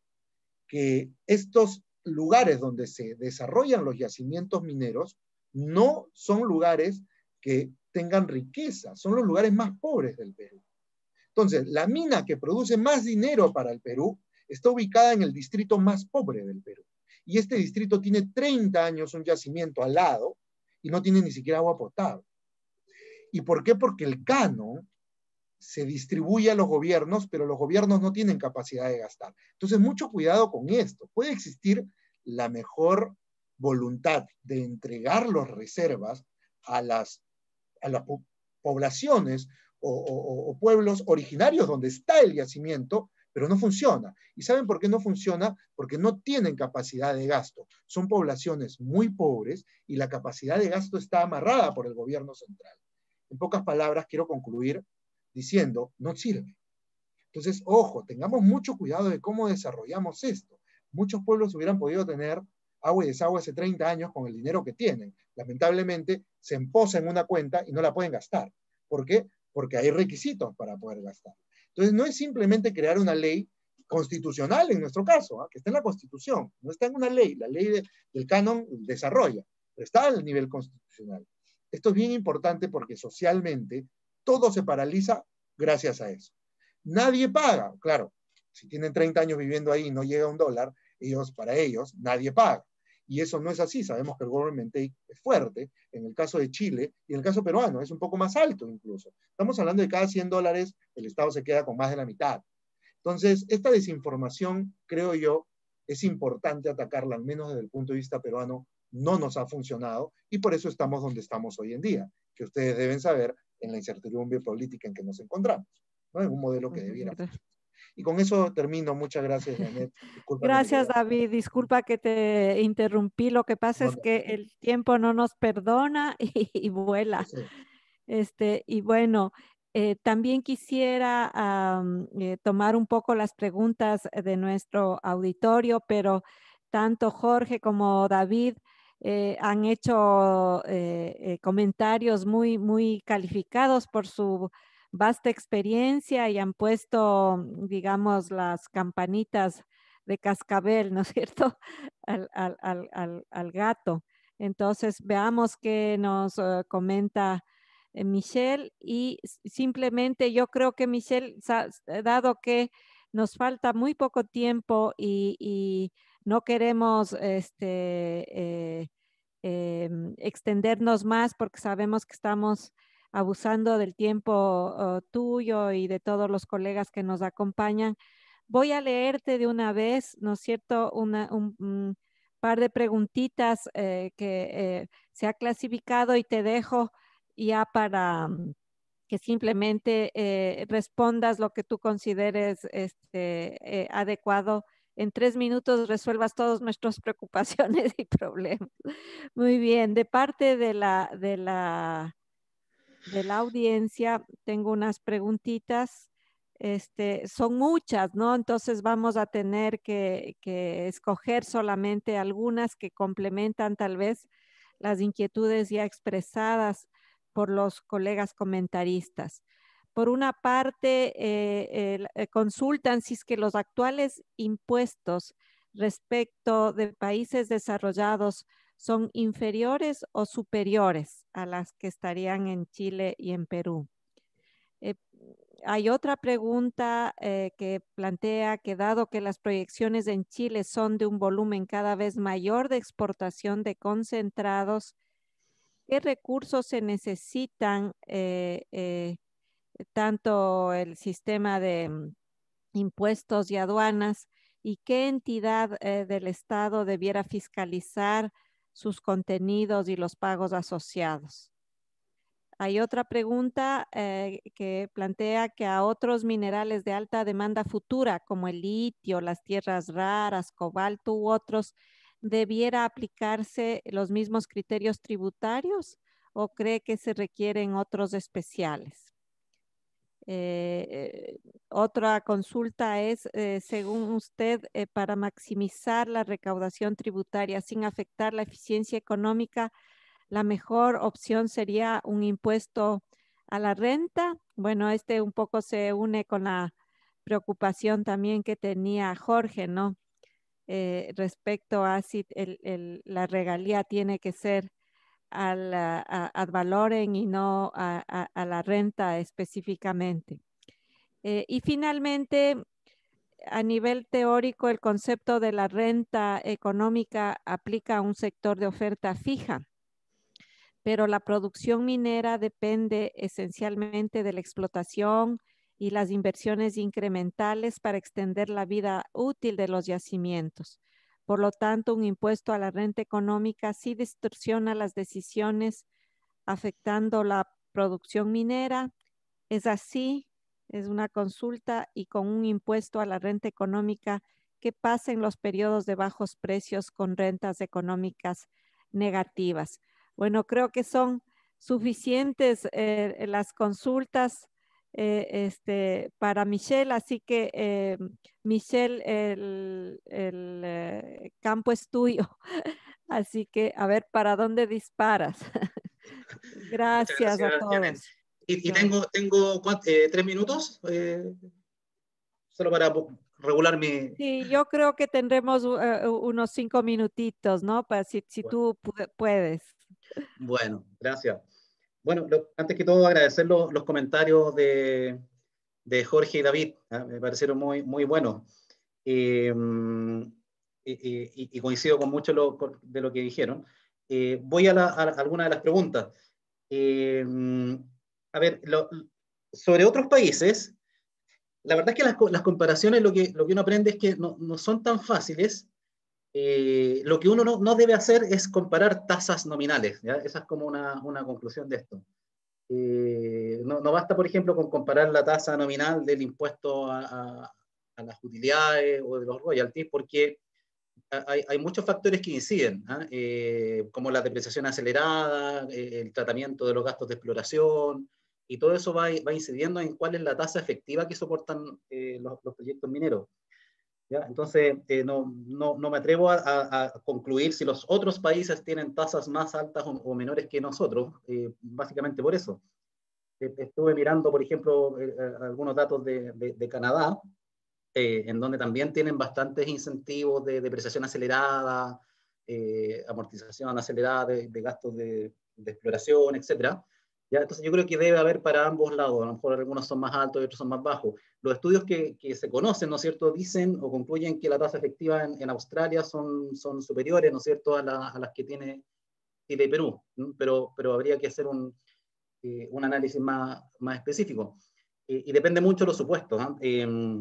S5: que estos lugares donde se desarrollan los yacimientos mineros no son lugares que tengan riqueza, son los lugares más pobres del Perú. Entonces, la mina que produce más dinero para el Perú está ubicada en el distrito más pobre del Perú. Y este distrito tiene treinta años un yacimiento al lado y no tiene ni siquiera agua potable. ¿Y por qué? Porque el canon se distribuye a los gobiernos, pero los gobiernos no tienen capacidad de gastar. Entonces, mucho cuidado con esto. Puede existir la mejor voluntad de entregar las reservas a las a las po poblaciones o, o, o pueblos originarios donde está el yacimiento, pero no funciona. ¿Y saben por qué no funciona? Porque no tienen capacidad de gasto. Son poblaciones muy pobres y la capacidad de gasto está amarrada por el gobierno central. En pocas palabras, quiero concluir diciendo, no sirve. Entonces, ojo, tengamos mucho cuidado de cómo desarrollamos esto. Muchos pueblos hubieran podido tener agua y desagüe hace treinta años con el dinero que tienen. Lamentablemente, se emposa en una cuenta y no la pueden gastar. ¿Por qué? Porque hay requisitos para poder gastar. Entonces, no es simplemente crear una ley constitucional en nuestro caso, ¿eh? Que está en la Constitución, no está en una ley. La ley de, del canon desarrolla, pero está al nivel constitucional. Esto es bien importante porque socialmente todo se paraliza gracias a eso. Nadie paga, claro, si tienen treinta años viviendo ahí y no llega un dólar, ellos, para ellos, nadie paga. Y eso no es así, sabemos que el government take es fuerte, en el caso de Chile, y en el caso peruano es un poco más alto incluso. Estamos hablando de cada cien dólares, el Estado se queda con más de la mitad. Entonces, esta desinformación, creo yo, es importante atacarla, al menos desde el punto de vista peruano, no nos ha funcionado, y por eso estamos donde estamos hoy en día, que ustedes deben saber en la incertidumbre política en que nos encontramos, ¿no? En un modelo que debiera funcionar. Y con eso termino. Muchas gracias, Janet.
S1: Gracias, David. Disculpa que te interrumpí. Lo que pasa
S5: no,
S1: es que el tiempo no nos perdona y, y vuela.
S5: Sí.
S1: Este, y bueno, eh, también quisiera um, eh, tomar un poco las preguntas de nuestro auditorio, pero tanto Jorge como David eh, han hecho eh, eh, comentarios muy, muy calificados por su vasta experiencia y han puesto, digamos, las campanitas de cascabel, ¿no es cierto?, al, al, al, al, al gato. Entonces, veamos qué nos uh, comenta eh, Michelle, y simplemente yo creo que Michelle, dado que nos falta muy poco tiempo y, y no queremos este, eh, eh, extendernos más porque sabemos que estamos abusando del tiempo uh, tuyo y de todos los colegas que nos acompañan. Voy a leerte de una vez, ¿no es cierto?, una, un, un par de preguntitas eh, que eh, se ha clasificado y te dejo ya para um, que simplemente eh, respondas lo que tú consideres este, eh, adecuado. En tres minutos resuelvas todas nuestras preocupaciones y problemas. Muy bien, de parte de la, de la de la audiencia, tengo unas preguntitas, este, son muchas, ¿no? Entonces vamos a tener que, que escoger solamente algunas que complementan tal vez las inquietudes ya expresadas por los colegas comentaristas. Por una parte, eh, eh, consultan si es que los actuales impuestos respecto de países desarrollados son inferiores o superiores a las que estarían en Chile y en Perú. Eh, hay otra pregunta eh, que plantea que dado que las proyecciones en Chile son de un volumen cada vez mayor de exportación de concentrados, ¿qué recursos se necesitan? Eh, eh, tanto el sistema de mm, impuestos y aduanas, y qué entidad eh, del Estado debiera fiscalizar sus contenidos y los pagos asociados. Hay otra pregunta eh, que plantea que a otros minerales de alta demanda futura, como el litio, las tierras raras, cobalto u otros, ¿debiera aplicarse los mismos criterios tributarios o cree que se requieren otros especiales? Eh, eh, otra consulta es, eh, según usted, eh, para maximizar la recaudación tributaria sin afectar la eficiencia económica, la mejor opción sería un impuesto a la renta. Bueno, este un poco se une con la preocupación también que tenía Jorge, ¿no? Eh, respecto a si el, el, la regalía tiene que ser al ad valorem y no a, a, a la renta específicamente. Eh, y finalmente, a nivel teórico, el concepto de la renta económica aplica a un sector de oferta fija, pero la producción minera depende esencialmente de la explotación y las inversiones incrementales para extender la vida útil de los yacimientos. Por lo tanto, un impuesto a la renta económica sí distorsiona las decisiones, afectando la producción minera. Es así, es una consulta y con un impuesto a la renta económica. ¿Qué pasa en los periodos de bajos precios con rentas económicas negativas? Bueno, creo que son suficientes eh, las consultas eh, este, para Michelle, así que eh, Michelle, el, el eh, campo es tuyo, así que a ver para dónde disparas.
S3: Muchas
S1: Gracias a
S3: gracias, Janet.
S1: todos.
S3: Y, y
S1: Gracias.
S3: tengo, tengo eh, tres minutos, eh, solo para regular mi...
S1: Sí, yo creo que tendremos uh, unos cinco minutitos, ¿no? Para si, si
S3: Bueno,
S1: tú pu puedes.
S3: bueno, gracias. Bueno, lo, antes que todo agradecer los, los comentarios de, de Jorge y David, ¿eh? Me parecieron muy, muy buenos. Eh, y, y, y coincido con mucho lo, de lo que dijeron. Eh, voy a, la, a, algunas de las preguntas. Eh, a ver, lo, sobre otros países, la verdad es que las, las comparaciones, lo que, lo que uno aprende es que no, no son tan fáciles. Eh, lo que uno no, no, debe hacer es comparar tasas nominales, ¿ya? Esa es como una, una conclusión de esto. Eh, no, no basta, por ejemplo, con comparar la tasa nominal del impuesto a, a, a las utilidades o de los royalties, porque hay, hay muchos factores que inciden, ¿eh? Eh, como la depreciación acelerada, eh, el tratamiento de los gastos de exploración, y todo eso va, va incidiendo en cuál es la tasa efectiva que soportan eh, los, los proyectos mineros. ¿Ya? Entonces, eh, no, no, no me atrevo a, a, a concluir si los otros países tienen tasas más altas o, o menores que nosotros, eh, básicamente por eso. Estuve mirando, por ejemplo, eh, algunos datos de, de, de Canadá, eh, en donde también tienen bastantes incentivos de depreciación acelerada, eh, amortización acelerada de, de gastos de, de exploración, etcétera. ¿Ya? Entonces yo creo que debe haber para ambos lados, a lo mejor algunos son más altos y otros son más bajos. Los estudios que, que se conocen, ¿no es cierto?, dicen o concluyen que la tasa efectiva en, en Australia son, son superiores, ¿no es cierto?, a, la, a las que tiene Chile y Perú, ¿no? pero, pero habría que hacer un, eh, un análisis más, más específico. Eh, y depende mucho de los supuestos, ¿no? Eh,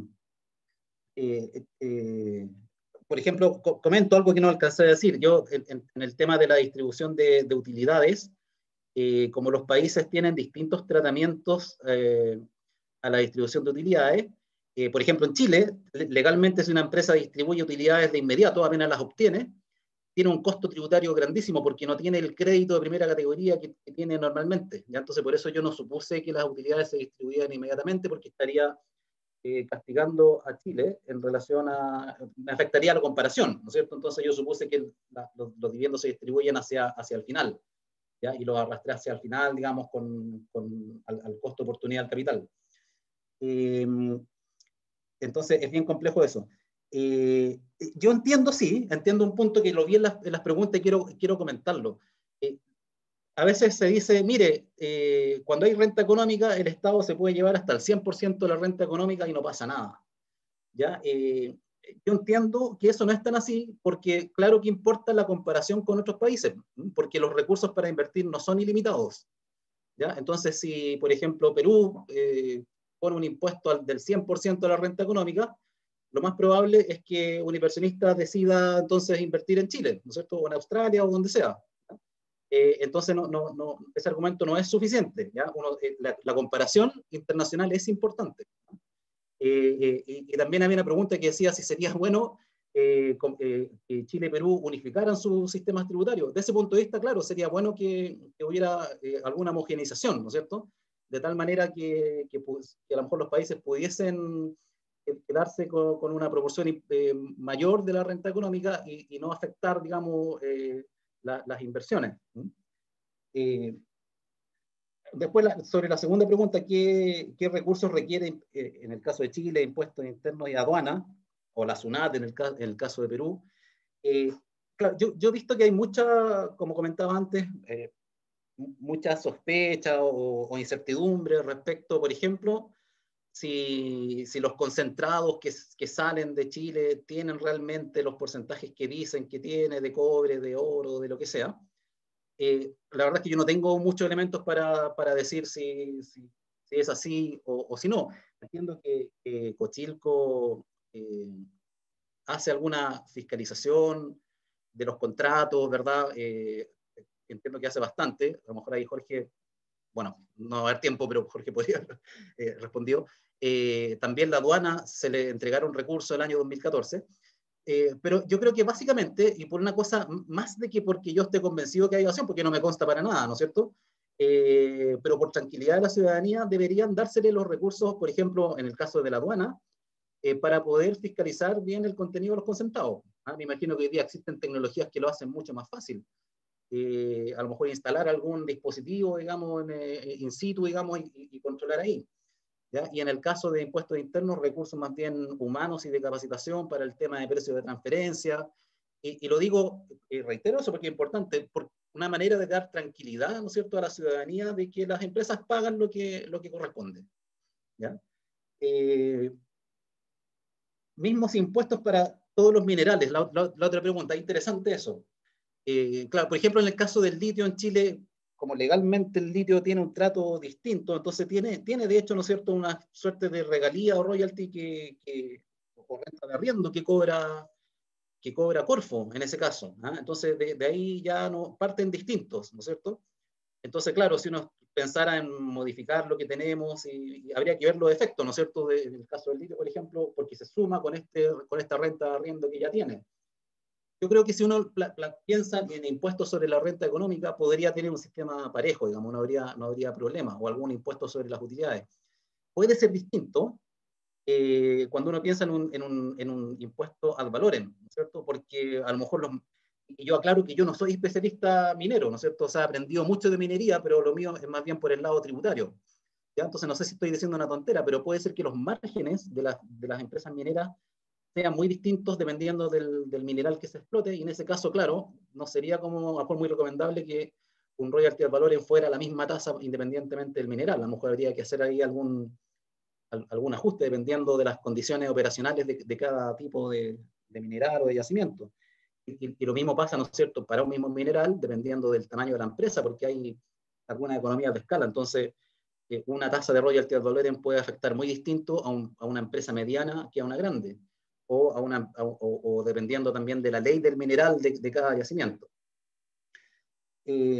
S3: eh, eh, por ejemplo, co comento algo que no alcancé a decir. Yo, en, en el tema de la distribución de, de utilidades, eh, como los países tienen distintos tratamientos eh, a la distribución de utilidades, eh, por ejemplo, en Chile, legalmente si una empresa distribuye utilidades de inmediato, apenas las obtiene, tiene un costo tributario grandísimo porque no tiene el crédito de primera categoría que, que tiene normalmente. ¿Ya? Entonces, por eso yo no supuse que las utilidades se distribuían inmediatamente, porque estaría eh, castigando a Chile en relación a, me afectaría la comparación, ¿no es cierto? Entonces yo supuse que la, los, los dividendos se distribuyen hacia, hacia el final, ¿ya? Y los arrastré hacia el final, digamos, con, con al, al costo oportunidad del capital. Eh, entonces es bien complejo eso. Eh, yo entiendo, sí, entiendo un punto que lo vi en las, en las preguntas y quiero, quiero comentarlo. Eh, a veces se dice, mire, eh, cuando hay renta económica, el Estado se puede llevar hasta el cien por ciento de la renta económica y no pasa nada. ¿Ya? Eh, yo entiendo que eso no es tan así, porque claro que importa la comparación con otros países, porque los recursos para invertir no son ilimitados. ¿Ya? Entonces, si, por ejemplo, Perú eh, pone un impuesto al, del cien por ciento de la renta económica, lo más probable es que un inversionista decida entonces invertir en Chile, ¿no es cierto? O en Australia o donde sea. Eh, entonces, no, no, no, ese argumento no es suficiente. ¿Ya? Uno, eh, la, la comparación internacional es importante. Eh, eh, y, y también había una pregunta que decía si sería bueno eh, con, eh, que Chile y Perú unificaran sus sistemas tributarios. De ese punto de vista, claro, sería bueno que, que hubiera eh, alguna homogeneización, ¿no es cierto? De tal manera que, que, pues, que a lo mejor los países pudiesen quedarse con, con una proporción eh, mayor de la renta económica y, y no afectar, digamos, eh, la, las inversiones. Eh, Después, la, sobre la segunda pregunta, ¿qué, qué recursos requiere, eh, en el caso de Chile, impuestos internos y aduana, o la SUNAT en el, en el caso de Perú? Eh, claro, yo, yo he visto que hay mucha, como comentaba antes, eh, mucha sospecha o, o incertidumbre respecto, por ejemplo, si, si los concentrados que, que salen de Chile tienen realmente los porcentajes que dicen que tiene de cobre, de oro, de lo que sea. Eh, la verdad es que yo no tengo muchos elementos para, para decir si, si, si es así o, o si no. Entiendo que, que Cochilco eh, hace alguna fiscalización de los contratos, ¿verdad? Eh, entiendo que hace bastante. A lo mejor ahí Jorge bueno, no va a haber tiempo, pero Jorge podría eh, respondió. Eh, también la aduana se le entregaron recursos el año dos mil catorce. Eh, pero yo creo que básicamente, y por una cosa más de que porque yo esté convencido que hay evasión, porque no me consta para nada, ¿no es cierto? Eh, pero por tranquilidad de la ciudadanía deberían dársele los recursos, por ejemplo, en el caso de la aduana, eh, para poder fiscalizar bien el contenido de los concentrados. ¿Ah? Me imagino que hoy día existen tecnologías que lo hacen mucho más fácil. Eh, a lo mejor instalar algún dispositivo, digamos, en, eh, in situ, digamos, y, y controlar ahí. ¿Ya? Y en el caso de impuestos internos, recursos más bien humanos y de capacitación para el tema de precios de transferencia. Y, y lo digo, y reitero eso porque es importante, por una manera de dar tranquilidad, ¿no es cierto?, a la ciudadanía de que las empresas pagan lo que, lo que corresponde. ¿Ya? Eh, mismos impuestos para todos los minerales. La, la, la otra pregunta, interesante eso. Eh, claro, por ejemplo, en el caso del litio en Chile, como legalmente el litio tiene un trato distinto, entonces tiene, tiene de hecho, ¿no es cierto?, una suerte de regalía o royalty que, que, o renta de arriendo que cobra, que cobra Corfo en ese caso. ¿Ah? Entonces, de, de ahí ya no parten distintos, ¿no es cierto? Entonces, claro, si uno pensara en modificar lo que tenemos, y, y habría que ver los efectos, ¿no es cierto?, de, en el caso del litio, por ejemplo, porque se suma con, este, con esta renta de arriendo que ya tiene. Yo creo que si uno piensa en impuestos sobre la renta económica, podría tener un sistema parejo, digamos, no habría, no habría problema, o algún impuesto sobre las utilidades. Puede ser distinto eh, cuando uno piensa en un, en, un, en un impuesto ad valorem, ¿no es cierto? Porque a lo mejor los, y yo aclaro que yo no soy especialista minero, ¿no es cierto? O sea, he aprendido mucho de minería, pero lo mío es más bien por el lado tributario. ¿Ya? Entonces no sé si estoy diciendo una tontera, pero puede ser que los márgenes de, la, de las empresas mineras sean muy distintos dependiendo del, del mineral que se explote, y en ese caso, claro, no sería como a muy recomendable que un royalty al valor fuera la misma tasa independientemente del mineral. A lo mejor habría que hacer ahí algún, algún ajuste dependiendo de las condiciones operacionales de, de cada tipo de, de mineral o de yacimiento. Y, y, y lo mismo pasa, ¿no es cierto?, para un mismo mineral, dependiendo del tamaño de la empresa, porque hay algunas economías de escala. Entonces, eh, una tasa de royalty al valor puede afectar muy distinto a, un, a una empresa mediana que a una grande. O, a una, o, o dependiendo también de la ley del mineral de, de cada yacimiento. Eh,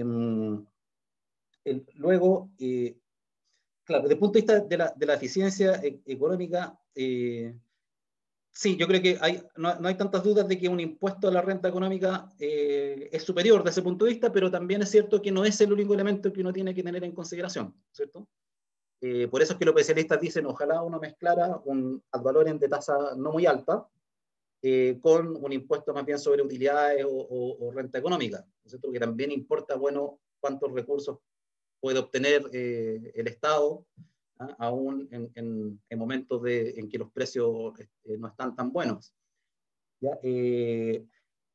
S3: el, luego, eh, claro, desde el punto de vista de la, de la eficiencia e económica, eh, sí, yo creo que hay, no, no hay tantas dudas de que un impuesto a la renta económica eh, es superior desde ese punto de vista, pero también es cierto que no es el único elemento que uno tiene que tener en consideración, ¿cierto? Eh, por eso es que los especialistas dicen, ojalá uno mezclara un ad valorem de tasa no muy alta, Eh, con un impuesto más bien sobre utilidades o, o, o renta económica, ¿no es cierto? Que también importa, bueno, cuántos recursos puede obtener eh, el Estado, ¿ah? Aún en, en, en momentos de, en que los precios eh, no están tan buenos. ¿Ya? Eh,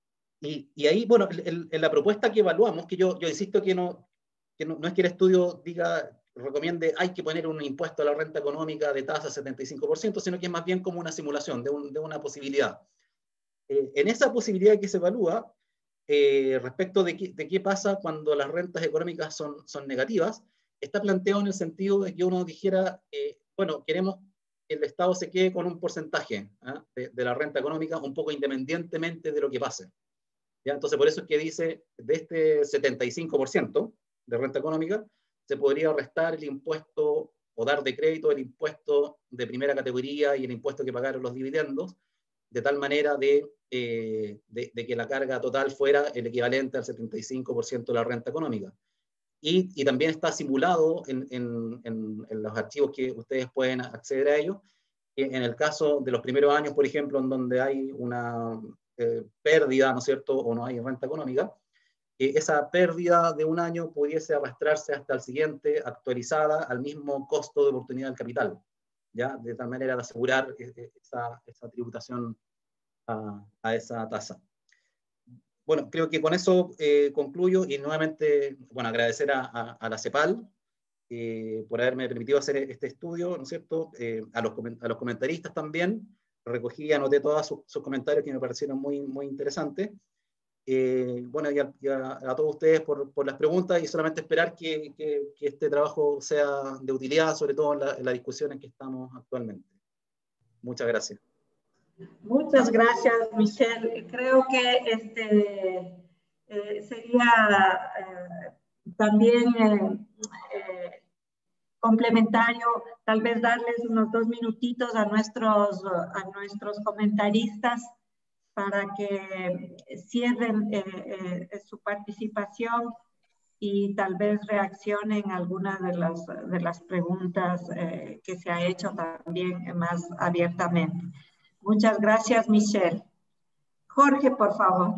S3: y, y ahí, bueno, en, en la propuesta que evaluamos, que yo, yo insisto que, no, que no, no es que el estudio diga, recomiende, hay que poner un impuesto a la renta económica de tasa setenta y cinco por ciento, sino que es más bien como una simulación de, un, de una posibilidad. Eh, en esa posibilidad que se evalúa, eh, respecto de, qué, de qué pasa cuando las rentas económicas son, son negativas, está planteado en el sentido de que uno dijera, eh, bueno, queremos que el Estado se quede con un porcentaje ¿eh? de, de la renta económica, un poco independientemente de lo que pase. ¿Ya? Entonces, por eso es que dice, de este setenta y cinco por ciento de renta económica, se podría restar el impuesto o dar de crédito el impuesto de primera categoría y el impuesto que pagaron los dividendos, de tal manera de, eh, de, de que la carga total fuera el equivalente al setenta y cinco por ciento de la renta económica. Y, y también está simulado en, en, en, en los archivos que ustedes pueden acceder a ellos, que en el caso de los primeros años, por ejemplo, en donde hay una eh, pérdida, ¿no es cierto?, o no hay renta económica, eh, esa pérdida de un año pudiese arrastrarse hasta el siguiente, actualizada al mismo costo de oportunidad del capital. ¿Ya? De tal manera de asegurar esa, esa tributación a, a esa tasa. Bueno, creo que con eso eh, concluyo y nuevamente, bueno, agradecer a, a, a la CEPAL eh, por haberme permitido hacer este estudio, ¿no es cierto? Eh, a, los, a los comentaristas también, recogí y anoté todos sus, sus comentarios que me parecieron muy, muy interesantes. Eh, bueno, y, a, y a, a todos ustedes por, por las preguntas y solamente esperar que, que, que este trabajo sea de utilidad, sobre todo en la, en la discusión en que estamos actualmente. Muchas gracias.
S6: Muchas gracias, Michelle. Creo que este, eh, sería eh, también eh, eh, complementario, tal vez darles unos dos minutitos a nuestros, a nuestros comentaristas para que cierren eh, eh, su participación y tal vez reaccionen a algunas de las, de las preguntas eh, que se ha hecho también más abiertamente. Muchas gracias, Michelle. Jorge, por favor.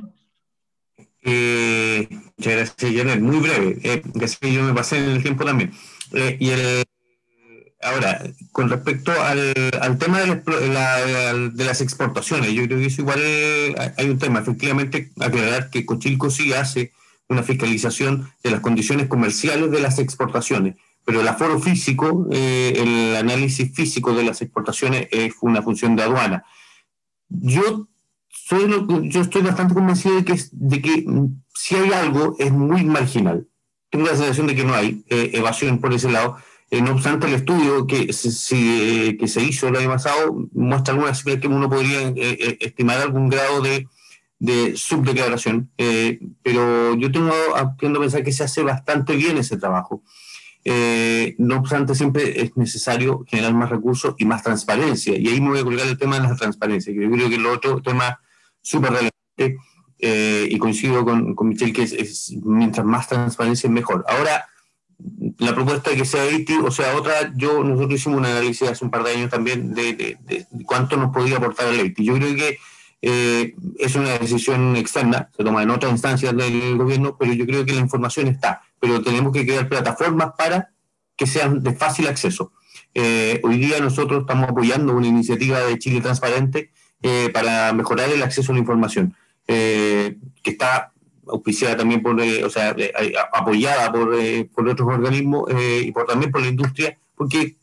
S4: Eh, muchas gracias, Janet. Muy breve, eh, que yo me pasé en el tiempo también. Eh, y el, ahora, con respecto al, al tema de, la, de las exportaciones, yo creo que eso igual hay un tema. Efectivamente, aclarar que Cochilco sí hace una fiscalización de las condiciones comerciales de las exportaciones, pero el aforo físico, eh, el análisis físico de las exportaciones es una función de aduana. Yo soy lo, yo estoy bastante convencido de que, de que si hay algo es muy marginal. Tengo la sensación de que no hay eh, evasión por ese lado. Eh, no obstante, el estudio que se, se, que se hizo el año pasado muestra algunas cifras que uno podría eh, estimar algún grado de, de subdeclaración, eh, pero yo tengo tiendo a pensar que se hace bastante bien ese trabajo. Eh, no obstante, siempre es necesario generar más recursos y más transparencia. Y ahí me voy a colgar el tema de la transparencia, que yo creo que es el otro tema súper relevante, eh, y coincido con, con Michelle que es, es, mientras más transparencia es mejor. Ahora, la propuesta de que sea I T I o sea otra, yo nosotros hicimos un análisis hace un par de años también de, de, de, de cuánto nos podía aportar el I T I. Yo creo que eh, es una decisión externa, se toma en otras instancias del gobierno, pero yo creo que la información está, pero tenemos que crear plataformas para que sean de fácil acceso. Eh, hoy día nosotros estamos apoyando una iniciativa de Chile Transparente eh, para mejorar el acceso a la información, eh, que está auspiciada también por, eh, o sea, eh, apoyada por, eh, por otros organismos eh, y por, también por la industria, porque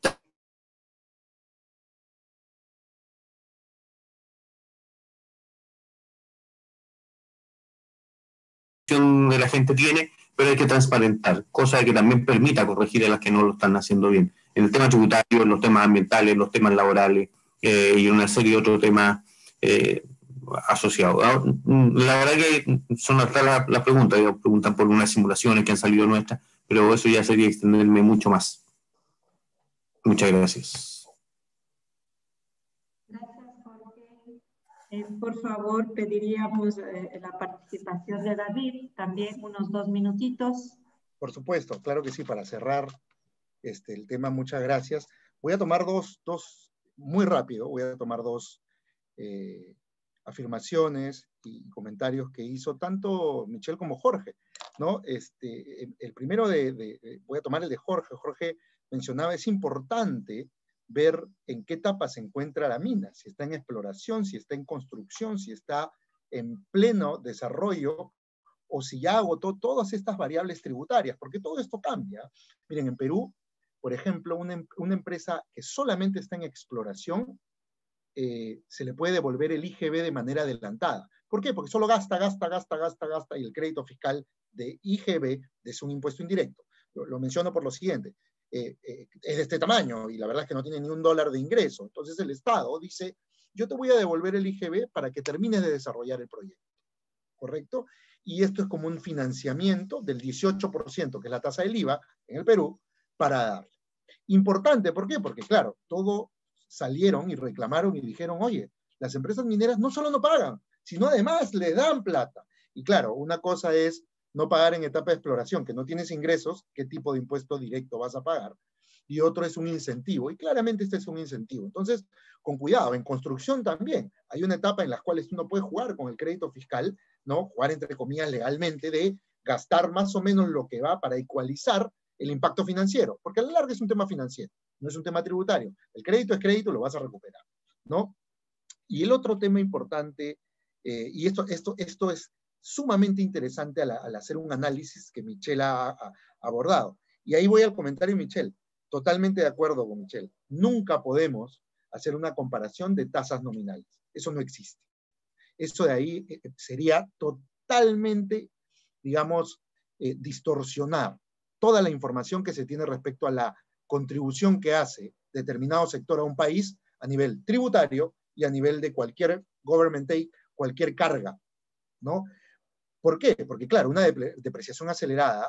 S4: de la gente tiene, pero hay que transparentar, cosa que también permita corregir a las que no lo están haciendo bien. En el tema tributario, en los temas ambientales, los temas laborales eh, y una serie de otros temas eh, asociados. La verdad que son hasta las la preguntas, digamos, preguntan por unas simulaciones que han salido nuestras, pero eso ya sería extenderme mucho más. Muchas gracias.
S6: Gracias, Jorge. Eh, por favor, pediríamos eh, la participación de David, también unos dos minutitos.
S5: Por supuesto, claro que sí, para cerrar este, el tema, muchas gracias. Voy a tomar dos, dos muy rápido, voy a tomar dos eh, afirmaciones y comentarios que hizo tanto Michelle como Jorge, ¿no? Este, el primero de, de, de, voy a tomar el de Jorge. Jorge mencionaba, es importante ver en qué etapa se encuentra la mina, si está en exploración, si está en construcción, si está en pleno desarrollo, o si ya agotó todas estas variables tributarias, porque todo esto cambia. Miren, en Perú, por ejemplo, una, una empresa que solamente está en exploración, eh, se le puede devolver el I G B de manera adelantada. ¿Por qué? Porque solo gasta, gasta, gasta, gasta, gasta, y el crédito fiscal de I G B es un impuesto indirecto. Lo, lo menciono por lo siguiente. Eh, eh, es de este tamaño, y la verdad es que no tiene ni un dólar de ingreso. Entonces el Estado dice, yo te voy a devolver el I G B para que termines de desarrollar el proyecto. ¿Correcto? Y esto es como un financiamiento del dieciocho por ciento, que es la tasa del I V A en el Perú, para darle. Importante, ¿por qué? Porque claro, todo salieron y reclamaron y dijeron, oye, las empresas mineras no solo no pagan, sino además le dan plata. Y claro, una cosa es no pagar en etapa de exploración, que no tienes ingresos, ¿qué tipo de impuesto directo vas a pagar? Y otro es un incentivo, y claramente este es un incentivo. Entonces, con cuidado, en construcción también, hay una etapa en la cual uno puede jugar con el crédito fiscal, ¿no? Jugar entre comillas legalmente de gastar más o menos lo que va para ecualizar el impacto financiero, porque a la larga es un tema financiero, no es un tema tributario. El crédito es crédito, lo vas a recuperar, ¿no? Y el otro tema importante, eh, y esto, esto, esto es sumamente interesante al, al hacer un análisis que Michelle ha, ha abordado. Y ahí voy al comentario de Michelle. Totalmente de acuerdo con Michelle. Nunca podemos hacer una comparación de tasas nominales. Eso no existe. Eso de ahí eh, sería totalmente, digamos, eh, distorsionar toda la información que se tiene respecto a la contribución que hace determinado sector a un país a nivel tributario y a nivel de cualquier government take, cualquier carga, ¿no? ¿Por qué? Porque, claro, una depreciación acelerada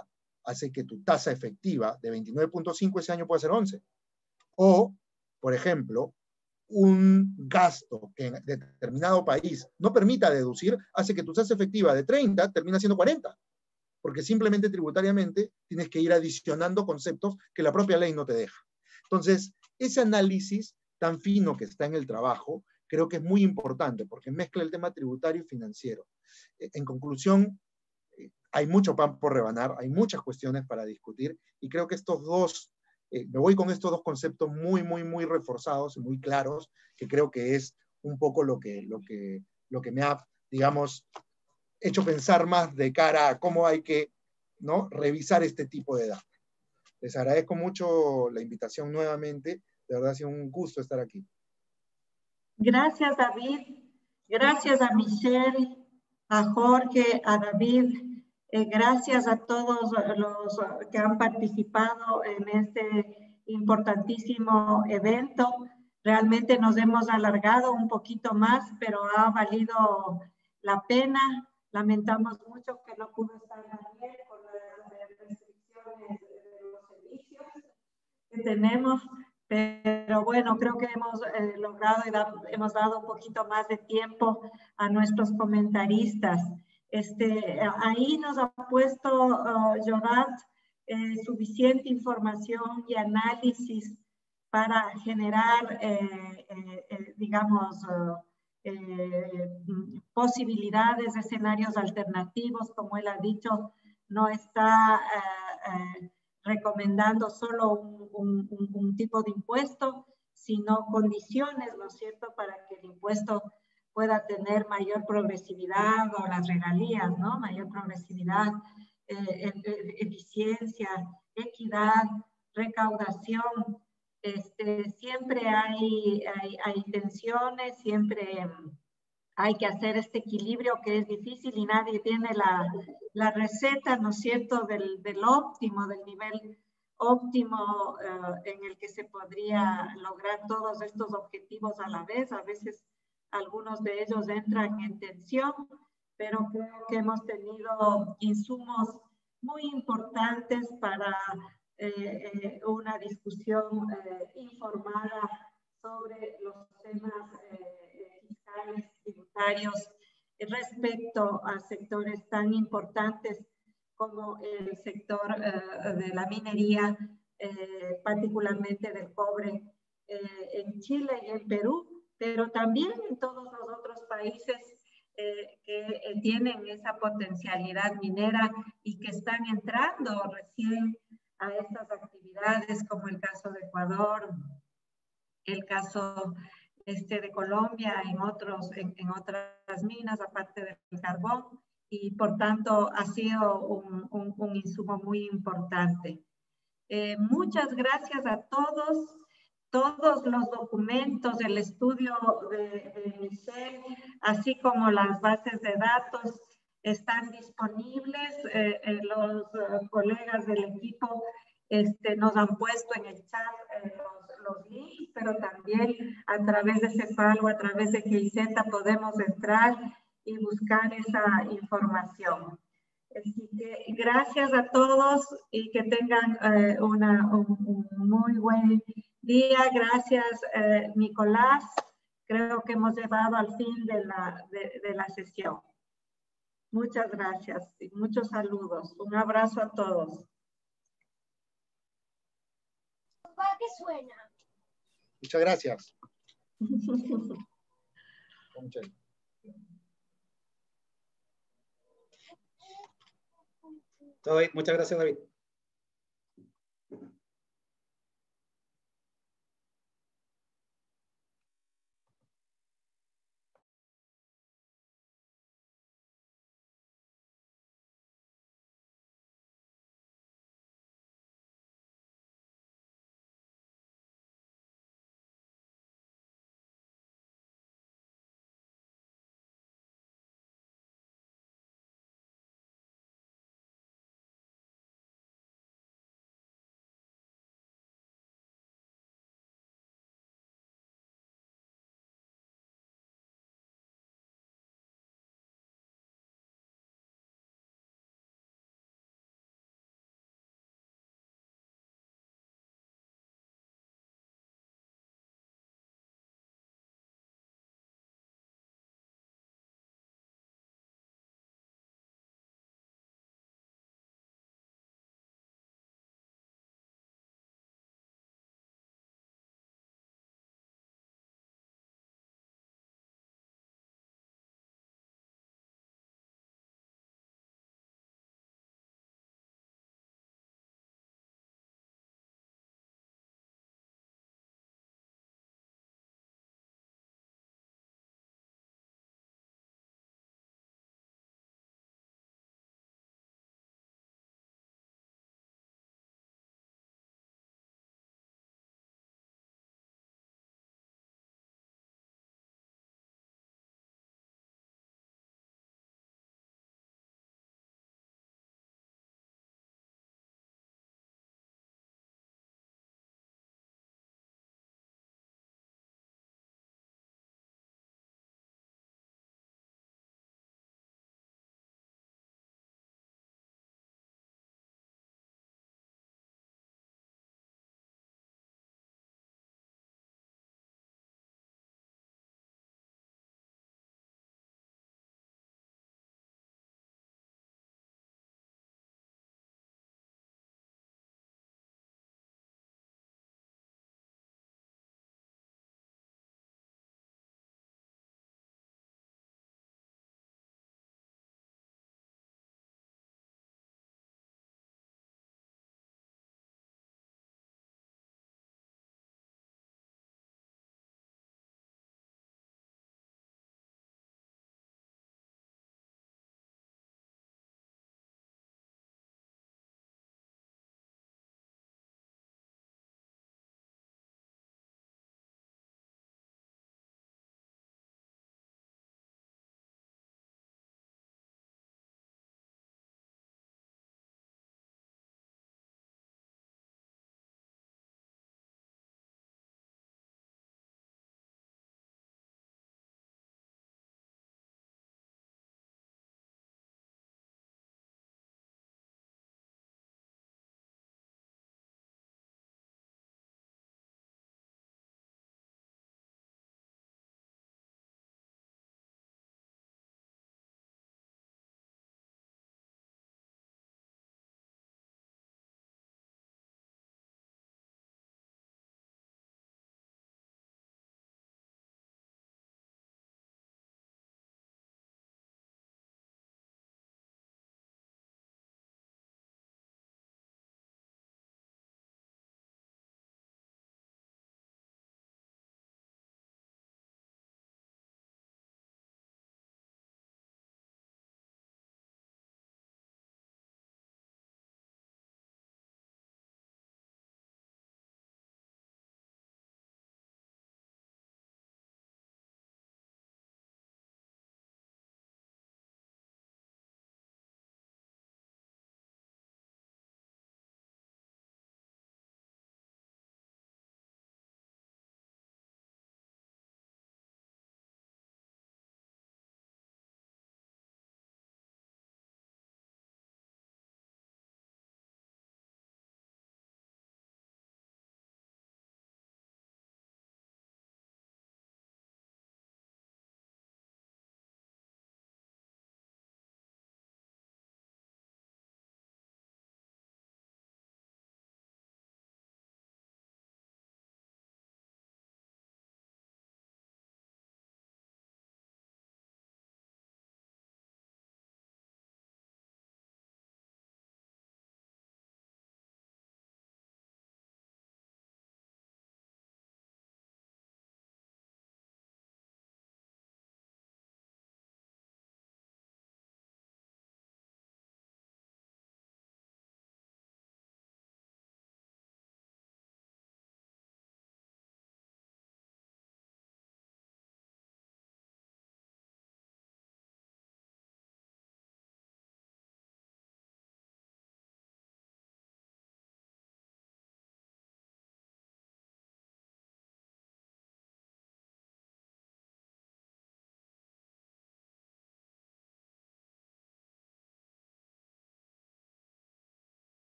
S5: hace que tu tasa efectiva de veintinueve punto cinco ese año pueda ser once. O, por ejemplo, un gasto que en determinado país no permita deducir, hace que tu tasa efectiva de treinta termina siendo cuarenta. Porque simplemente tributariamente tienes que ir adicionando conceptos que la propia ley no te deja. Entonces, ese análisis tan fino que está en el trabajo, creo que es muy importante, porque mezcla el tema tributario y financiero. En conclusión, hay mucho pan por rebanar, hay muchas cuestiones para discutir, y creo que estos dos, eh, me voy con estos dos conceptos muy, muy, muy reforzados y muy claros, que creo que es un poco lo que, lo que, lo que me ha, digamos, hecho pensar más de cara a cómo hay que, ¿no?, revisar este tipo de datos. Les agradezco mucho la invitación nuevamente, de verdad ha sido un gusto estar aquí.
S6: Gracias, David. Gracias a Michelle, a Jorge, a David. Eh, gracias a todos los que han participado en este importantísimo evento. Realmente nos hemos alargado un poquito más, pero ha valido la pena. Lamentamos mucho que no pudo estar Daniel por las restricciones de los servicios que tenemos, pero bueno, creo que hemos eh, logrado y da, hemos dado un poquito más de tiempo a nuestros comentaristas. Este, ahí nos ha puesto uh, Jorat eh, suficiente información y análisis para generar, eh, eh, eh, digamos, uh, eh, posibilidades, escenarios alternativos, como él ha dicho, no está eh, eh, recomendando solo un, un, un, un tipo de impuesto, sino condiciones, ¿no es cierto?, para que el impuesto pueda tener mayor progresividad, o las regalías, ¿no? Mayor progresividad, eh, eficiencia, equidad, recaudación. Este, siempre hay, hay, hay tensiones, siempre hay que hacer este equilibrio que es difícil y nadie tiene la, la receta, ¿no es cierto?, del, del óptimo, del nivel óptimo uh, en el que se podría lograr todos estos objetivos a la vez. A veces algunos de ellos entran en tensión, pero creo que hemos tenido insumos muy importantes para eh, eh, una discusión eh, informada sobre los temas eh, fiscales, tributarios, respecto a sectores tan importantes como el sector eh, de la minería, eh, particularmente del cobre eh, en Chile y en Perú, pero también en todos los otros países eh, que eh, tienen esa potencialidad minera y que están entrando recién a estas actividades, como el caso de Ecuador, el caso este, de Colombia, en, otros, en, en otras minas, aparte del carbón, y por tanto ha sido un, un, un insumo muy importante. Eh, muchas gracias a todos. Todos los documentos, el estudio de, de Michelle, así como las bases de datos, están disponibles. Eh, eh, los uh, colegas del equipo este, nos han puesto en el chat eh, los, los links, pero también a través de Cepal o a través de G I Z podemos entrar y buscar esa información. Así que gracias a todos y que tengan eh, una, un, un muy buen día. Gracias, eh, Nicolás. Creo que hemos llegado al fin de la, de, de la sesión. Muchas gracias y muchos saludos. Un abrazo a todos.
S7: ¿Qué suena?
S5: Muchas gracias.
S3: David, muchas gracias, David.